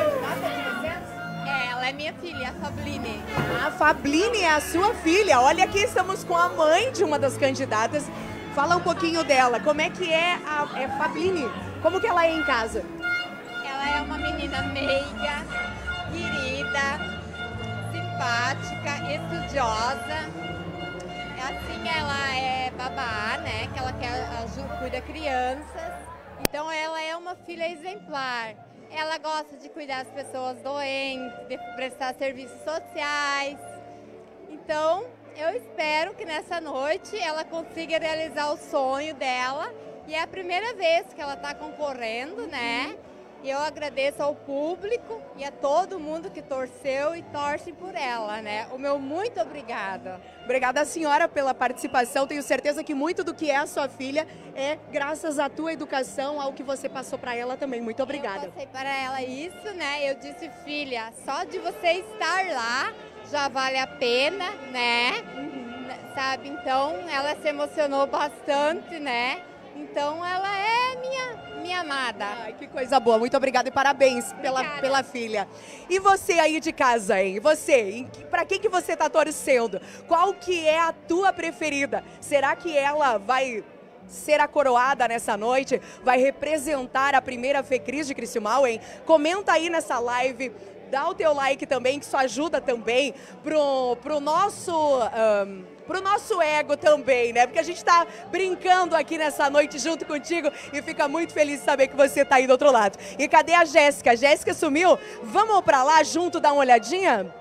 É minha filha, a Fabline. A Fabline é a sua filha. Olha, aqui estamos com a mãe de uma das candidatas. Fala um pouquinho dela. Como é que é a Fabline? Como que ela é em casa? Ela é uma menina meiga, querida, simpática, estudiosa. Assim, ela é babá, né? Que ela cuida crianças. Então, ela é uma filha exemplar. Ela gosta de cuidar das pessoas doentes, de prestar serviços sociais. Então, eu espero que nessa noite ela consiga realizar o sonho dela. E é a primeira vez que ela está concorrendo, né? E eu agradeço ao público e a todo mundo que torceu e torce por ela, né? O meu muito obrigada. Obrigada, senhora, pela participação. Tenho certeza que muito do que é a sua filha é graças à tua educação, ao que você passou para ela também. Muito obrigada. Eu passei para ela isso, né? Eu disse, filha, só de você estar lá já vale a pena, né? Sabe? Então, ela se emocionou bastante, né? Então, ela é minha amada. Ai, que coisa boa. Muito obrigada e parabéns pela filha. E você aí de casa, hein? Você, pra quem que você tá torcendo? Qual que é a tua preferida? Será que ela vai ser a coroada nessa noite? Vai representar a primeira Fecris de Criciúmal, hein? Comenta aí nessa live. Dá o teu like também, que isso ajuda também pro nosso ego também, né? Porque a gente tá brincando aqui nessa noite junto contigo e fica muito feliz de saber que você tá aí do outro lado. E cadê a Jéssica? A Jéssica sumiu? Vamos pra lá junto dar uma olhadinha?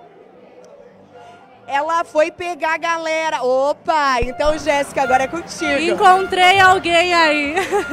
Ela foi pegar a galera. Opa! Então, Jéssica, agora é contigo. Encontrei alguém aí.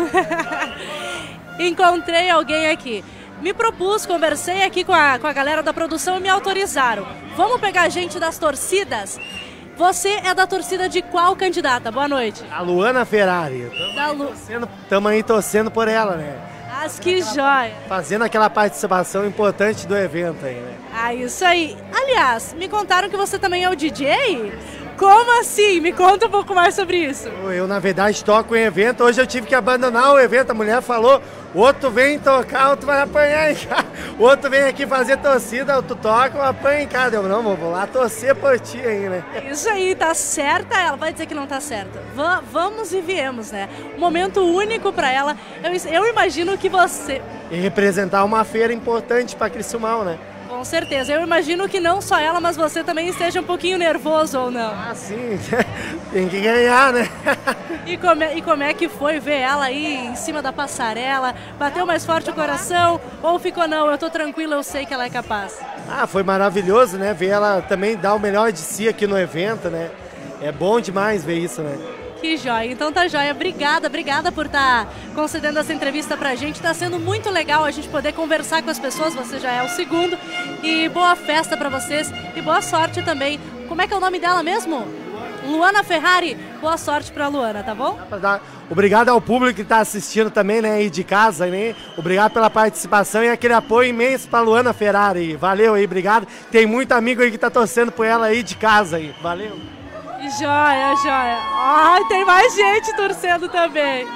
Encontrei alguém aqui. Me propus, conversei aqui com a galera da produção e me autorizaram. Vamos pegar gente das torcidas? Você é da torcida de qual candidata? Boa noite. A Luana Ferrari. Estamos aí torcendo por ela, né? Mas que joia. Fazendo aquela participação importante do evento aí, né? Ah, isso aí. Aliás, me contaram que você também é o DJ? Como assim? Me conta um pouco mais sobre isso. Eu, na verdade, toco em evento. Hoje eu tive que abandonar o evento. A mulher falou, outro vem tocar, outro vai apanhar em casa. O outro vem aqui fazer torcida, outro toca, eu apanho em casa. Eu, não, vou lá torcer por ti aí, né? Isso aí, tá certa? Ela vai dizer que não tá certa. Vamos e viemos, né? Um momento único pra ela. Eu imagino que você... E representar uma feira importante pra Criciúmal, né? Com certeza. Eu imagino que não só ela, mas você também esteja um pouquinho nervoso ou não. Ah, sim. Tem que ganhar, né? E como é que foi ver ela aí em cima da passarela? Bateu mais forte o coração? Ou ficou, não, eu tô tranquila, eu sei que ela é capaz? Ah, foi maravilhoso, né? Ver ela também dar o melhor de si aqui no evento, né? É bom demais ver isso, né? Que joia. Então tá joia. Obrigada por estar concedendo essa entrevista pra gente. Tá sendo muito legal a gente poder conversar com as pessoas. Você já é o segundo. E boa festa pra vocês. E boa sorte também. Como é que é o nome dela mesmo? Luana Ferrari. Boa sorte pra Luana, tá bom? Obrigado ao público que tá assistindo também, né? Aí de casa, né? Obrigado pela participação e aquele apoio imenso pra Luana Ferrari. Valeu aí, obrigado. Tem muito amigo aí que tá torcendo por ela aí de casa aí. Valeu. Joia, joia. Ai, tem mais gente torcendo também.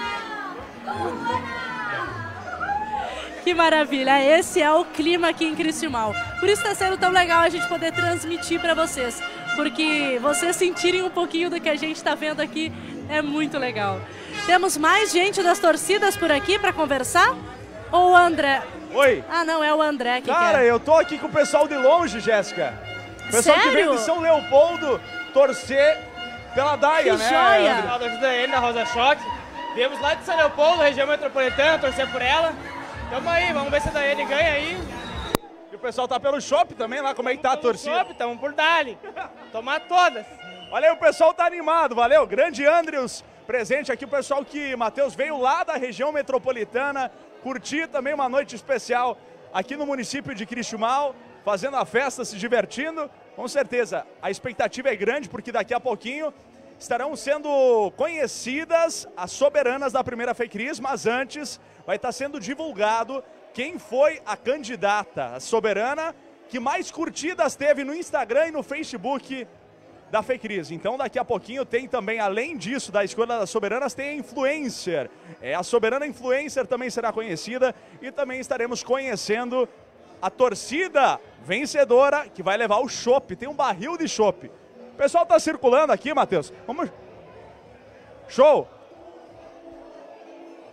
Que maravilha. Esse é o clima aqui em Criciúmal. Por isso está sendo tão legal a gente poder transmitir para vocês. Porque vocês sentirem um pouquinho do que a gente está vendo aqui é muito legal. Temos mais gente das torcidas por aqui para conversar? Ou o André? Oi. Ah, não, é o André que Cara, quer. eu tô aqui com o pessoal de longe, Jéssica. O pessoal que veio de São Leopoldo torcer pela Daia, né? Joia! Da JDN, da Rosa Choque. Viemos lá de São Leopoldo, região metropolitana, torcer por ela. Tamo aí, vamos ver se a Daiane ganha aí. E o pessoal tá pelo shopping também lá, como é que tá a torcida? Shopping, tamo por Dali. Tomar todas. Olha aí, o pessoal tá animado, valeu. Grande Andrews, presente aqui, o pessoal que, Matheus, veio lá da região metropolitana, curtir também uma noite especial aqui no município de Criciúmal, fazendo a festa, se divertindo. Com certeza, a expectativa é grande, porque daqui a pouquinho estarão sendo conhecidas as soberanas da primeira Fecris, mas antes vai estar sendo divulgado quem foi a candidata, a soberana, que mais curtidas teve no Instagram e no Facebook da Fecris. Então daqui a pouquinho tem também, além disso, da escolha das soberanas, tem a influencer. A soberana influencer também será conhecida e também estaremos conhecendo a torcida vencedora que vai levar o chopp. Tem um barril de chopp. O pessoal tá circulando aqui, Matheus. Vamos. Show.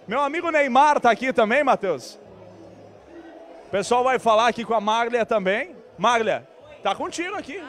Meu amigo Neymar tá aqui também, Matheus. O pessoal vai falar aqui com a Maglia também. Maglia, tá contigo aqui.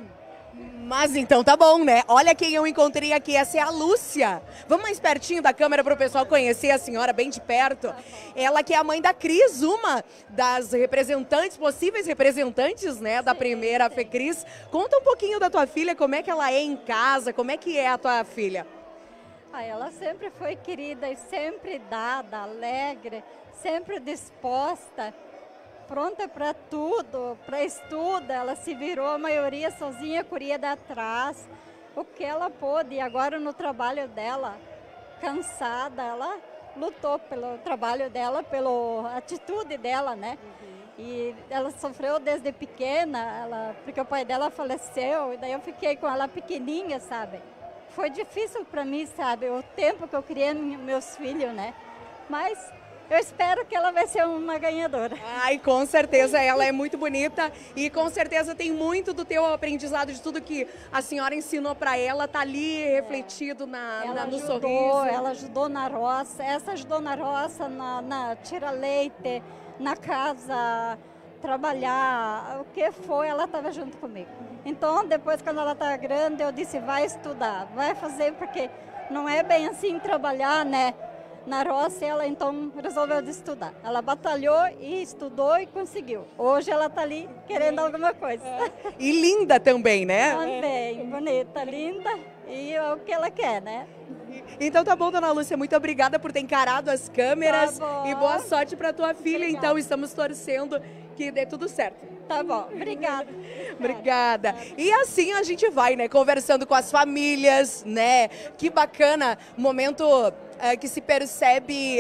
Mas então tá bom, né? Olha quem eu encontrei aqui, essa é a Lúcia. Vamos mais pertinho da câmera para o pessoal conhecer a senhora bem de perto. Ela que é a mãe da Cris, uma das representantes, possíveis representantes, né, da primeira FECris. Conta um pouquinho da tua filha, como é que ela é em casa, como é que é a tua filha? Ela sempre foi querida e sempre dada, alegre, sempre disposta, pronta para tudo, para estudo. Ela se virou a maioria sozinha, corria de atrás, o que ela pôde. E agora no trabalho dela, cansada, ela lutou pelo trabalho dela, pela atitude dela, né? E ela sofreu desde pequena, porque o pai dela faleceu, e daí eu fiquei com ela pequenininha, sabe? Foi difícil para mim, sabe? O tempo que eu criei meus filhos, né? Mas eu espero que ela vai ser uma ganhadora. Ai, com certeza, ela é muito bonita e com certeza tem muito do teu aprendizado, de tudo que a senhora ensinou para ela, tá ali refletido no sorriso. Ela ajudou na roça, essa ajudou na roça, na tirar leite, na casa, trabalhar, o que for, ela estava junto comigo. Então, depois, quando ela estava grande, eu disse, vai estudar, vai fazer, porque não é bem assim trabalhar, né? Na roça, ela então resolveu de estudar. Ela batalhou e estudou e conseguiu. Hoje ela está ali querendo alguma coisa. E linda também, né? Também, bonita, linda e é o que ela quer, né? Então tá bom, dona Lúcia, muito obrigada por ter encarado as câmeras Tá bom. e boa sorte para tua filha. Obrigada. Então estamos torcendo que dê tudo certo. Tá bom, obrigada. Obrigada. E assim a gente vai, né, conversando com as famílias, né? Que bacana, momento que se percebe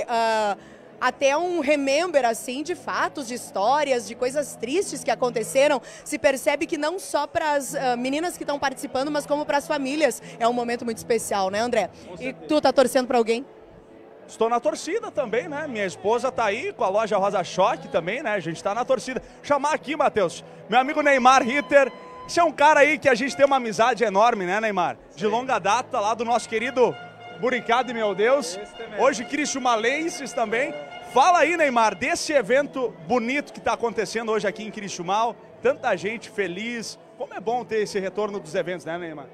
até um remember, assim, de fatos, de histórias, de coisas tristes que aconteceram. Se percebe que não só para as meninas que estão participando, mas como para as famílias. É um momento muito especial, né, André? E tu tá torcendo para alguém? Estou na torcida também, né? Minha esposa tá aí com a loja Rosa Choque também, né? A gente tá na torcida. Chamar aqui, Matheus, meu amigo Neymar Ritter. Esse é um cara aí que a gente tem uma amizade enorme, né, Neymar? De longa data, lá do nosso querido Buricado, meu Deus. Hoje, Criciúmalenses também. Fala aí, Neymar, desse evento bonito que está acontecendo hoje aqui em Criciúmal. Tanta gente feliz. Como é bom ter esse retorno dos eventos, né, Neymar?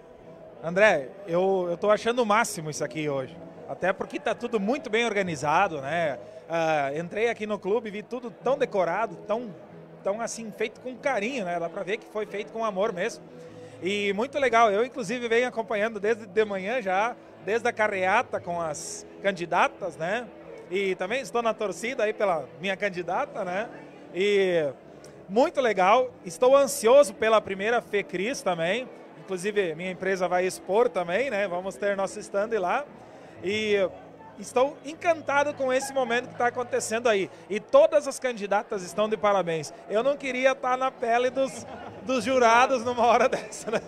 André, eu tô achando o máximo isso aqui hoje. Até porque está tudo muito bem organizado, né? Entrei aqui no clube e vi tudo tão decorado, tão assim, feito com carinho, né? Dá para ver que foi feito com amor mesmo. E muito legal. Eu, inclusive, venho acompanhando desde de manhã já, desde a carreata com as candidatas, né? E também estou na torcida aí pela minha candidata, né? E muito legal. Estou ansioso pela primeira FECris também. Inclusive, minha empresa vai expor também, né? Vamos ter nosso stand lá. E estou encantado com esse momento que está acontecendo aí. E todas as candidatas estão de parabéns. Eu não queria estar na pele dos jurados numa hora dessa, né?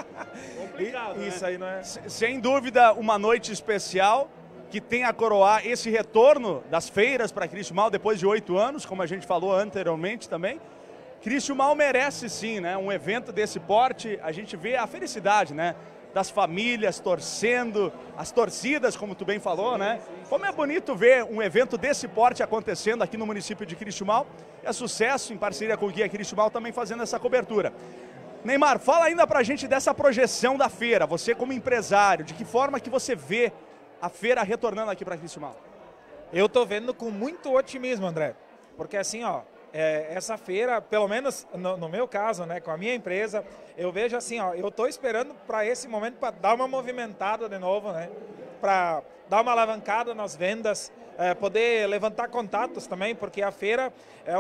Complicado, Isso né? aí, não é? Sem dúvida, uma noite especial que tem a coroar esse retorno das feiras para Criciúmal depois de 8 anos, como a gente falou anteriormente também. Criciúmal merece sim, né? Um evento desse porte, a gente vê a felicidade, né? Das famílias torcendo, as torcidas, como tu bem falou, né? Como é bonito ver um evento desse porte acontecendo aqui no município de Criciúmal. É sucesso, em parceria com o Guia Criciúmal, também fazendo essa cobertura. Neymar, fala ainda pra gente dessa projeção da feira. Você como empresário, de que forma que você vê a feira retornando aqui para Criciúmal? Eu tô vendo com muito otimismo, André. Porque assim, ó, essa feira, pelo menos no meu caso, né, com a minha empresa, eu vejo assim, ó, eu tô esperando para esse momento para dar uma movimentada de novo, né, para dar uma alavancada nas vendas, poder levantar contatos também, porque a feira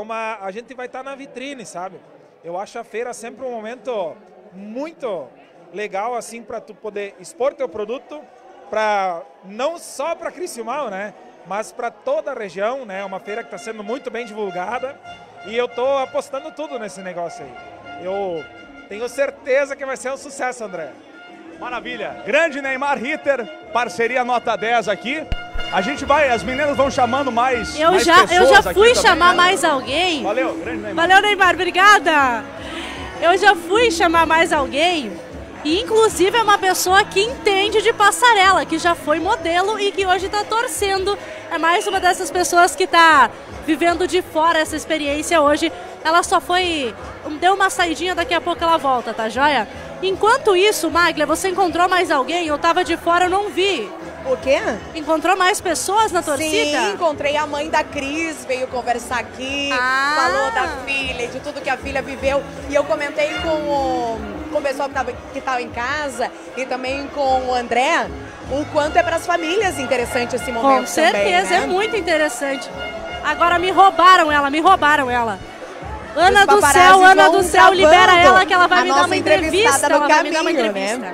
a gente vai estar na vitrine, sabe? Eu acho a feira sempre um momento muito legal assim para tu poder expor teu produto, para não só para Criciúmal, né, mas para toda a região, né? Uma feira que está sendo muito bem divulgada e eu estou apostando tudo nesse negócio aí. Eu tenho certeza que vai ser um sucesso, André. Maravilha. Grande Neymar Ritter, parceria nota 10 aqui. A gente vai, as meninas vão chamando mais Eu já fui chamar também, né? mais alguém. Valeu, grande Neymar. Valeu, Neymar, obrigada. Eu já fui chamar mais alguém E inclusive é uma pessoa que entende de passarela, que já foi modelo e que hoje está torcendo. É mais uma dessas pessoas que está vivendo de fora essa experiência hoje. Ela só foi... deu uma saidinha, daqui a pouco ela volta, tá joia? Enquanto isso, Maglia, você encontrou mais alguém? Eu tava de fora, eu não vi. O quê? Encontrou mais pessoas na torcida? Sim, encontrei a mãe da Cris, veio conversar aqui, falou da filha e de tudo que a filha viveu. E eu comentei com o pessoal que estava em casa e também com o André, o quanto é para as famílias interessante esse momento. Com certeza, também, né? É muito interessante. Agora me roubaram ela. Ana do céu, libera ela que ela vai me dar uma entrevista. Ela vai me dar uma entrevista. Né?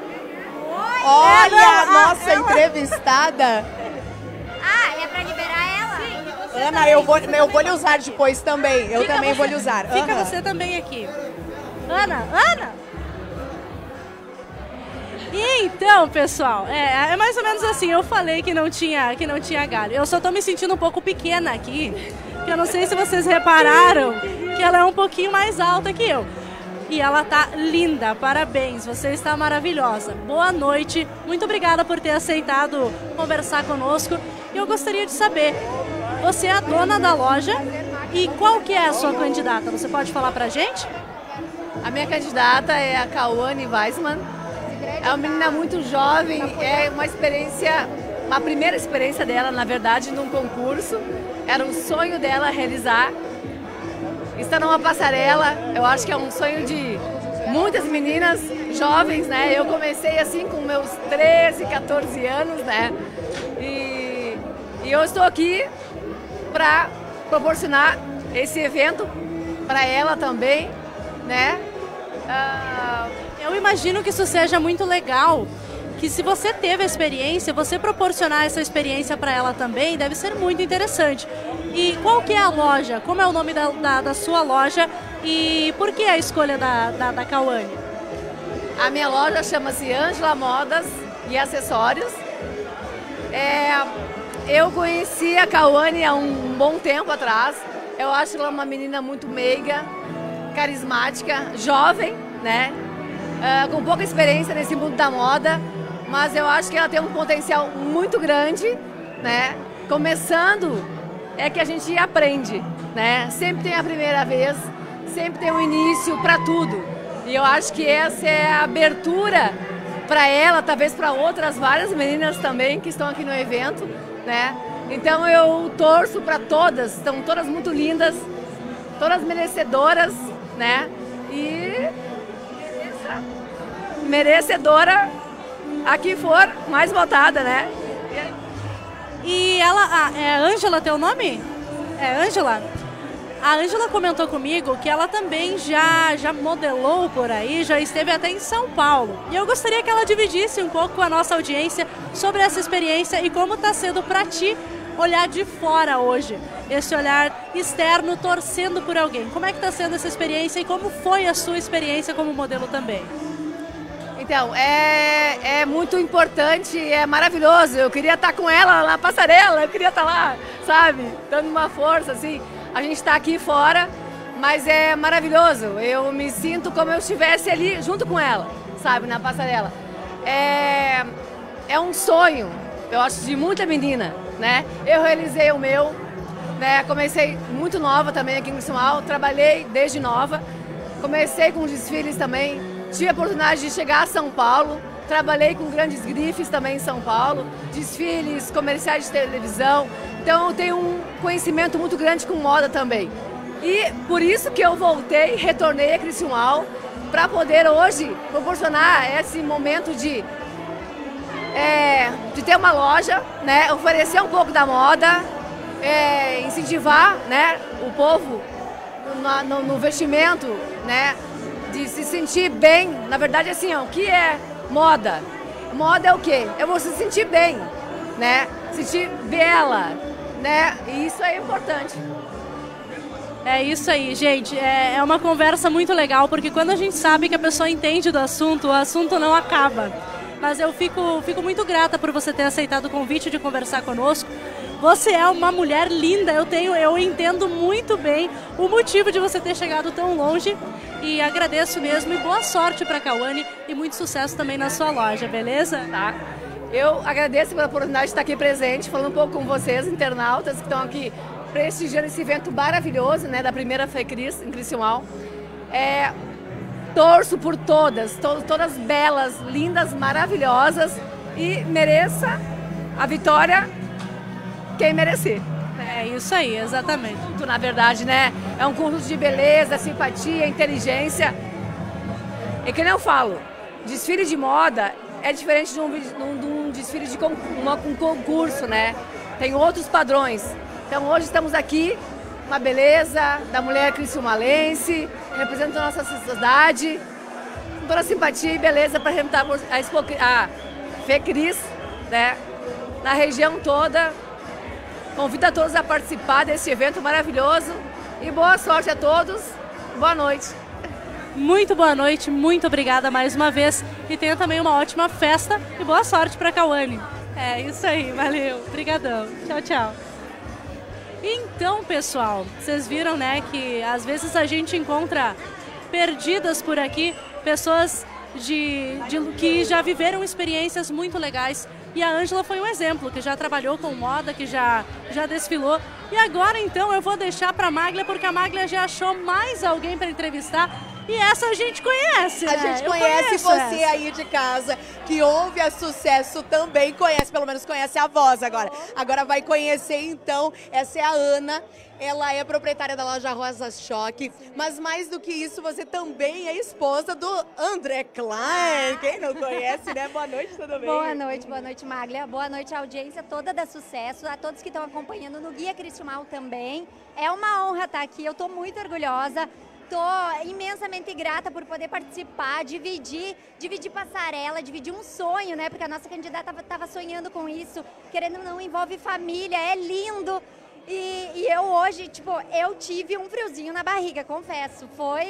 Olha a nossa entrevistada. É pra liberar ela? Sim. Ana, eu vou lhe usar depois também. Eu também vou lhe usar. Fica você também aqui. Ana! E então, pessoal, é mais ou menos assim. Eu falei que não tinha galho. Eu só tô me sentindo um pouco pequena aqui. Que eu não sei se vocês repararam que ela é um pouquinho mais alta que eu. E ela tá linda, parabéns, você está maravilhosa. Boa noite, muito obrigada por ter aceitado conversar conosco. E eu gostaria de saber, você é a dona da loja e qual que é a sua candidata? Você pode falar pra gente? A minha candidata é a Cauane Weissman. É uma menina muito jovem, é uma primeira experiência dela, na verdade, num concurso. Era um sonho dela realizar. Está numa passarela, eu acho que é um sonho de muitas meninas jovens, né? Eu comecei assim com meus 13, 14 anos, né? E eu estou aqui para proporcionar esse evento para ela também, né? Eu imagino que isso seja muito legal, que se você teve a experiência, você proporcionar essa experiência para ela também deve ser muito interessante. E qual que é a loja? Como é o nome da sua loja e por que a escolha da Cauane? A minha loja chama-se Ângela Modas e Acessórios. Eu conheci a Cauane há um bom tempo atrás. Eu acho ela uma menina muito meiga, carismática, jovem, né? Com pouca experiência nesse mundo da moda, mas eu acho que ela tem um potencial muito grande, né? Começando é que a gente aprende, né? Sempre tem a primeira vez, sempre tem um início para tudo. E eu acho que essa é a abertura para ela, talvez para outras várias meninas também que estão aqui no evento, né? Então eu torço para todas, estão todas muito lindas, todas merecedoras, né? E merecedora a que for mais votada, né? E ela, é Ângela teu nome? É Ângela? A Ângela comentou comigo que ela também já modelou por aí, já esteve até em São Paulo. E eu gostaria que ela dividisse um pouco com a nossa audiência sobre essa experiência e como está sendo para ti olhar de fora hoje. Esse olhar externo torcendo por alguém. Como é que está sendo essa experiência e como foi a sua experiência como modelo também? Então, é muito importante, é maravilhoso. Eu queria estar com ela na passarela, eu queria estar lá, sabe? Dando uma força, assim. A gente está aqui fora, mas é maravilhoso. Eu me sinto como eu estivesse ali junto com ela, sabe? Na passarela. É um sonho, eu acho, de muita menina, né? Eu realizei o meu, né? Comecei muito nova também aqui em Criciúma, trabalhei desde nova. Comecei com desfiles também. Tive a oportunidade de chegar a São Paulo, trabalhei com grandes grifes também em São Paulo, desfiles, comerciais de televisão, então eu tenho um conhecimento muito grande com moda também. E por isso que eu voltei, retornei a Criciúma para poder hoje proporcionar esse momento de ter uma loja, né, oferecer um pouco da moda, incentivar, né, o povo no vestimento, né, de se sentir bem. Na verdade, assim, o que é moda? Moda é o quê? É você se sentir bem, né? Sentir bela, né? E isso é importante. É isso aí, gente. É uma conversa muito legal, porque quando a gente sabe que a pessoa entende do assunto, o assunto não acaba. Mas eu fico muito grata por você ter aceitado o convite de conversar conosco. Você é uma mulher linda, eu entendo muito bem o motivo de você ter chegado tão longe e agradeço mesmo e boa sorte para a Kawane e muito sucesso também na sua loja, beleza? Tá. Eu agradeço pela oportunidade de estar aqui presente, falando um pouco com vocês, internautas que estão aqui prestigiando esse evento maravilhoso, né, da primeira FECRIS em Criciúmal. Torço por todas belas, lindas, maravilhosas e mereça a vitória quem merecer. É isso aí, exatamente. Na verdade, né, é um concurso de beleza, simpatia, inteligência. É que nem eu falo, desfile de moda é diferente de um desfile de um concurso, né? Tem outros padrões. Então hoje estamos aqui, uma beleza da mulher criciumalense, representando a nossa sociedade, com toda a simpatia e beleza para representar a FECRIS, né? Na região toda. Convido a todos a participar desse evento maravilhoso e boa sorte a todos. Boa noite. Muito boa noite, muito obrigada mais uma vez e tenha também uma ótima festa e boa sorte para a Kawane. É isso aí, valeu, obrigadão, tchau, tchau. Então, pessoal, vocês viram, né, que às vezes a gente encontra perdidas por aqui, pessoas que já viveram experiências muito legais. E a Ângela foi um exemplo, que já trabalhou com moda, que já desfilou. E agora, então, eu vou deixar para a Maglia, porque a Maglia já achou mais alguém para entrevistar. E essa a gente conhece, né? A gente conhece você aí de casa, que ouve a Sucesso também conhece, pelo menos conhece a voz agora. Agora vai conhecer, então, essa é a Ana. Ela é proprietária da loja Rosa Choque, mas mais do que isso, você também é esposa do André Klein. Quem não conhece, né? Boa noite, tudo bem? Boa noite, Maglia. Boa noite, audiência toda da Sucesso, a todos que estão acompanhando no Guia Criciúmal também. É uma honra estar aqui, eu estou muito orgulhosa. Estou imensamente grata por poder participar, dividir passarela, dividir um sonho, né? Porque a nossa candidata estava sonhando com isso, querendo ou não, envolve família, é lindo. E eu hoje, eu tive um friozinho na barriga, confesso.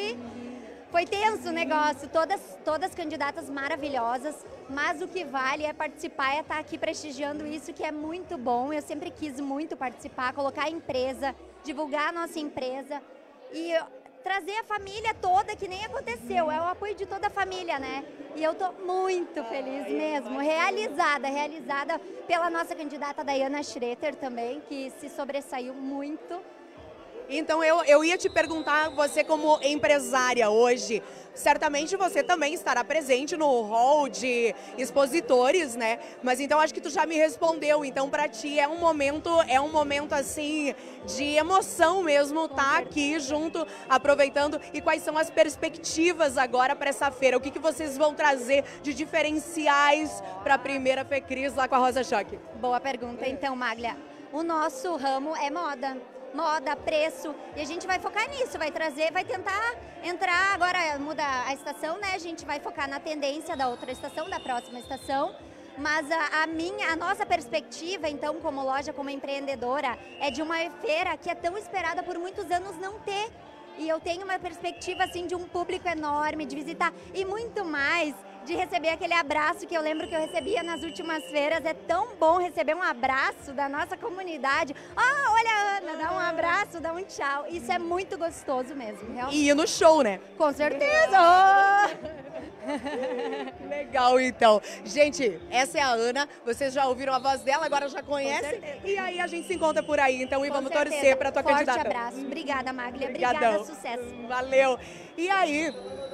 Foi tenso o negócio, todas candidatas maravilhosas, mas o que vale é participar, é estar aqui prestigiando isso, que é muito bom. Eu sempre quis muito participar, colocar a empresa, divulgar a nossa empresa e trazer a família toda, que nem aconteceu, é o apoio de toda a família, né? E eu tô muito feliz mesmo, realizada pela nossa candidata Dayana Schroeter também, que se sobressaiu muito. Então eu ia te perguntar, você como empresária hoje, certamente você também estará presente no hall de expositores, né? Mas então acho que tu já me respondeu, então para ti é um momento assim de emoção mesmo estar aqui junto, aproveitando. E quais são as perspectivas agora para essa feira? O que vocês vão trazer de diferenciais para a primeira FECRIS lá com a Rosa Choque? Boa pergunta, então, Maglia. O nosso ramo é moda, preço, e a gente vai focar nisso, vai tentar entrar, agora muda a estação, né, a gente vai focar na tendência da outra estação, da próxima estação, mas a nossa perspectiva, então, como loja, como empreendedora, é de uma feira que é tão esperada por muitos anos não ter, e eu tenho uma perspectiva, assim, de um público enorme, de visitar, e muito mais, de receber aquele abraço que eu lembro que eu recebia nas últimas feiras. É tão bom receber um abraço da nossa comunidade. Olha a Ana, dá um abraço, dá um tchau. Isso é muito gostoso mesmo, realmente. E ir no show, né? Com certeza! Legal, então. Gente, essa é a Ana, vocês já ouviram a voz dela, agora já conhecem. E aí a gente se encontra por aí, então, e vamos torcer para a tua candidata. Forte abraço. Obrigada, Maglia. Obrigada, sucesso. Valeu. E aí...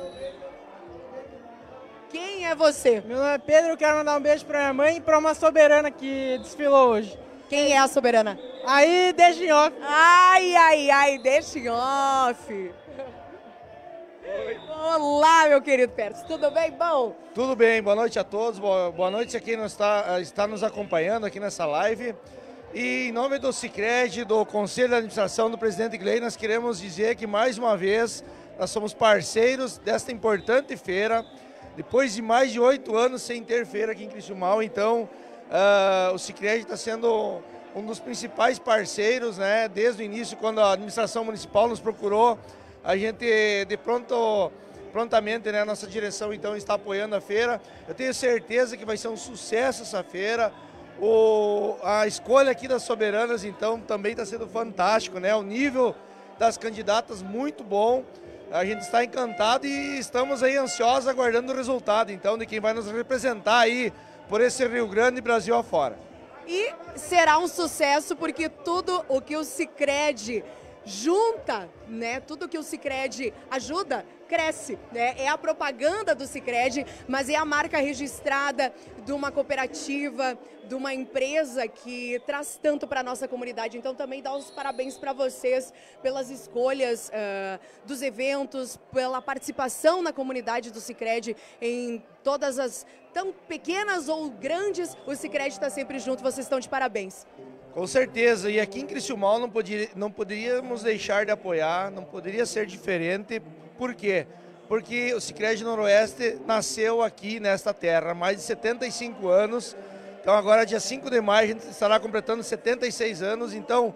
Quem é você? Meu nome é Pedro, eu quero mandar um beijo pra minha mãe e pra uma soberana que desfilou hoje. Quem é a soberana? Aí, deixa em off. Ai, deixa em off. Olá, meu querido Pérez, tudo bem? Bom? Tudo bem, boa noite a todos, boa noite a quem está nos acompanhando aqui nessa live. E em nome do Sicredi, do Conselho de Administração, do presidente Gley, nós queremos dizer que mais uma vez nós somos parceiros desta importante feira. Depois de mais de 8 anos sem ter feira aqui em Criciúmal, então o Sicredi está sendo um dos principais parceiros, né? Desde o início, quando a administração municipal nos procurou, a gente prontamente, né, a nossa direção então está apoiando a feira. Eu tenho certeza que vai ser um sucesso essa feira. A escolha aqui das soberanas, então, também está sendo fantástico, né? O nível das candidatas muito bom. A gente está encantado e estamos aí ansiosos aguardando o resultado, então, de quem vai nos representar aí por esse Rio Grande e Brasil afora. E será um sucesso porque tudo o que o Sicredi junta, né? Tudo que o Sicredi ajuda, cresce, né? É a propaganda do Sicredi, mas é a marca registrada de uma cooperativa, de uma empresa que traz tanto para a nossa comunidade. Então também dá os parabéns para vocês pelas escolhas dos eventos, pela participação na comunidade do Sicredi em todas as, tão pequenas ou grandes, o Sicredi está sempre junto, vocês estão de parabéns. Com certeza, e aqui em Criciúmal não poderíamos deixar de apoiar, não poderia ser diferente. Por quê? Porque o Sicredi Noroeste nasceu aqui nesta terra há mais de 75 anos. Então agora, dia 5 de maio, a gente estará completando 76 anos. Então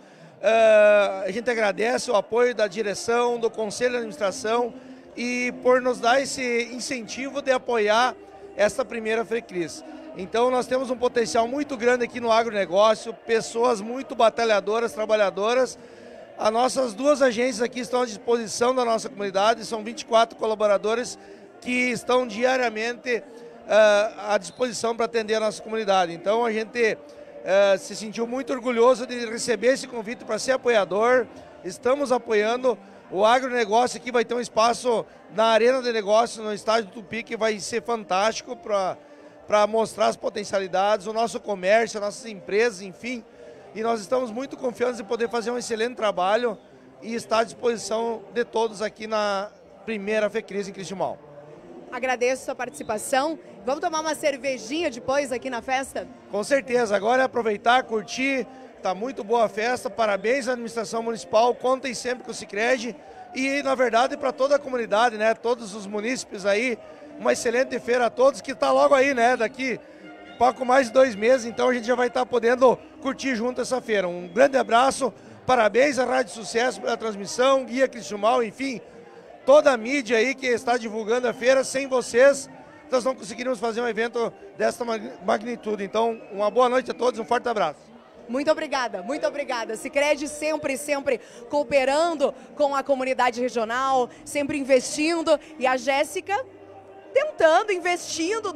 a gente agradece o apoio da direção, do Conselho de Administração e por nos dar esse incentivo de apoiar esta primeira FECRIS. Então nós temos um potencial muito grande aqui no agronegócio, pessoas muito batalhadoras, trabalhadoras. As nossas duas agências aqui estão à disposição da nossa comunidade, são 24 colaboradores que estão diariamente à disposição para atender a nossa comunidade. Então a gente se sentiu muito orgulhoso de receber esse convite para ser apoiador. Estamos apoiando o agronegócio aqui, vai ter um espaço na Arena de Negócios, no estádio do Tupi, que vai ser fantástico para mostrar as potencialidades, o nosso comércio, as nossas empresas, enfim. E nós estamos muito confiantes em poder fazer um excelente trabalho e estar à disposição de todos aqui na primeira FECRIS em Criciúmal. Agradeço a sua participação. Vamos tomar uma cervejinha depois aqui na festa? Com certeza, agora é aproveitar, curtir, está muito boa a festa, parabéns à administração municipal, contem sempre com o Sicredi e, na verdade, para toda a comunidade, né, todos os munícipes aí, uma excelente feira a todos, que está logo aí, né, daqui pouco mais de 2 meses, então a gente já vai estar podendo curtir junto essa feira. Um grande abraço, parabéns à Rádio Sucesso pela transmissão, Guia Criciúmal, enfim, toda a mídia aí que está divulgando a feira. Sem vocês, nós não conseguiríamos fazer um evento desta magnitude. Então, uma boa noite a todos, um forte abraço. Muito obrigada, muito obrigada. Sicredi sempre cooperando com a comunidade regional, sempre investindo. E a Jéssica tentando, investindo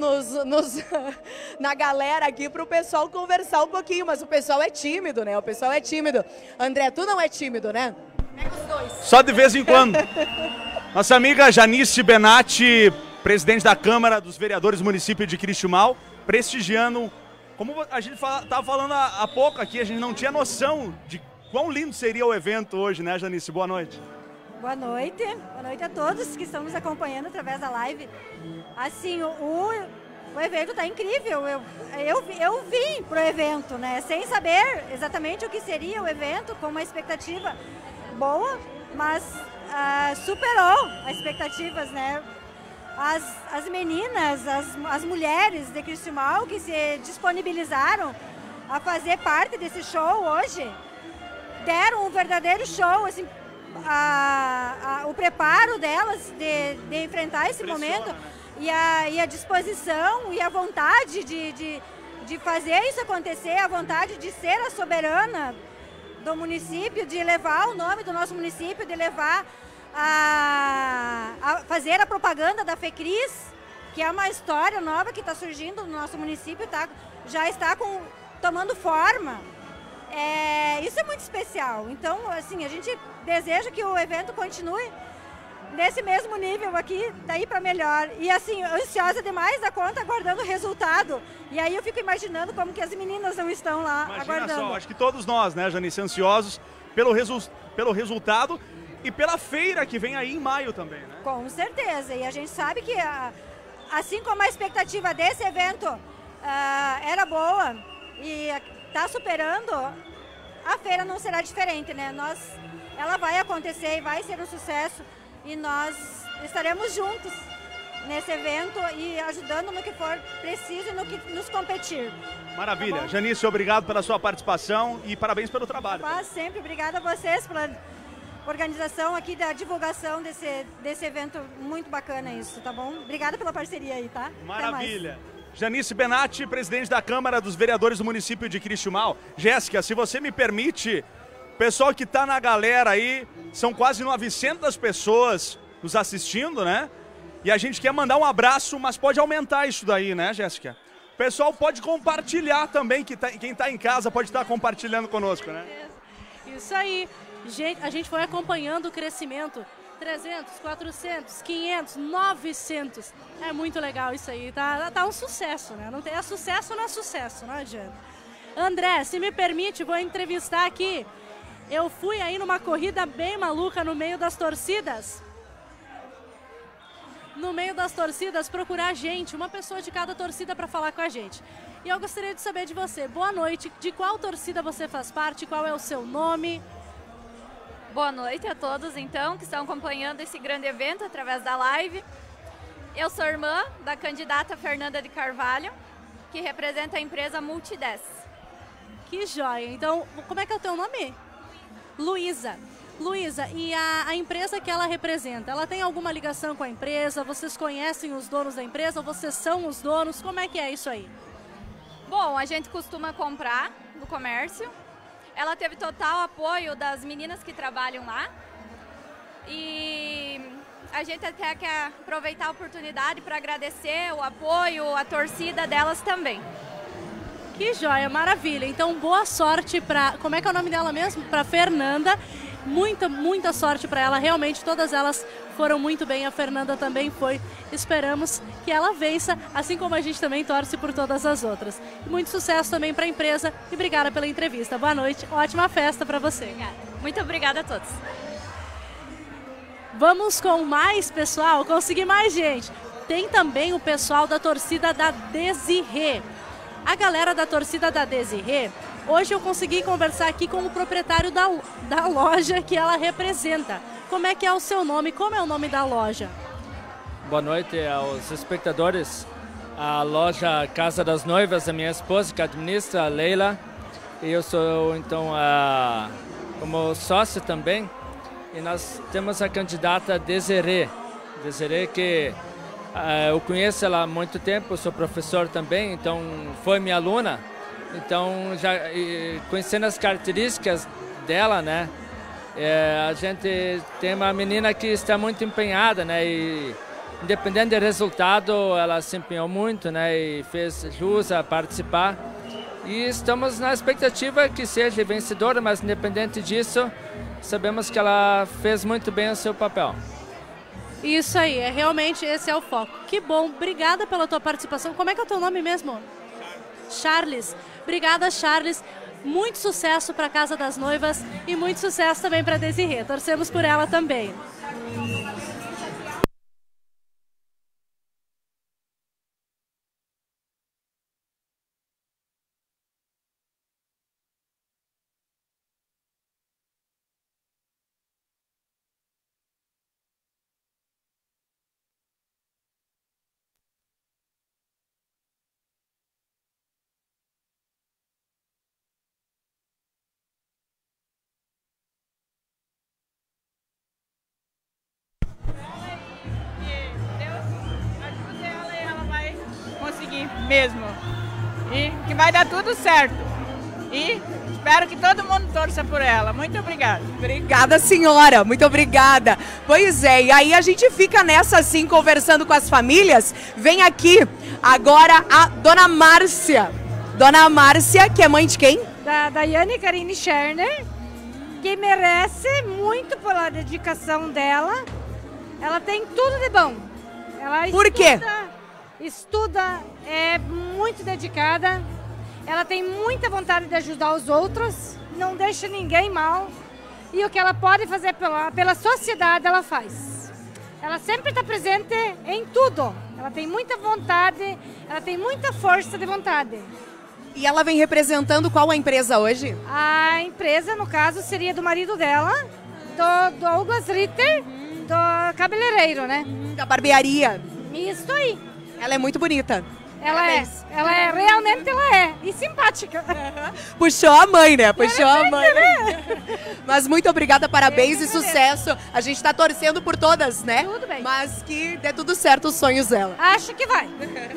na galera aqui para o pessoal conversar um pouquinho. Mas o pessoal é tímido, né? O pessoal é tímido. André, tu não é tímido, né? Pega os dois. Só de vez em quando. Nossa amiga Janice Benatti, presidente da Câmara dos Vereadores do município de Criciúmal, prestigiando. Como a gente estava falando há pouco aqui, a gente não tinha noção de quão lindo seria o evento hoje, né, Janice? Boa noite. Boa noite a todos que estão nos acompanhando através da live. Assim, o evento está incrível. Eu vim pro evento, né, sem saber exatamente o que seria o evento, com uma expectativa boa, mas superou as expectativas, né? As meninas, as mulheres de Criciúmal que se disponibilizaram a fazer parte desse show hoje, deram um verdadeiro show, assim, o preparo delas de enfrentar esse momento, né? e a disposição e a vontade de fazer isso acontecer, a vontade de ser a soberana do município, de levar o nome do nosso município, de levar a fazer a propaganda da FECRIS, que é uma história nova que está surgindo no nosso município, já está tomando forma. Isso é muito especial. Então, assim, a gente deseja que o evento continue nesse mesmo nível aqui, daí para melhor. E assim, ansiosa demais da conta, aguardando o resultado. E aí eu fico imaginando como que as meninas não estão lá aguardando. Só, acho que todos nós, né, Janice, ansiosos pelo resultado e pela feira que vem aí em maio também, né? Com certeza. E a gente sabe que, assim como a expectativa desse evento era boa e está superando, a feira não será diferente, né? Ela vai acontecer e vai ser um sucesso e nós estaremos juntos nesse evento e ajudando no que for preciso e no que nos competir. Maravilha. Tá, Janice, obrigado pela sua participação e parabéns pelo trabalho. Mas sempre, obrigada a vocês pela organização aqui da divulgação desse evento, muito bacana isso, tá bom? Obrigada pela parceria aí, tá? Maravilha. Janice Benatti, presidente da Câmara dos Vereadores do município de Cristiumal. Jéssica, se você me permite, o pessoal que está na galera aí, são quase 900 pessoas nos assistindo, né? E a gente quer mandar um abraço, mas pode aumentar isso daí, né, Jéssica? O pessoal pode compartilhar também, quem está em casa pode estar compartilhando conosco, né? Isso aí. A gente foi acompanhando o crescimento. 300, 400, 500, 900. É muito legal isso aí. Tá um sucesso, né? Não tem, é sucesso, não é sucesso, não adianta. André, se me permite, vou entrevistar aqui. Eu fui aí numa corrida bem maluca no meio das torcidas. No meio das torcidas, procurar gente, uma pessoa de cada torcida para falar com a gente. E eu gostaria de saber de você. Boa noite. De qual torcida você faz parte? Qual é o seu nome? Boa noite a todos, então, que estão acompanhando esse grande evento através da live. Eu sou irmã da candidata Fernanda de Carvalho, que representa a empresa Multi10. Que joia! Então, como é que é o teu nome? Luísa. Luísa, e a empresa que ela representa, ela tem alguma ligação com a empresa? Vocês conhecem os donos da empresa? Ou vocês são os donos? Como é que é isso aí? Bom, a gente costuma comprar no comércio. Ela teve total apoio das meninas que trabalham lá. E a gente até quer aproveitar a oportunidade para agradecer o apoio, a torcida delas também. Que joia, maravilha. Então, boa sorte para... Como é que é o nome dela mesmo? Para Fernanda. Muita sorte para ela. Realmente, todas elas foram muito bem. A Fernanda também foi. Esperamos que ela vença, assim como a gente também torce por todas as outras. Muito sucesso também para a empresa e obrigada pela entrevista. Boa noite, ótima festa para você. Obrigada. Muito obrigada a todos. Vamos com mais pessoal, consegui mais gente. Tem também o pessoal da torcida da Desirê. A galera da torcida da Desirê, hoje eu consegui conversar aqui com o proprietário da loja que ela representa. Como é que é o seu nome? Como é o nome da loja? Boa noite aos espectadores. A loja Casa das Noivas, a minha esposa que administra, a Leila. E eu sou, então, como sócio também. E nós temos a candidata Desirê. Desirê que eu conheço ela há muito tempo, eu sou professor também, então foi minha aluna. Então, já conhecendo as características dela, né? A gente tem uma menina que está muito empenhada, né? E independente do resultado, ela se empenhou muito, né? E fez jus a participar. E estamos na expectativa que seja vencedora, mas independente disso, sabemos que ela fez muito bem o seu papel. Isso aí, realmente esse é o foco. Que bom, obrigada pela tua participação. Como é que é o teu nome mesmo? Charles. Obrigada, Charles. Muito sucesso para a Casa das Noivas e muito sucesso também para a Desirê. Torcemos por ela também. Mesmo. E que vai dar tudo certo. E espero que todo mundo torça por ela. Muito obrigada. Obrigada, senhora. Muito obrigada. Pois é, e aí a gente fica nessa assim, conversando com as famílias. Vem aqui agora a Dona Márcia. Dona Márcia, que é mãe de quem? Da Daiane Karine Scherner, que merece muito pela dedicação dela. Ela tem tudo de bom. Ela por quê? Estuda, é muito dedicada, ela tem muita vontade de ajudar os outros, não deixa ninguém mal. E o que ela pode fazer pela sociedade, ela faz. Ela sempre está presente em tudo. Ela tem muita vontade, ela tem muita força de vontade. E ela vem representando qual a empresa hoje? A empresa, no caso, seria do marido dela, do Douglas Ritter, do cabeleireiro, né? Da barbearia. Isso aí. Ela é muito bonita. Realmente ela é. E simpática. Puxou a mãe, né? Puxou a mãe. Né? Mas muito obrigada, parabéns e sucesso. A gente está torcendo por todas, né? Tudo bem. Mas que dê tudo certo os sonhos dela. Acho que vai.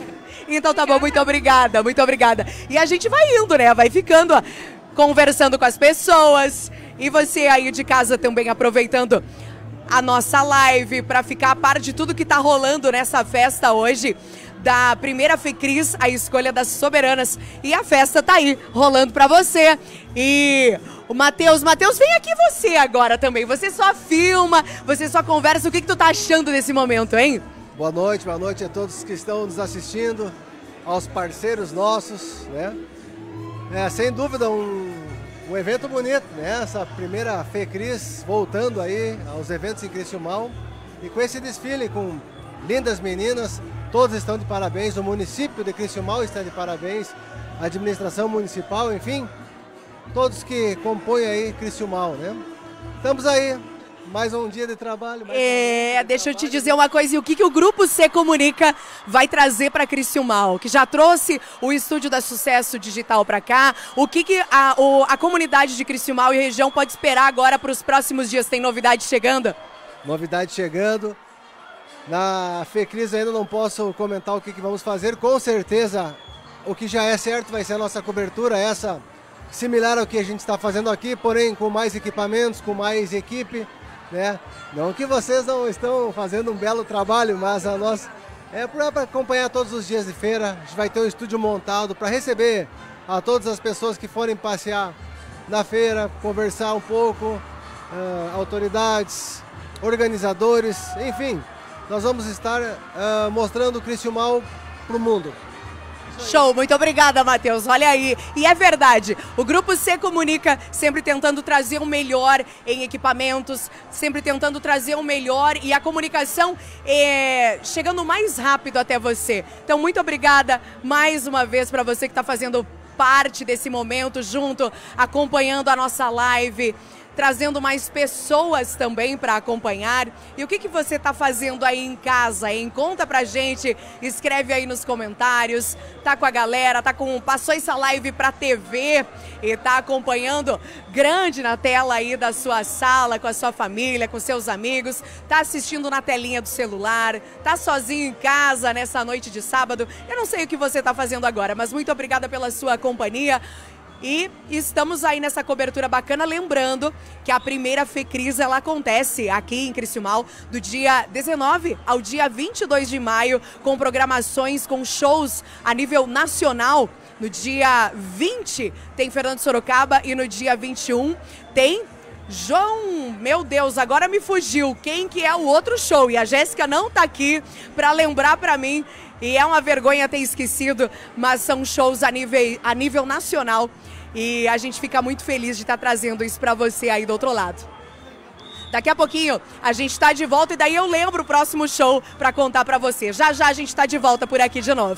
Então tá bom, muito obrigada, muito obrigada. E a gente vai indo, né? Vai ficando, ó, conversando com as pessoas. E você aí de casa também aproveitando a nossa live para ficar a par de tudo que tá rolando nessa festa hoje da primeira FECRIS, a escolha das soberanas. E a festa tá aí, rolando para você. E o Matheus, vem aqui você agora também. Você só filma, você só conversa. O que tu tá achando desse momento, hein? Boa noite a todos que estão nos assistindo, aos parceiros nossos, né? Sem dúvida um evento bonito, né? Essa primeira FECRIS voltando aí aos eventos em Criciúmal e com esse desfile com lindas meninas, todos estão de parabéns, o município de Criciúmal está de parabéns, a administração municipal, enfim, todos que compõem aí Criciúmal, né? Estamos aí, mais um dia de trabalho. Deixa eu te dizer uma coisa, e o que o Grupo C Comunica vai trazer para Criciúmal? Que já trouxe o estúdio da Sucesso Digital para cá, o que a comunidade de Criciúmal e região pode esperar agora para os próximos dias? Tem novidade chegando? Novidade chegando. Na FECRIS ainda não posso comentar o que vamos fazer, com certeza o que já é certo vai ser a nossa cobertura, essa similar ao que a gente está fazendo aqui, porém com mais equipamentos, com mais equipe, né? Não que vocês não estão fazendo um belo trabalho, mas a nossa é para acompanhar todos os dias de feira. A gente vai ter um estúdio montado para receber a todas as pessoas que forem passear na feira, conversar um pouco, autoridades, organizadores, enfim, nós vamos estar mostrando o Criciúmal para o mundo. Show, muito obrigada, Matheus. Olha aí. E é verdade, o Grupo C Comunica sempre tentando trazer o melhor em equipamentos, sempre tentando trazer o melhor e a comunicação chegando mais rápido até você. Então, muito obrigada mais uma vez para você que está fazendo parte desse momento junto, acompanhando a nossa live, trazendo mais pessoas também para acompanhar. E o que você está fazendo aí em casa, hein? Conta pra gente, escreve aí nos comentários. Tá com a galera, passou essa live pra TV e tá acompanhando grande na tela aí da sua sala, com a sua família, com seus amigos, tá assistindo na telinha do celular, tá sozinho em casa nessa noite de sábado. Eu não sei o que você tá fazendo agora, mas muito obrigada pela sua companhia. E estamos aí nessa cobertura bacana, lembrando que a primeira FECRIS ela acontece aqui em Criciúmal do dia 19 ao dia 22 de maio, com programações, com shows a nível nacional. No dia 20 tem Fernando Sorocaba e no dia 21 tem João, meu Deus, agora me fugiu, quem que é o outro show? E a Jéssica não tá aqui para lembrar para mim, e é uma vergonha ter esquecido, mas são shows a nível nacional e a gente fica muito feliz de estar trazendo isso para você aí do outro lado. Daqui a pouquinho a gente está de volta e daí eu lembro o próximo show para contar para você. Já já a gente está de volta por aqui de novo.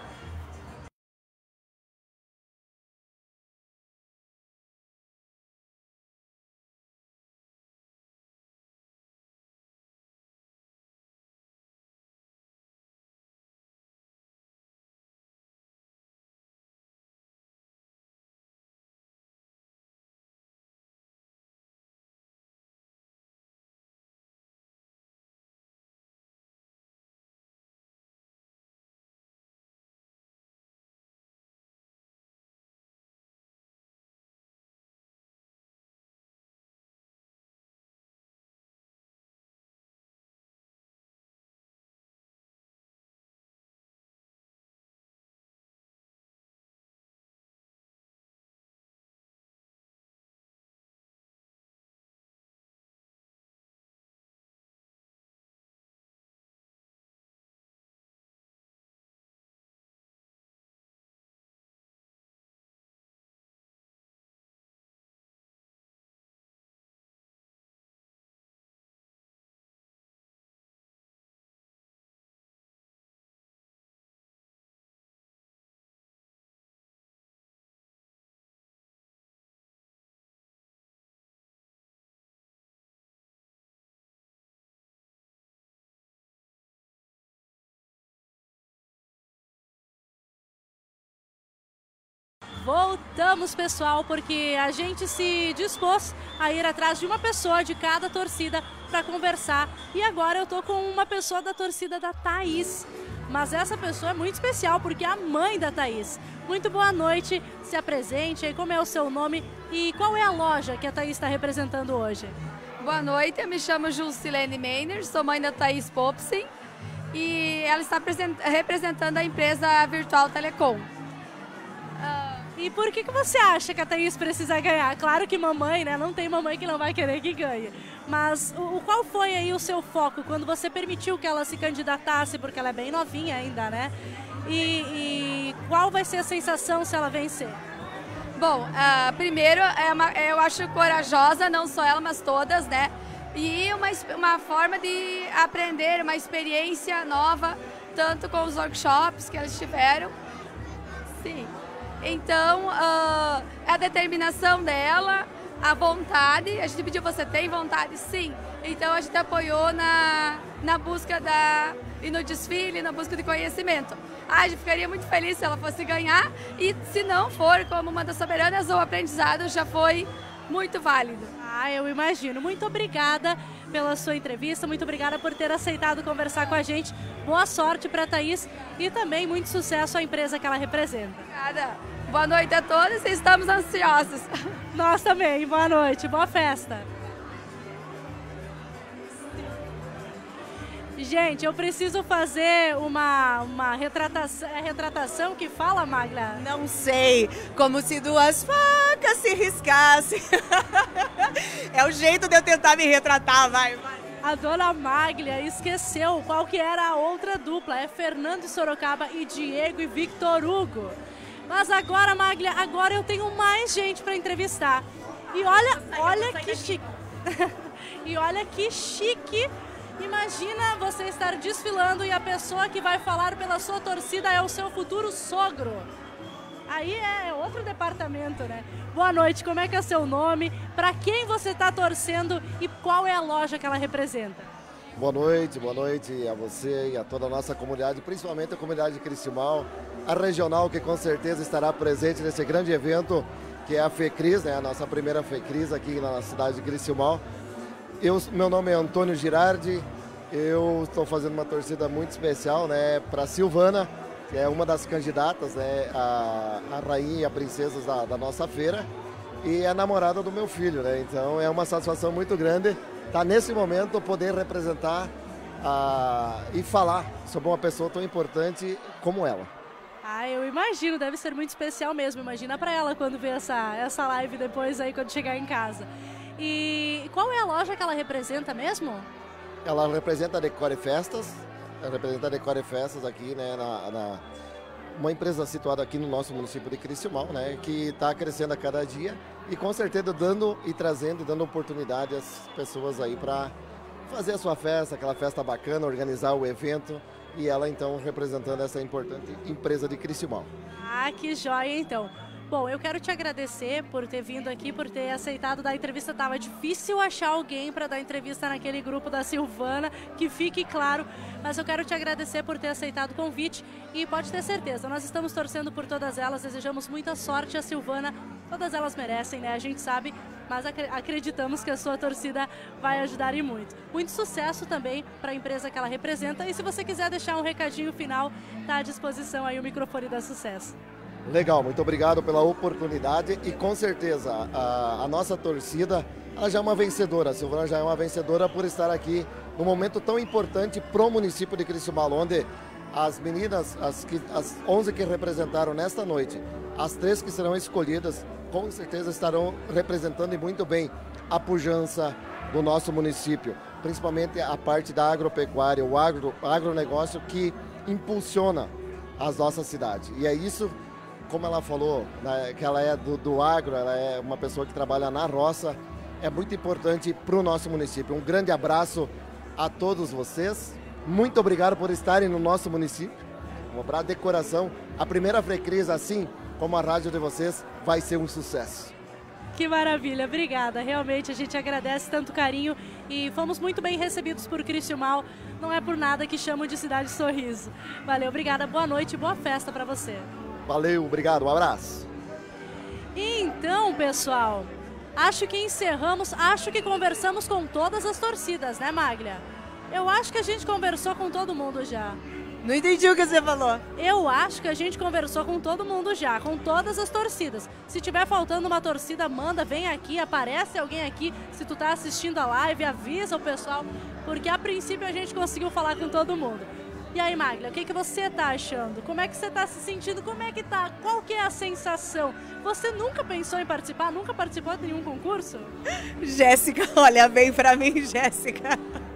Voltamos, pessoal, porque a gente se dispôs a ir atrás de uma pessoa de cada torcida para conversar. E agora eu tô com uma pessoa da torcida da Thaís. mas essa pessoa é muito especial porque é a mãe da Thaís. Muito boa noite, se apresente aí, como é o seu nome e qual é a loja que a Thaís está representando hoje? Boa noite, eu me chamo Jusilene Meiner, sou mãe da Thaís Popsin e ela está representando a empresa Virtual Telecom. E por que você acha que a Thaís precisa ganhar? Claro que mamãe, né? Não tem mamãe que não vai querer que ganhe. Mas qual foi aí o seu foco quando você permitiu que ela se candidatasse, porque ela é bem novinha ainda, né? E qual vai ser a sensação se ela vencer? Bom, primeiro, eu acho corajosa, não só ela, mas todas, né? E uma forma de aprender, uma experiência nova, tanto com os workshops que eles tiveram. Sim. Então, a determinação dela, a vontade, a gente pediu, você tem vontade? Sim. Então, a gente apoiou na busca e no desfile, na busca de conhecimento. A gente ficaria muito feliz se ela fosse ganhar e se não for como uma das soberanas, o aprendizado já foi muito válido. Eu imagino. Muito obrigada pela sua entrevista, muito obrigada por ter aceitado conversar com a gente. Boa sorte para a Thaís e também muito sucesso à empresa que ela representa. Obrigada. Boa noite a todos e estamos ansiosos. Nós também. Boa noite. Boa festa. Gente, eu preciso fazer uma retratação. É retratação que fala, Maglia? Não sei. Como se duas facas se riscassem. É o jeito de eu tentar me retratar, vai. A dona Maglia esqueceu qual que era a outra dupla. É Fernando Sorocaba e Diego e Victor Hugo. Mas agora, Maglia, agora eu tenho mais gente para entrevistar. E olha que chique. E olha que chique. Imagina você estar desfilando e a pessoa que vai falar pela sua torcida é o seu futuro sogro. Aí é outro departamento, né? Boa noite, como é que é seu nome? Para quem você está torcendo e qual é a loja que ela representa? Boa noite a você e a toda a nossa comunidade, principalmente a comunidade de Cristiumal, a regional que com certeza estará presente nesse grande evento que é a FECRIS, né? A nossa primeira FECRIS aqui na cidade de Cristiumal. Meu nome é Antônio Girardi, eu estou fazendo uma torcida muito especial, né, para Silvana, que é uma das candidatas, né, a rainha e a princesa da nossa feira, e é a namorada do meu filho, né, então é uma satisfação muito grande estar nesse momento poder representar e falar sobre uma pessoa tão importante como ela. Eu imagino, deve ser muito especial mesmo, imagina para ela quando ver essa live depois aí, quando chegar em casa. E qual é a loja que ela representa mesmo? Ela representa a Decore Festas, aqui, né, uma empresa situada aqui no nosso município de Cristiumal, né, que está crescendo a cada dia e com certeza dando oportunidade às pessoas aí para fazer a sua festa, aquela festa bacana, organizar o evento e ela então representando essa importante empresa de Cristiumal. Que joia então! Bom, eu quero te agradecer por ter vindo aqui, por ter aceitado dar entrevista. Tava difícil achar alguém para dar entrevista naquele grupo da Silvana, que fique claro. Mas eu quero te agradecer por ter aceitado o convite e pode ter certeza, nós estamos torcendo por todas elas, desejamos muita sorte à Silvana. Todas elas merecem, né? A gente sabe, mas acreditamos que a sua torcida vai ajudar e muito. Muito sucesso também para a empresa que ela representa. E se você quiser deixar um recadinho final, está à disposição aí o microfone da Sucesso. Legal, muito obrigado pela oportunidade e com certeza a nossa torcida ela já é uma vencedora, a Silvana já é uma vencedora por estar aqui num momento tão importante para o município de Cristiumal, onde as meninas, as 11 que representaram nesta noite, as 3 que serão escolhidas, com certeza estarão representando muito bem a pujança do nosso município, principalmente a parte da agropecuária, o agronegócio que impulsiona as nossas cidades. E é isso, como ela falou, né, que ela é do agro, ela é uma pessoa que trabalha na roça, é muito importante para o nosso município. Um grande abraço a todos vocês, muito obrigado por estarem no nosso município, um abraço de coração. A primeira FECRIS, assim como a rádio de vocês, vai ser um sucesso. Que maravilha, obrigada. Realmente a gente agradece tanto carinho e fomos muito bem recebidos por Cristiumal. Não é por nada que chamam de Cidade Sorriso. Valeu, obrigada, boa noite e boa festa para você. Valeu, obrigado, um abraço. Então, pessoal, acho que conversamos com todas as torcidas, né, Maglia? Eu acho que a gente conversou com todo mundo já. Não entendi o que você falou. Eu acho que a gente conversou com todo mundo já, com todas as torcidas. Se tiver faltando uma torcida, manda, vem aqui, aparece alguém aqui. Se tu tá assistindo a live, avisa o pessoal, porque a princípio a gente conseguiu falar com todo mundo. E aí, Maglia, o que, que você tá achando? Como é que você tá se sentindo? Como é que tá? Qual que é a sensação? Você nunca pensou em participar? Nunca participou de nenhum concurso? Jéssica, olha bem pra mim, Jéssica.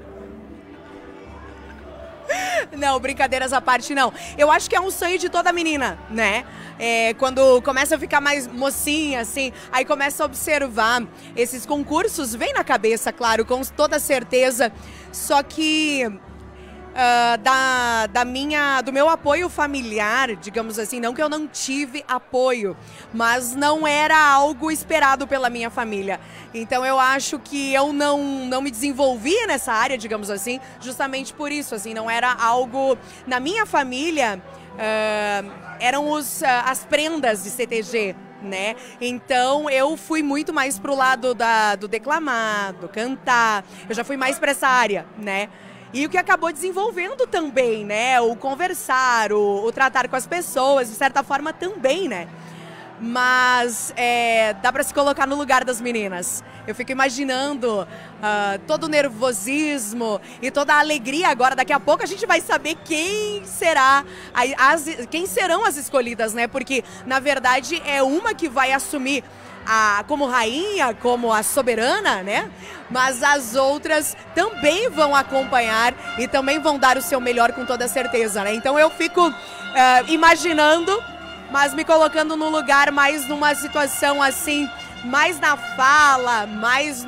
Não, brincadeiras à parte, não. Eu acho que é um sonho de toda menina, né? Quando começa a ficar mais mocinha, assim, aí começa a observar esses concursos, vem na cabeça, claro, com toda certeza. Só que do meu apoio familiar, digamos assim, não que eu não tive apoio, mas não era algo esperado pela minha família. Então eu acho que eu não me desenvolvi nessa área, digamos assim, justamente por isso, assim, não era algo... Na minha família, eram as prendas de CTG, né? Então eu fui muito mais pro lado do declamar, do cantar, eu já fui mais para essa área, né? E o que acabou desenvolvendo também, né? O conversar, o tratar com as pessoas, de certa forma também, né? Mas dá para se colocar no lugar das meninas. Eu fico imaginando todo o nervosismo e toda a alegria agora. Daqui a pouco a gente vai saber quem serão as escolhidas, né? Porque, na verdade, é uma que vai assumir como rainha, como a soberana, né? Mas as outras também vão acompanhar e também vão dar o seu melhor com toda certeza, né? Então eu fico imaginando, mas me colocando no lugar mais numa situação assim, mais na fala, mais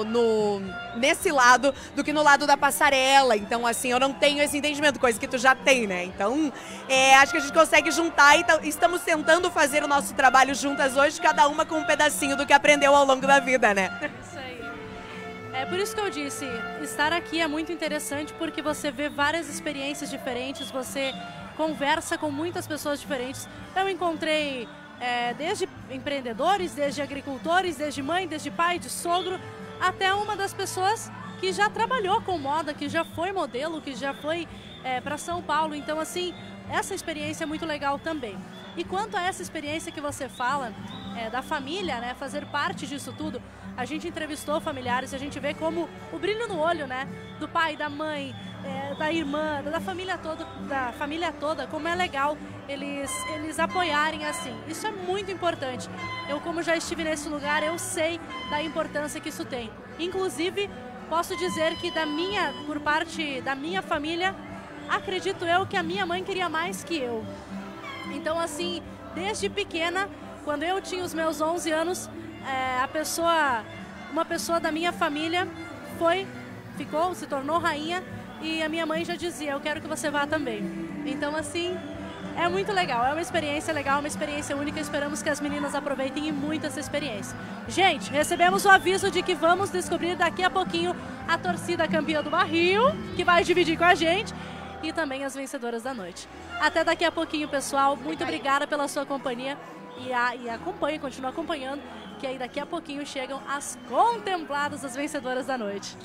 nesse lado do que no lado da passarela. Então, assim, eu não tenho esse entendimento, coisa que tu já tem, né? Então, acho que a gente consegue juntar e estamos tentando fazer o nosso trabalho juntas hoje, cada uma com um pedacinho do que aprendeu ao longo da vida, né? Isso aí. É por isso que eu disse, estar aqui é muito interessante porque você vê várias experiências diferentes, você conversa com muitas pessoas diferentes. Eu encontrei desde empreendedores, desde agricultores, desde mãe, desde pai, de sogro, até uma das pessoas que já trabalhou com moda, que já foi modelo, que já foi para São Paulo. Então, assim, essa experiência é muito legal também. E quanto a essa experiência que você fala, da família, né, fazer parte disso tudo, a gente entrevistou familiares e a gente vê como o brilho no olho, né, do pai, da mãe, da irmã, da família toda, como é legal eles apoiarem assim. Isso é muito importante. Eu, como já estive nesse lugar, eu sei da importância que isso tem. Inclusive, posso dizer que por parte da minha família, acredito eu que a minha mãe queria mais que eu. Então, assim, desde pequena, quando eu tinha os meus 11 anos, uma pessoa da minha família se tornou rainha, e a minha mãe já dizia, eu quero que você vá também. Então, assim, é muito legal, é uma experiência legal, uma experiência única. Esperamos que as meninas aproveitem muito essa experiência. Gente, recebemos o aviso de que vamos descobrir daqui a pouquinho a torcida campeã do Barril, que vai dividir com a gente, e também as vencedoras da noite. Até daqui a pouquinho, pessoal. Muito obrigada pela sua companhia e continue acompanhando, que aí daqui a pouquinho chegam as contempladas, as vencedoras da noite.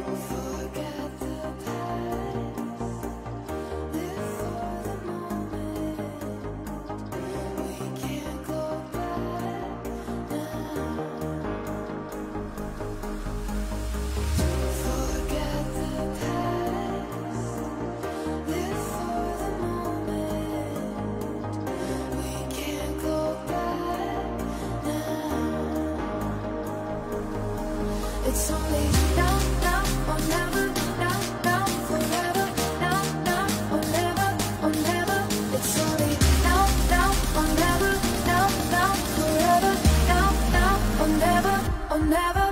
It's only now, now, or never, now, now, forever, now, now, or never, or never. It's only now, now, or never, now, now, forever, now, now, or never, or never.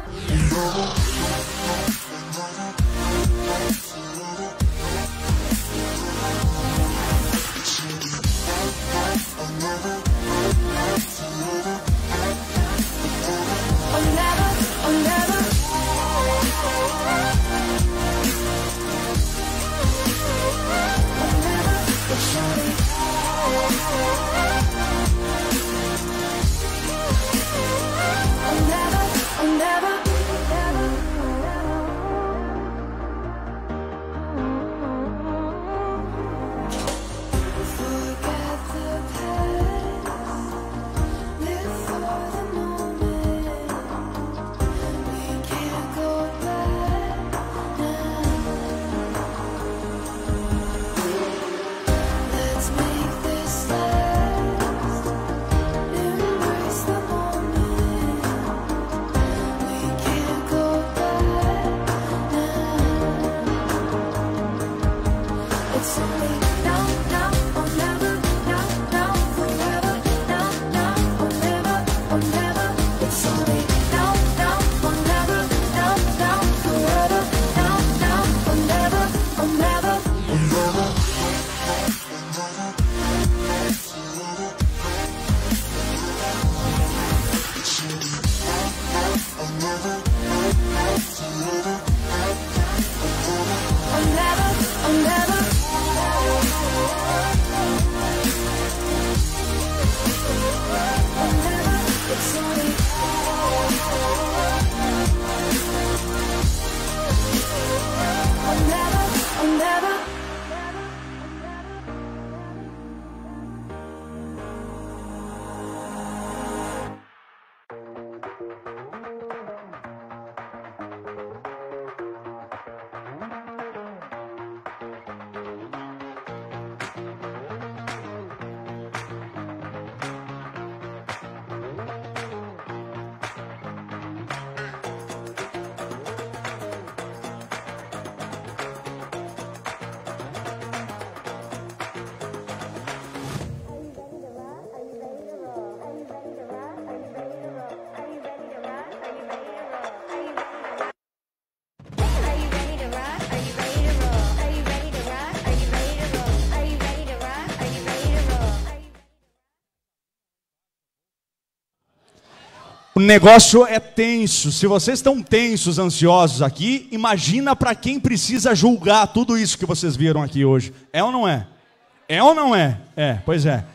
O negócio é tenso. Se vocês estão tensos, ansiosos aqui, imagina para quem precisa julgar tudo isso que vocês viram aqui hoje. É ou não é? É ou não é? É, pois é.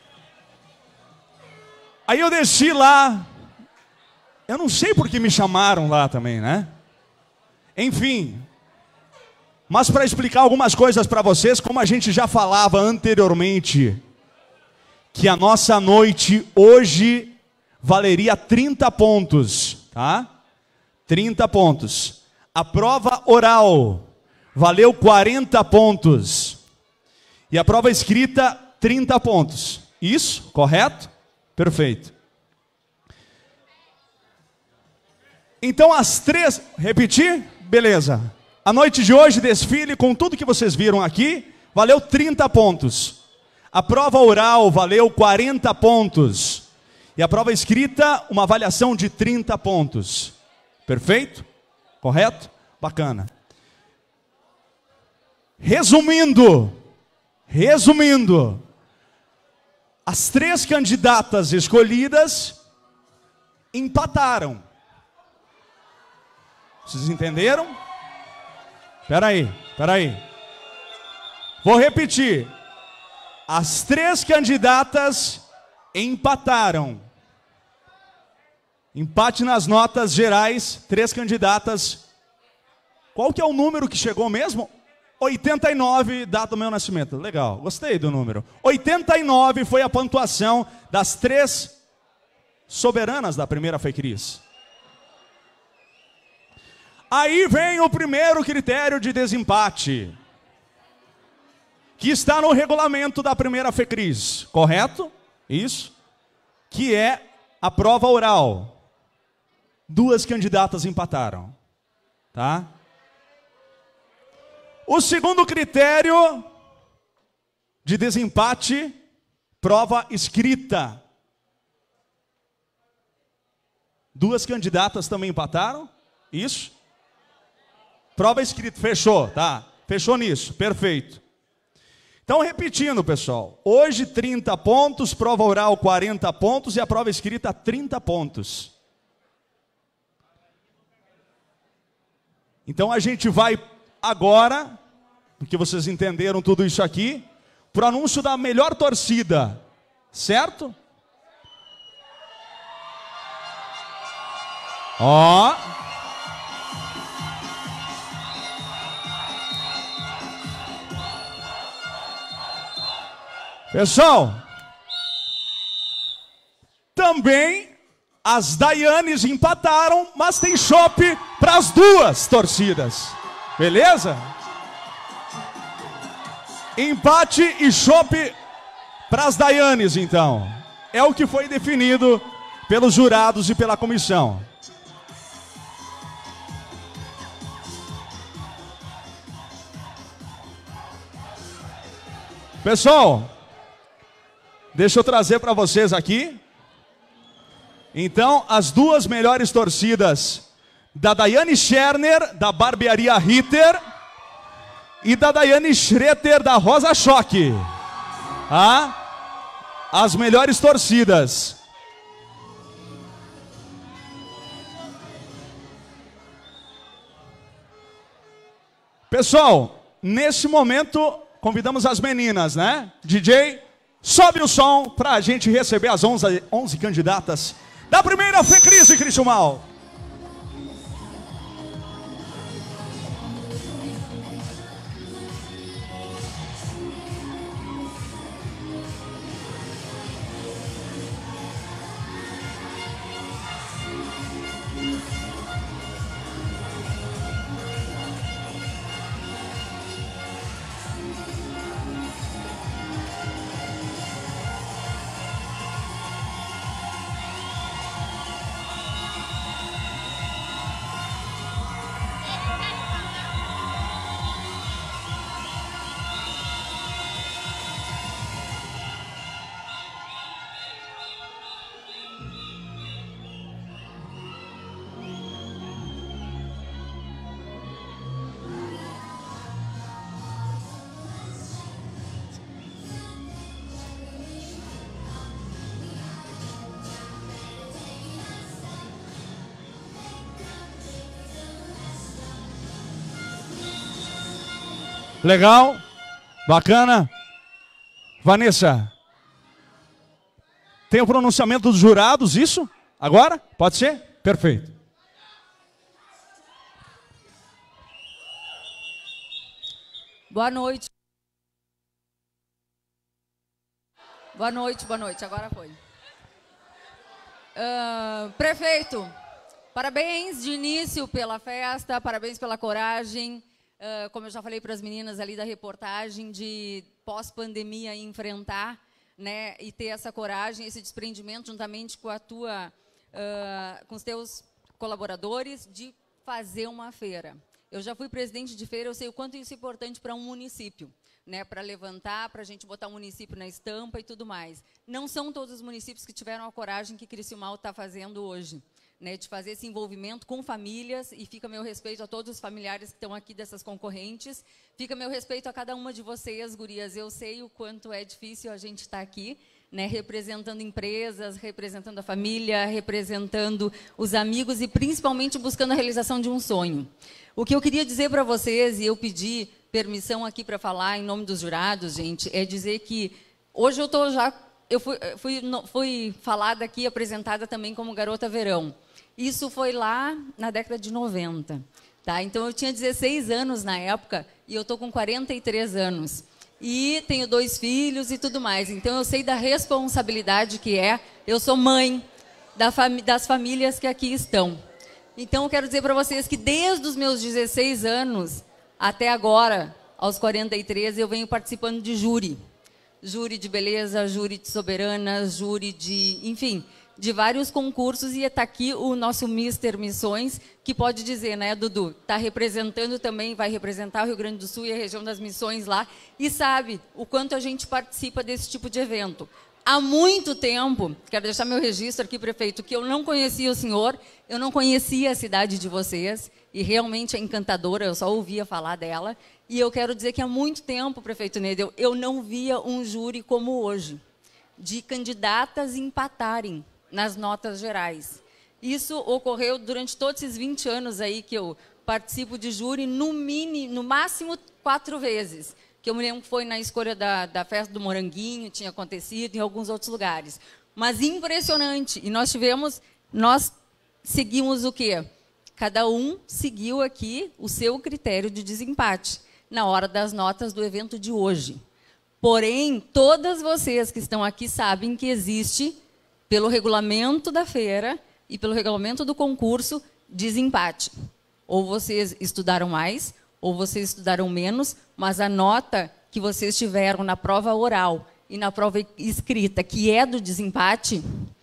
Aí eu desci lá. Eu não sei por que me chamaram lá também, né? Enfim. Mas para explicar algumas coisas para vocês, como a gente já falava anteriormente, que a nossa noite hoje valeria 30 pontos, tá? 30 pontos. A prova oral valeu 40 pontos. E a prova escrita, 30 pontos. Isso, correto? Perfeito. Então as três... Repetir? Beleza. A noite de hoje, desfile, com tudo que vocês viram aqui, valeu 30 pontos. A prova oral valeu 40 pontos. E a prova escrita, uma avaliação de 30 pontos. Perfeito? Correto? Bacana. Resumindo, as três candidatas escolhidas empataram. Vocês entenderam? Espera aí. Vou repetir. As três candidatas empataram. Empate nas notas gerais, três candidatas Qual que é o número que chegou mesmo? 89, data do meu nascimento. Legal, gostei do número. 89 foi a pontuação das 3 soberanas da primeira FECRIS. Aí vem o primeiro critério de desempate, que está no regulamento da primeira FECRIS, correto? Isso. Que é a prova oral. 2 candidatas empataram, tá? O segundo critério de desempate, prova escrita. 2 candidatas também empataram, isso? Prova escrita, fechou, tá? Fechou nisso, perfeito. Então, repetindo, pessoal, hoje 30 pontos, prova oral 40 pontos e a prova escrita 30 pontos. Então, a gente vai agora, porque vocês entenderam tudo isso aqui, para o anúncio da melhor torcida, certo? Ó. Pessoal, também as Daianes empataram, mas tem chopp para as 2 torcidas. Beleza? Empate e chopp para as Daianes, então. É o que foi definido pelos jurados e pela comissão. Pessoal, deixa eu trazer para vocês aqui. Então, as 2 melhores torcidas da Daiane Scherner, da Barbearia Ritter, e da Daiane Schroeter, da Rosa Choque. Tá? As melhores torcidas. Pessoal, nesse momento, convidamos as meninas, né? DJ, sobe o som para a gente receber as 11 candidatas da primeira FECRIS de Criciúmal. Legal, bacana. Vanessa, tem o pronunciamento dos jurados, isso? Agora? Pode ser? Perfeito. Boa noite. Boa noite, agora foi. Prefeito, parabéns de início pela festa, parabéns pela coragem. Como eu já falei para as meninas ali da reportagem, de pós-pandemia enfrentar, né, e ter essa coragem, esse desprendimento juntamente com com os teus colaboradores, de fazer uma feira. Eu já fui presidente de feira, eu sei o quanto isso é importante para um município, né, para levantar, para a gente botar o município na estampa e tudo mais. Não são todos os municípios que tiveram a coragem que Criciúmal está fazendo hoje, né, de fazer esse envolvimento com famílias, e fica meu respeito a todos os familiares que estão aqui dessas concorrentes, fica meu respeito a cada uma de vocês, gurias. Eu sei o quanto é difícil a gente estar aqui, né, representando empresas, representando a família, representando os amigos e principalmente buscando a realização de um sonho. O que eu queria dizer para vocês, e eu pedi permissão aqui para falar em nome dos jurados, gente, é dizer que hoje eu fui falada aqui, apresentada também como Garota Verão. Isso foi lá na década de 90. Tá? Então, eu tinha 16 anos na época e eu estou com 43 anos. E tenho 2 filhos e tudo mais. Então, eu sei da responsabilidade que é. Eu sou mãe das famílias que aqui estão. Então, eu quero dizer para vocês que desde os meus 16 anos até agora, aos 43, eu venho participando de júri. Júri de beleza, júri de soberanas, júri de, enfim, de vários concursos. E está aqui o nosso Mister Missões, que pode dizer, né, Dudu? Está representando também, vai representar o Rio Grande do Sul e a região das Missões lá. E sabe o quanto a gente participa desse tipo de evento. Há muito tempo, quero deixar meu registro aqui, prefeito, que eu não conhecia o senhor, eu não conhecia a cidade de vocês, e realmente é encantadora, eu só ouvia falar dela. E eu quero dizer que há muito tempo, prefeito Nedel, eu não via um júri como hoje, de candidatas empatarem nas notas gerais. Isso ocorreu durante todos esses 20 anos aí que eu participo de júri, no máximo 4 vezes. Que eu me lembro que foi na escolha da festa do Moranguinho, tinha acontecido em alguns outros lugares. Mas impressionante. E nós seguimos o quê? Cada um seguiu aqui o seu critério de desempate na hora das notas do evento de hoje. Porém, todas vocês que estão aqui sabem que existe, pelo regulamento da feira e pelo regulamento do concurso, desempate. Ou vocês estudaram mais, ou vocês estudaram menos, mas a nota que vocês tiveram na prova oral e na prova escrita, que é do desempate,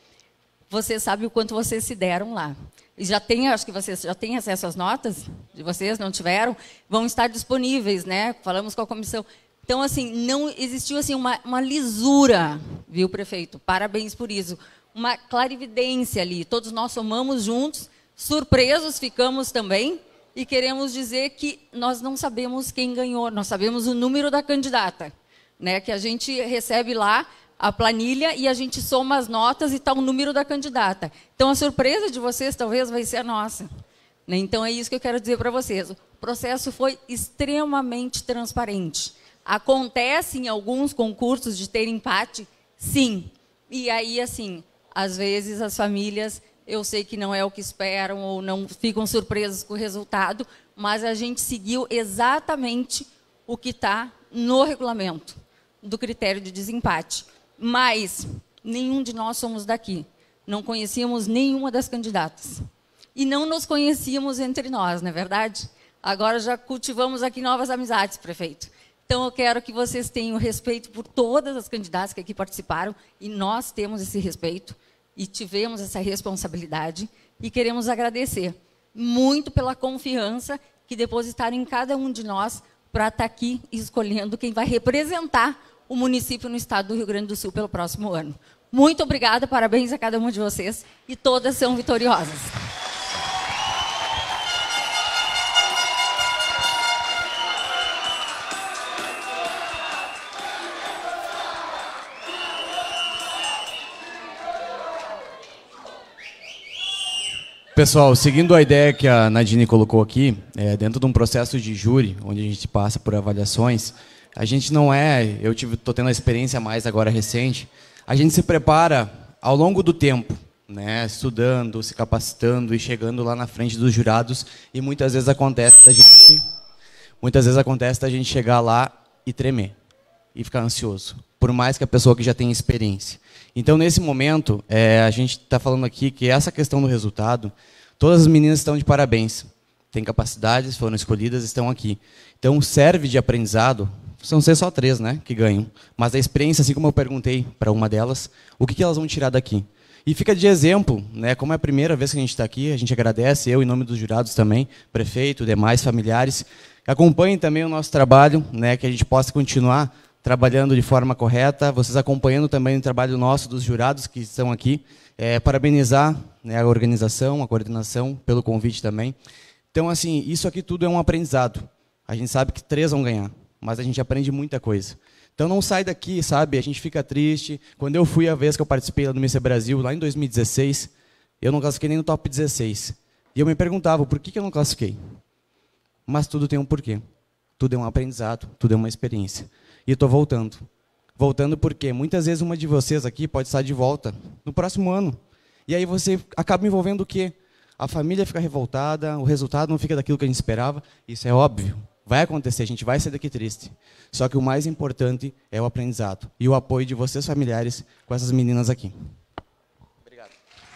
vocês sabem o quanto vocês se deram lá. E acho que vocês já têm acesso às notas, de vocês não tiveram, vão estar disponíveis, né? Falamos com a comissão. Então, assim, não existiu assim, uma lisura, viu, prefeito? Parabéns por isso. Uma clarividência ali. Todos nós somamos juntos, surpresos ficamos também, e queremos dizer que nós não sabemos quem ganhou, nós sabemos o número da candidata, né? Que a gente recebe lá a planilha e a gente soma as notas e está o número da candidata. Então, a surpresa de vocês talvez vai ser a nossa. Né? Então, é isso que eu quero dizer para vocês. O processo foi extremamente transparente. Acontece em alguns concursos de ter empate? Sim. E aí, assim, às vezes as famílias, eu sei que não é o que esperam ou não ficam surpresas com o resultado, mas a gente seguiu exatamente o que está no regulamento do critério de desempate. Mas nenhum de nós somos daqui. Não conhecíamos nenhuma das candidatas. E não nos conhecíamos entre nós, não é verdade? Agora já cultivamos aqui novas amizades, prefeito. Então, eu quero que vocês tenham respeito por todas as candidatas que aqui participaram, e nós temos esse respeito, e tivemos essa responsabilidade, e queremos agradecer muito pela confiança que depositaram em cada um de nós para estar aqui escolhendo quem vai representar o município no estado do Rio Grande do Sul pelo próximo ano. Muito obrigada, parabéns a cada um de vocês, e todas são vitoriosas. Pessoal, seguindo a ideia que a Nadine colocou aqui, dentro de um processo de júri, onde a gente passa por avaliações, a gente não estou tendo a experiência mais agora recente, a gente se prepara ao longo do tempo, né, estudando, se capacitando e chegando lá na frente dos jurados, e muitas vezes acontece da gente chegar lá e tremer, e ficar ansioso, por mais que a pessoa que já tenha experiência. Então, nesse momento, a gente está falando aqui que essa questão do resultado, todas as meninas estão de parabéns. Têm capacidades, foram escolhidas, estão aqui. Então, serve de aprendizado, são só 3, né, que ganham. Mas a experiência, assim como eu perguntei para uma delas, o que elas vão tirar daqui? E fica de exemplo, né, como é a primeira vez que a gente está aqui, a gente agradece, eu em nome dos jurados também, prefeito, demais familiares, que acompanhem também o nosso trabalho, né, que a gente possa continuar trabalhando de forma correta, vocês acompanhando também o trabalho nosso dos jurados que estão aqui, parabenizar, né, a organização, a coordenação, pelo convite também. Então, assim, isso aqui tudo é um aprendizado. A gente sabe que 3 vão ganhar, mas a gente aprende muita coisa. Então, não sai daqui, sabe? A gente fica triste. Quando eu fui a vez que eu participei lá do Mister Brasil, lá em 2016, eu não classifiquei nem no top 16. E eu me perguntava, por que eu não classifiquei? Mas tudo tem um porquê. Tudo é um aprendizado, tudo é uma experiência. E estou voltando. Voltando porque muitas vezes uma de vocês aqui pode estar de volta no próximo ano. E aí você acaba envolvendo o quê? a família fica revoltada, o resultado não fica daquilo que a gente esperava. Isso é óbvio. Vai acontecer, a gente vai sair daqui triste. Só que o mais importante é o aprendizado e o apoio de vocês, familiares, com essas meninas aqui. Obrigado.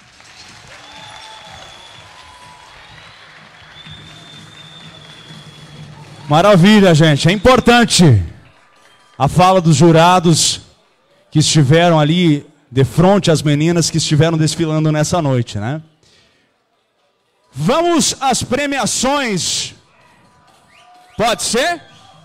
Maravilha, gente. É importante a fala dos jurados que estiveram ali de frente às meninas que estiveram desfilando nessa noite, né? Vamos às premiações. Pode ser?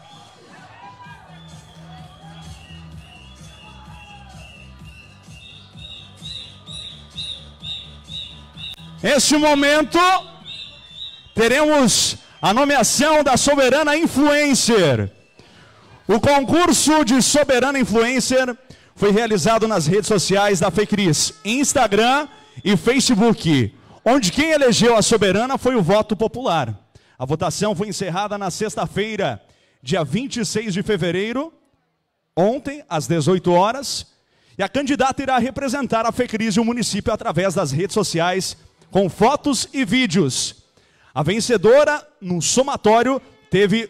Neste momento, teremos a nomeação da Soberana Influencer. O concurso de Soberana Influencer foi realizado nas redes sociais da FECRIS, Instagram e Facebook, onde quem elegeu a Soberana foi o voto popular. A votação foi encerrada na sexta-feira, dia 26 de fevereiro, ontem, às 18 horas, e a candidata irá representar a FECRIS e o município através das redes sociais, com fotos e vídeos. A vencedora, no somatório, teve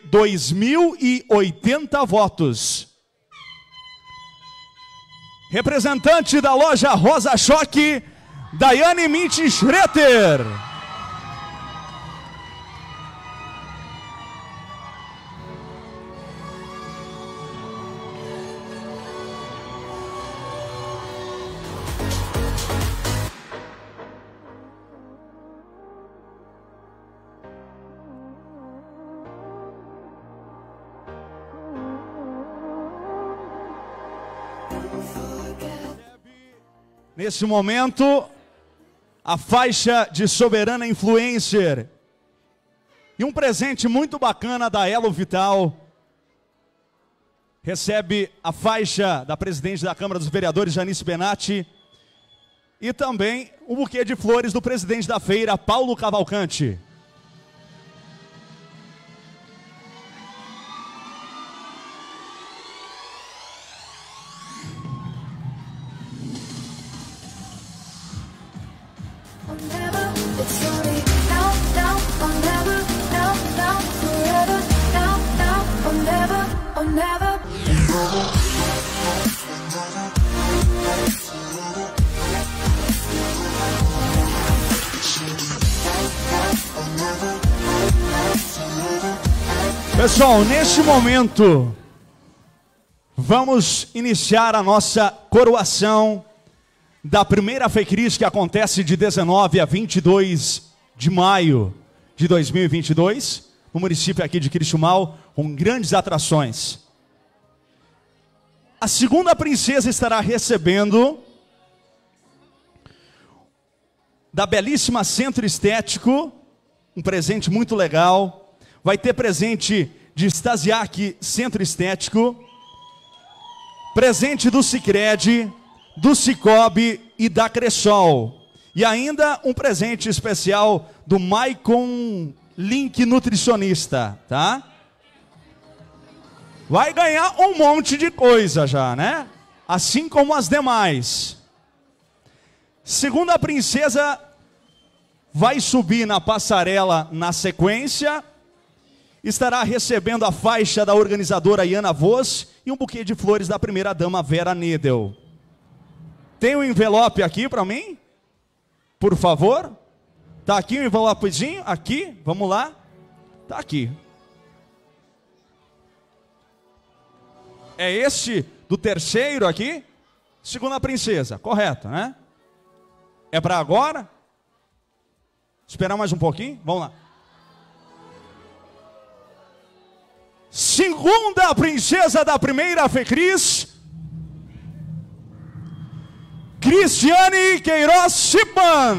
2.080 votos. Representante da loja Rosa Choque, Daiane Mint Schroeter. Nesse momento, a faixa de Soberana Influencer. E um presente muito bacana da Elo Vital. Recebe a faixa da presidente da Câmara dos Vereadores, Janice Benatti. E também o buquê de flores do presidente da feira, Paulo Cavalcante. Pessoal, neste momento, vamos iniciar a nossa coroação da primeira FECRIS, que acontece de 19 a 22 de maio de 2022, no município aqui de Criciúmal, com grandes atrações. A segunda princesa estará recebendo da belíssima Centro Estético um presente muito legal. Vai ter presente de Stasiak Centro Estético, presente do Sicredi, do Cicobi e da Cressol. E ainda um presente especial do Maicon Link Nutricionista, tá? Vai ganhar um monte de coisa já, né? Assim como as demais. Segunda princesa vai subir na passarela na sequência. Estará recebendo a faixa da organizadora Iana Voz e um buquê de flores da primeira-dama Vera Nedel. Tem um envelope aqui para mim? Por favor. Tá aqui o envelopezinho? Aqui, vamos lá. Tá aqui. É este do terceiro aqui? Segunda princesa, correto, né? É para agora? Esperar mais um pouquinho? Vamos lá. Segunda princesa da primeira FECRIS, Cristiane Queiroz Shipman.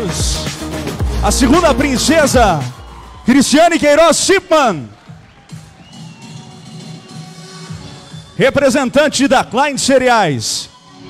Vamos! A segunda princesa, Cristiane Queiroz Shipman, representante da Klein Cereais.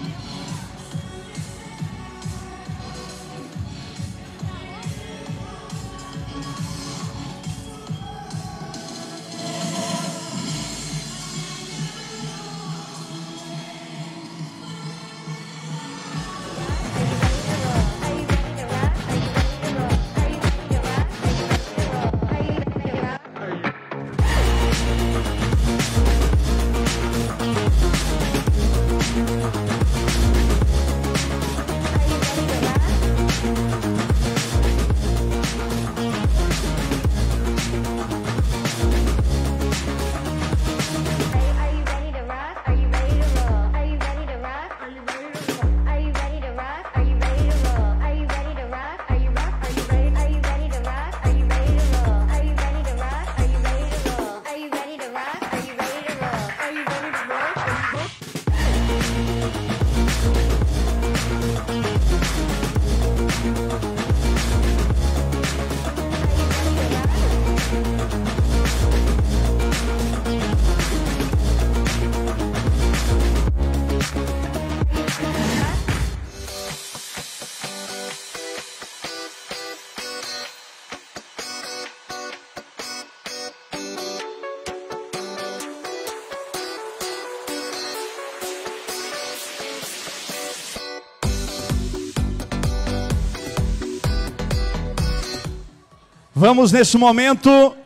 Vamos nesse momento,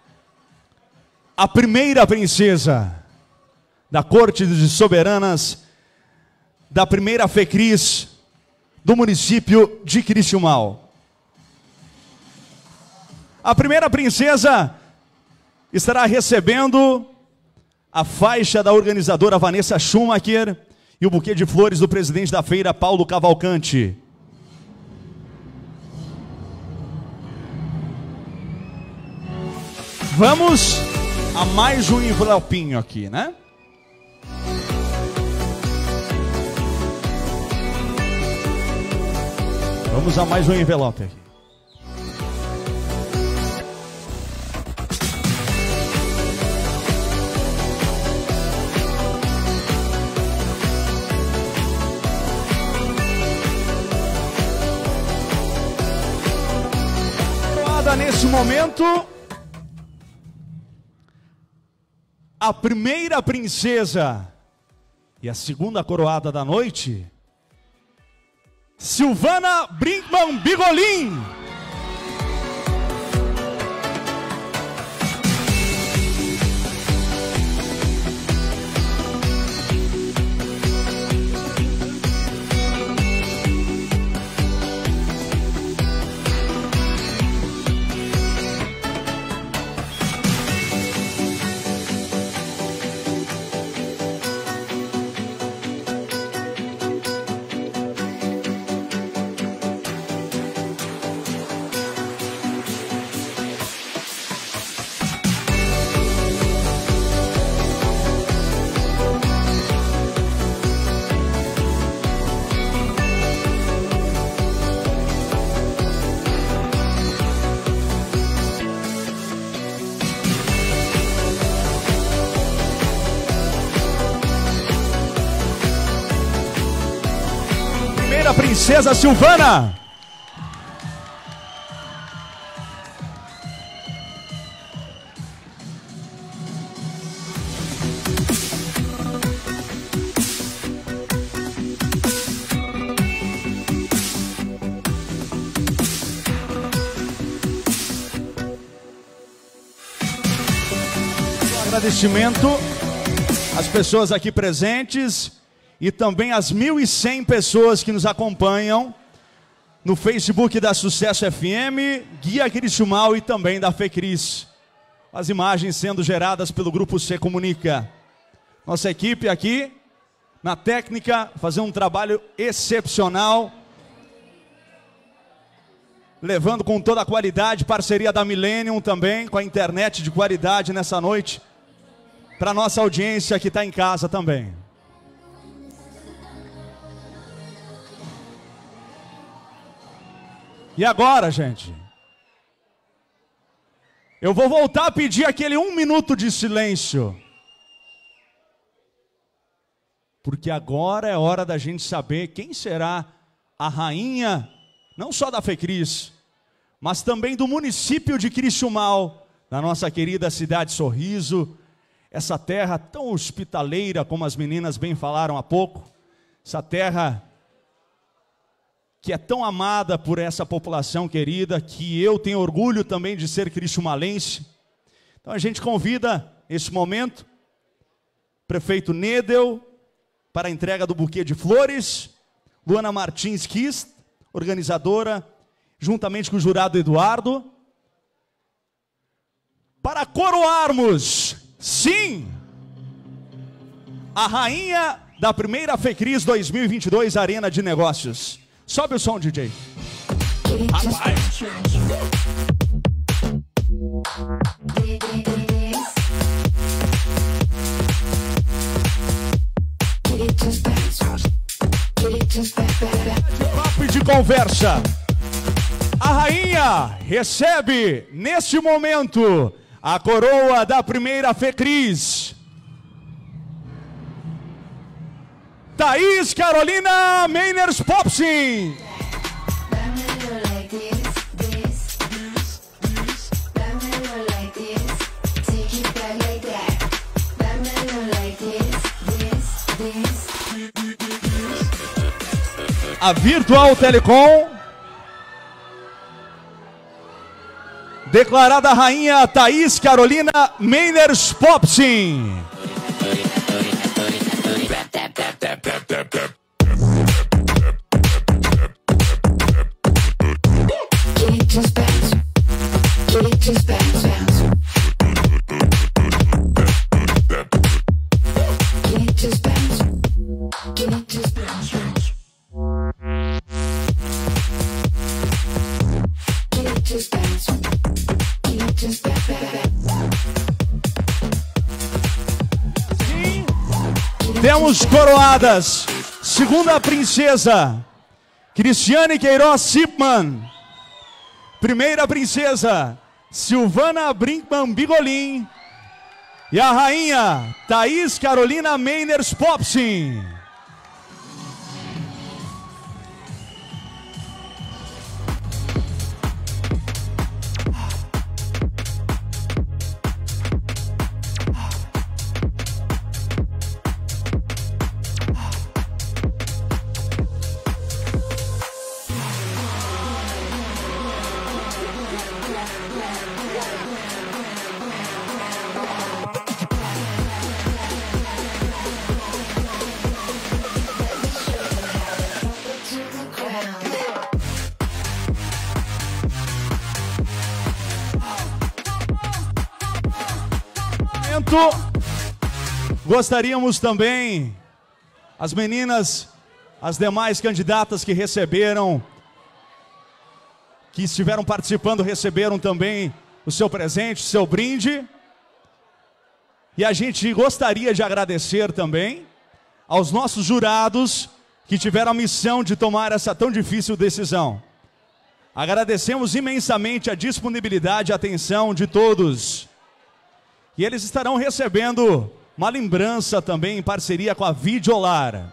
a primeira princesa da Corte de Soberanas, da primeira FECRIS do município de Criciúmal. A primeira princesa estará recebendo a faixa da organizadora Vanessa Schumacher e o buquê de flores do presidente da feira, Paulo Cavalcante. Vamos a mais um envelopinho aqui, né? Vamos a mais um envelope aqui. Nesse momento, a primeira princesa e a segunda coroada da noite, Silvana Brinkman Bigolin. Princesa Silvana. Agradecimento às pessoas aqui presentes e também às 1.100 pessoas que nos acompanham no Facebook da Sucesso FM, Guia Criciúmal e também da FECRIS. As imagens sendo geradas pelo Grupo C Comunica. Nossa equipe aqui, na técnica, fazendo um trabalho excepcional, levando com toda a qualidade, parceria da Millennium também, com a internet de qualidade nessa noite, para nossa audiência que está em casa também. E agora, gente? Eu vou voltar a pedir aquele 1 minuto de silêncio. Porque agora é hora da gente saber quem será a rainha, não só da FECRIS, mas também do município de Criciúmal, da nossa querida cidade Sorriso, essa terra tão hospitaleira, como as meninas bem falaram há pouco, essa terra que é tão amada por essa população querida, que eu tenho orgulho também de ser criciumalense. Então a gente convida, nesse momento, o prefeito Nedel, para a entrega do buquê de flores, Luana Martins Kist, organizadora, juntamente com o jurado Eduardo, para coroarmos, sim, a rainha da primeira FECRIS 2022 Arena de Negócios. Sobe o som, DJ. Rapaz. De papo e de conversa. A rainha recebe, neste momento, a coroa da primeira FECRIS. Thaís Carolina Meiners Popsin. A Virtual Telecom, declarada rainha Thaís Carolina Meiners Popsin. Temos coroadas, segunda princesa, Cristiane Queiroz Sipman. Primeira princesa, Silvana Brinkman Bigolin. E a rainha, Thaís Carolina Meiners Popsin. Gostaríamos também, as meninas, as demais candidatas que receberam, que estiveram participando, receberam também o seu presente, o seu brinde. E a gente gostaria de agradecer também aos nossos jurados que tiveram a missão de tomar essa tão difícil decisão. Agradecemos imensamente a disponibilidade e a atenção de todos. E eles estarão recebendo uma lembrança também em parceria com a Videolar.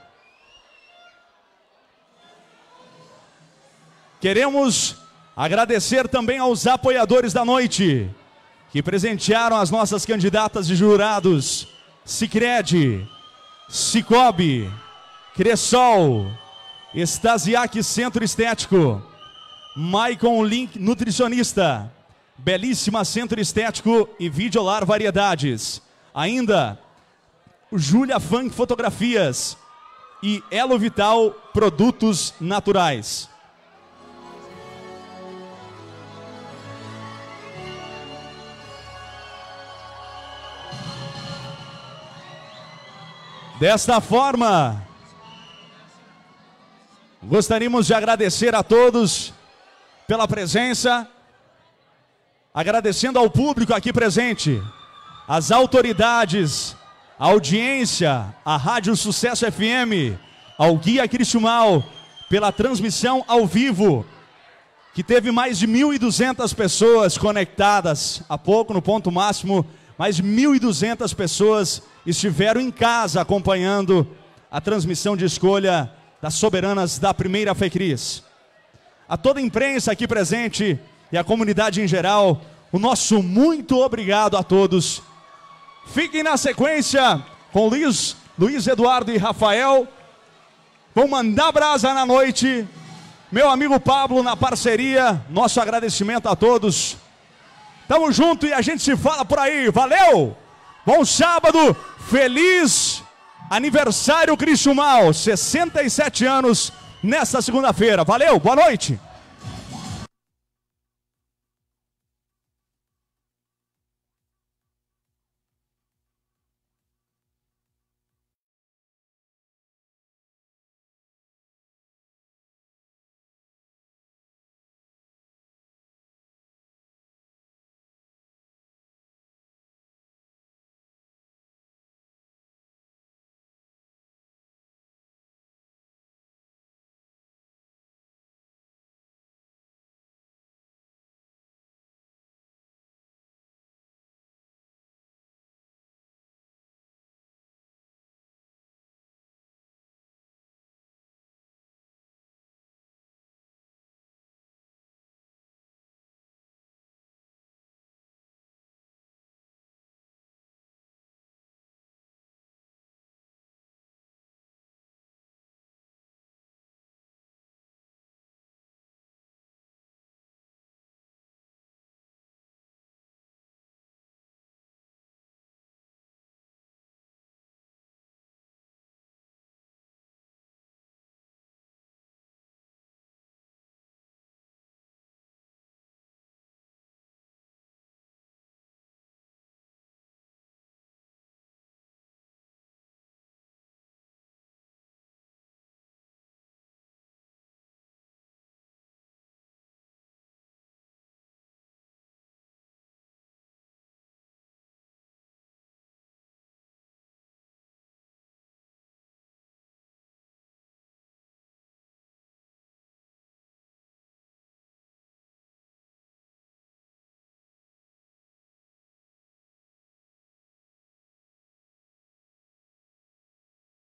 Queremos agradecer também aos apoiadores da noite, que presentearam as nossas candidatas de jurados: Sicredi, Cicobi, Cressol, Estasiac Centro Estético, Maicon Link Nutricionista, Belíssima Centro Estético e Videolar Variedades. Ainda o Júlia Funk Fotografias e Elo Vital Produtos Naturais. Desta forma, gostaríamos de agradecer a todos pela presença, agradecendo ao público aqui presente, às autoridades, a audiência, a Rádio Sucesso FM, ao Guia Criciúmal, pela transmissão ao vivo, que teve mais de 1.200 pessoas conectadas. Há pouco, no ponto máximo, mais de 1.200 pessoas estiveram em casa acompanhando a transmissão de escolha das soberanas da primeira FECRIS. A toda a imprensa aqui presente e a comunidade em geral, o nosso muito obrigado a todos. Fiquem na sequência com Luiz Eduardo e Rafael. Vão mandar brasa na noite. Meu amigo Pablo na parceria. Nosso agradecimento a todos. Tamo junto e a gente se fala por aí. Valeu! Bom sábado. Feliz aniversário Cristiumal. 67 anos nesta segunda-feira. Valeu, boa noite.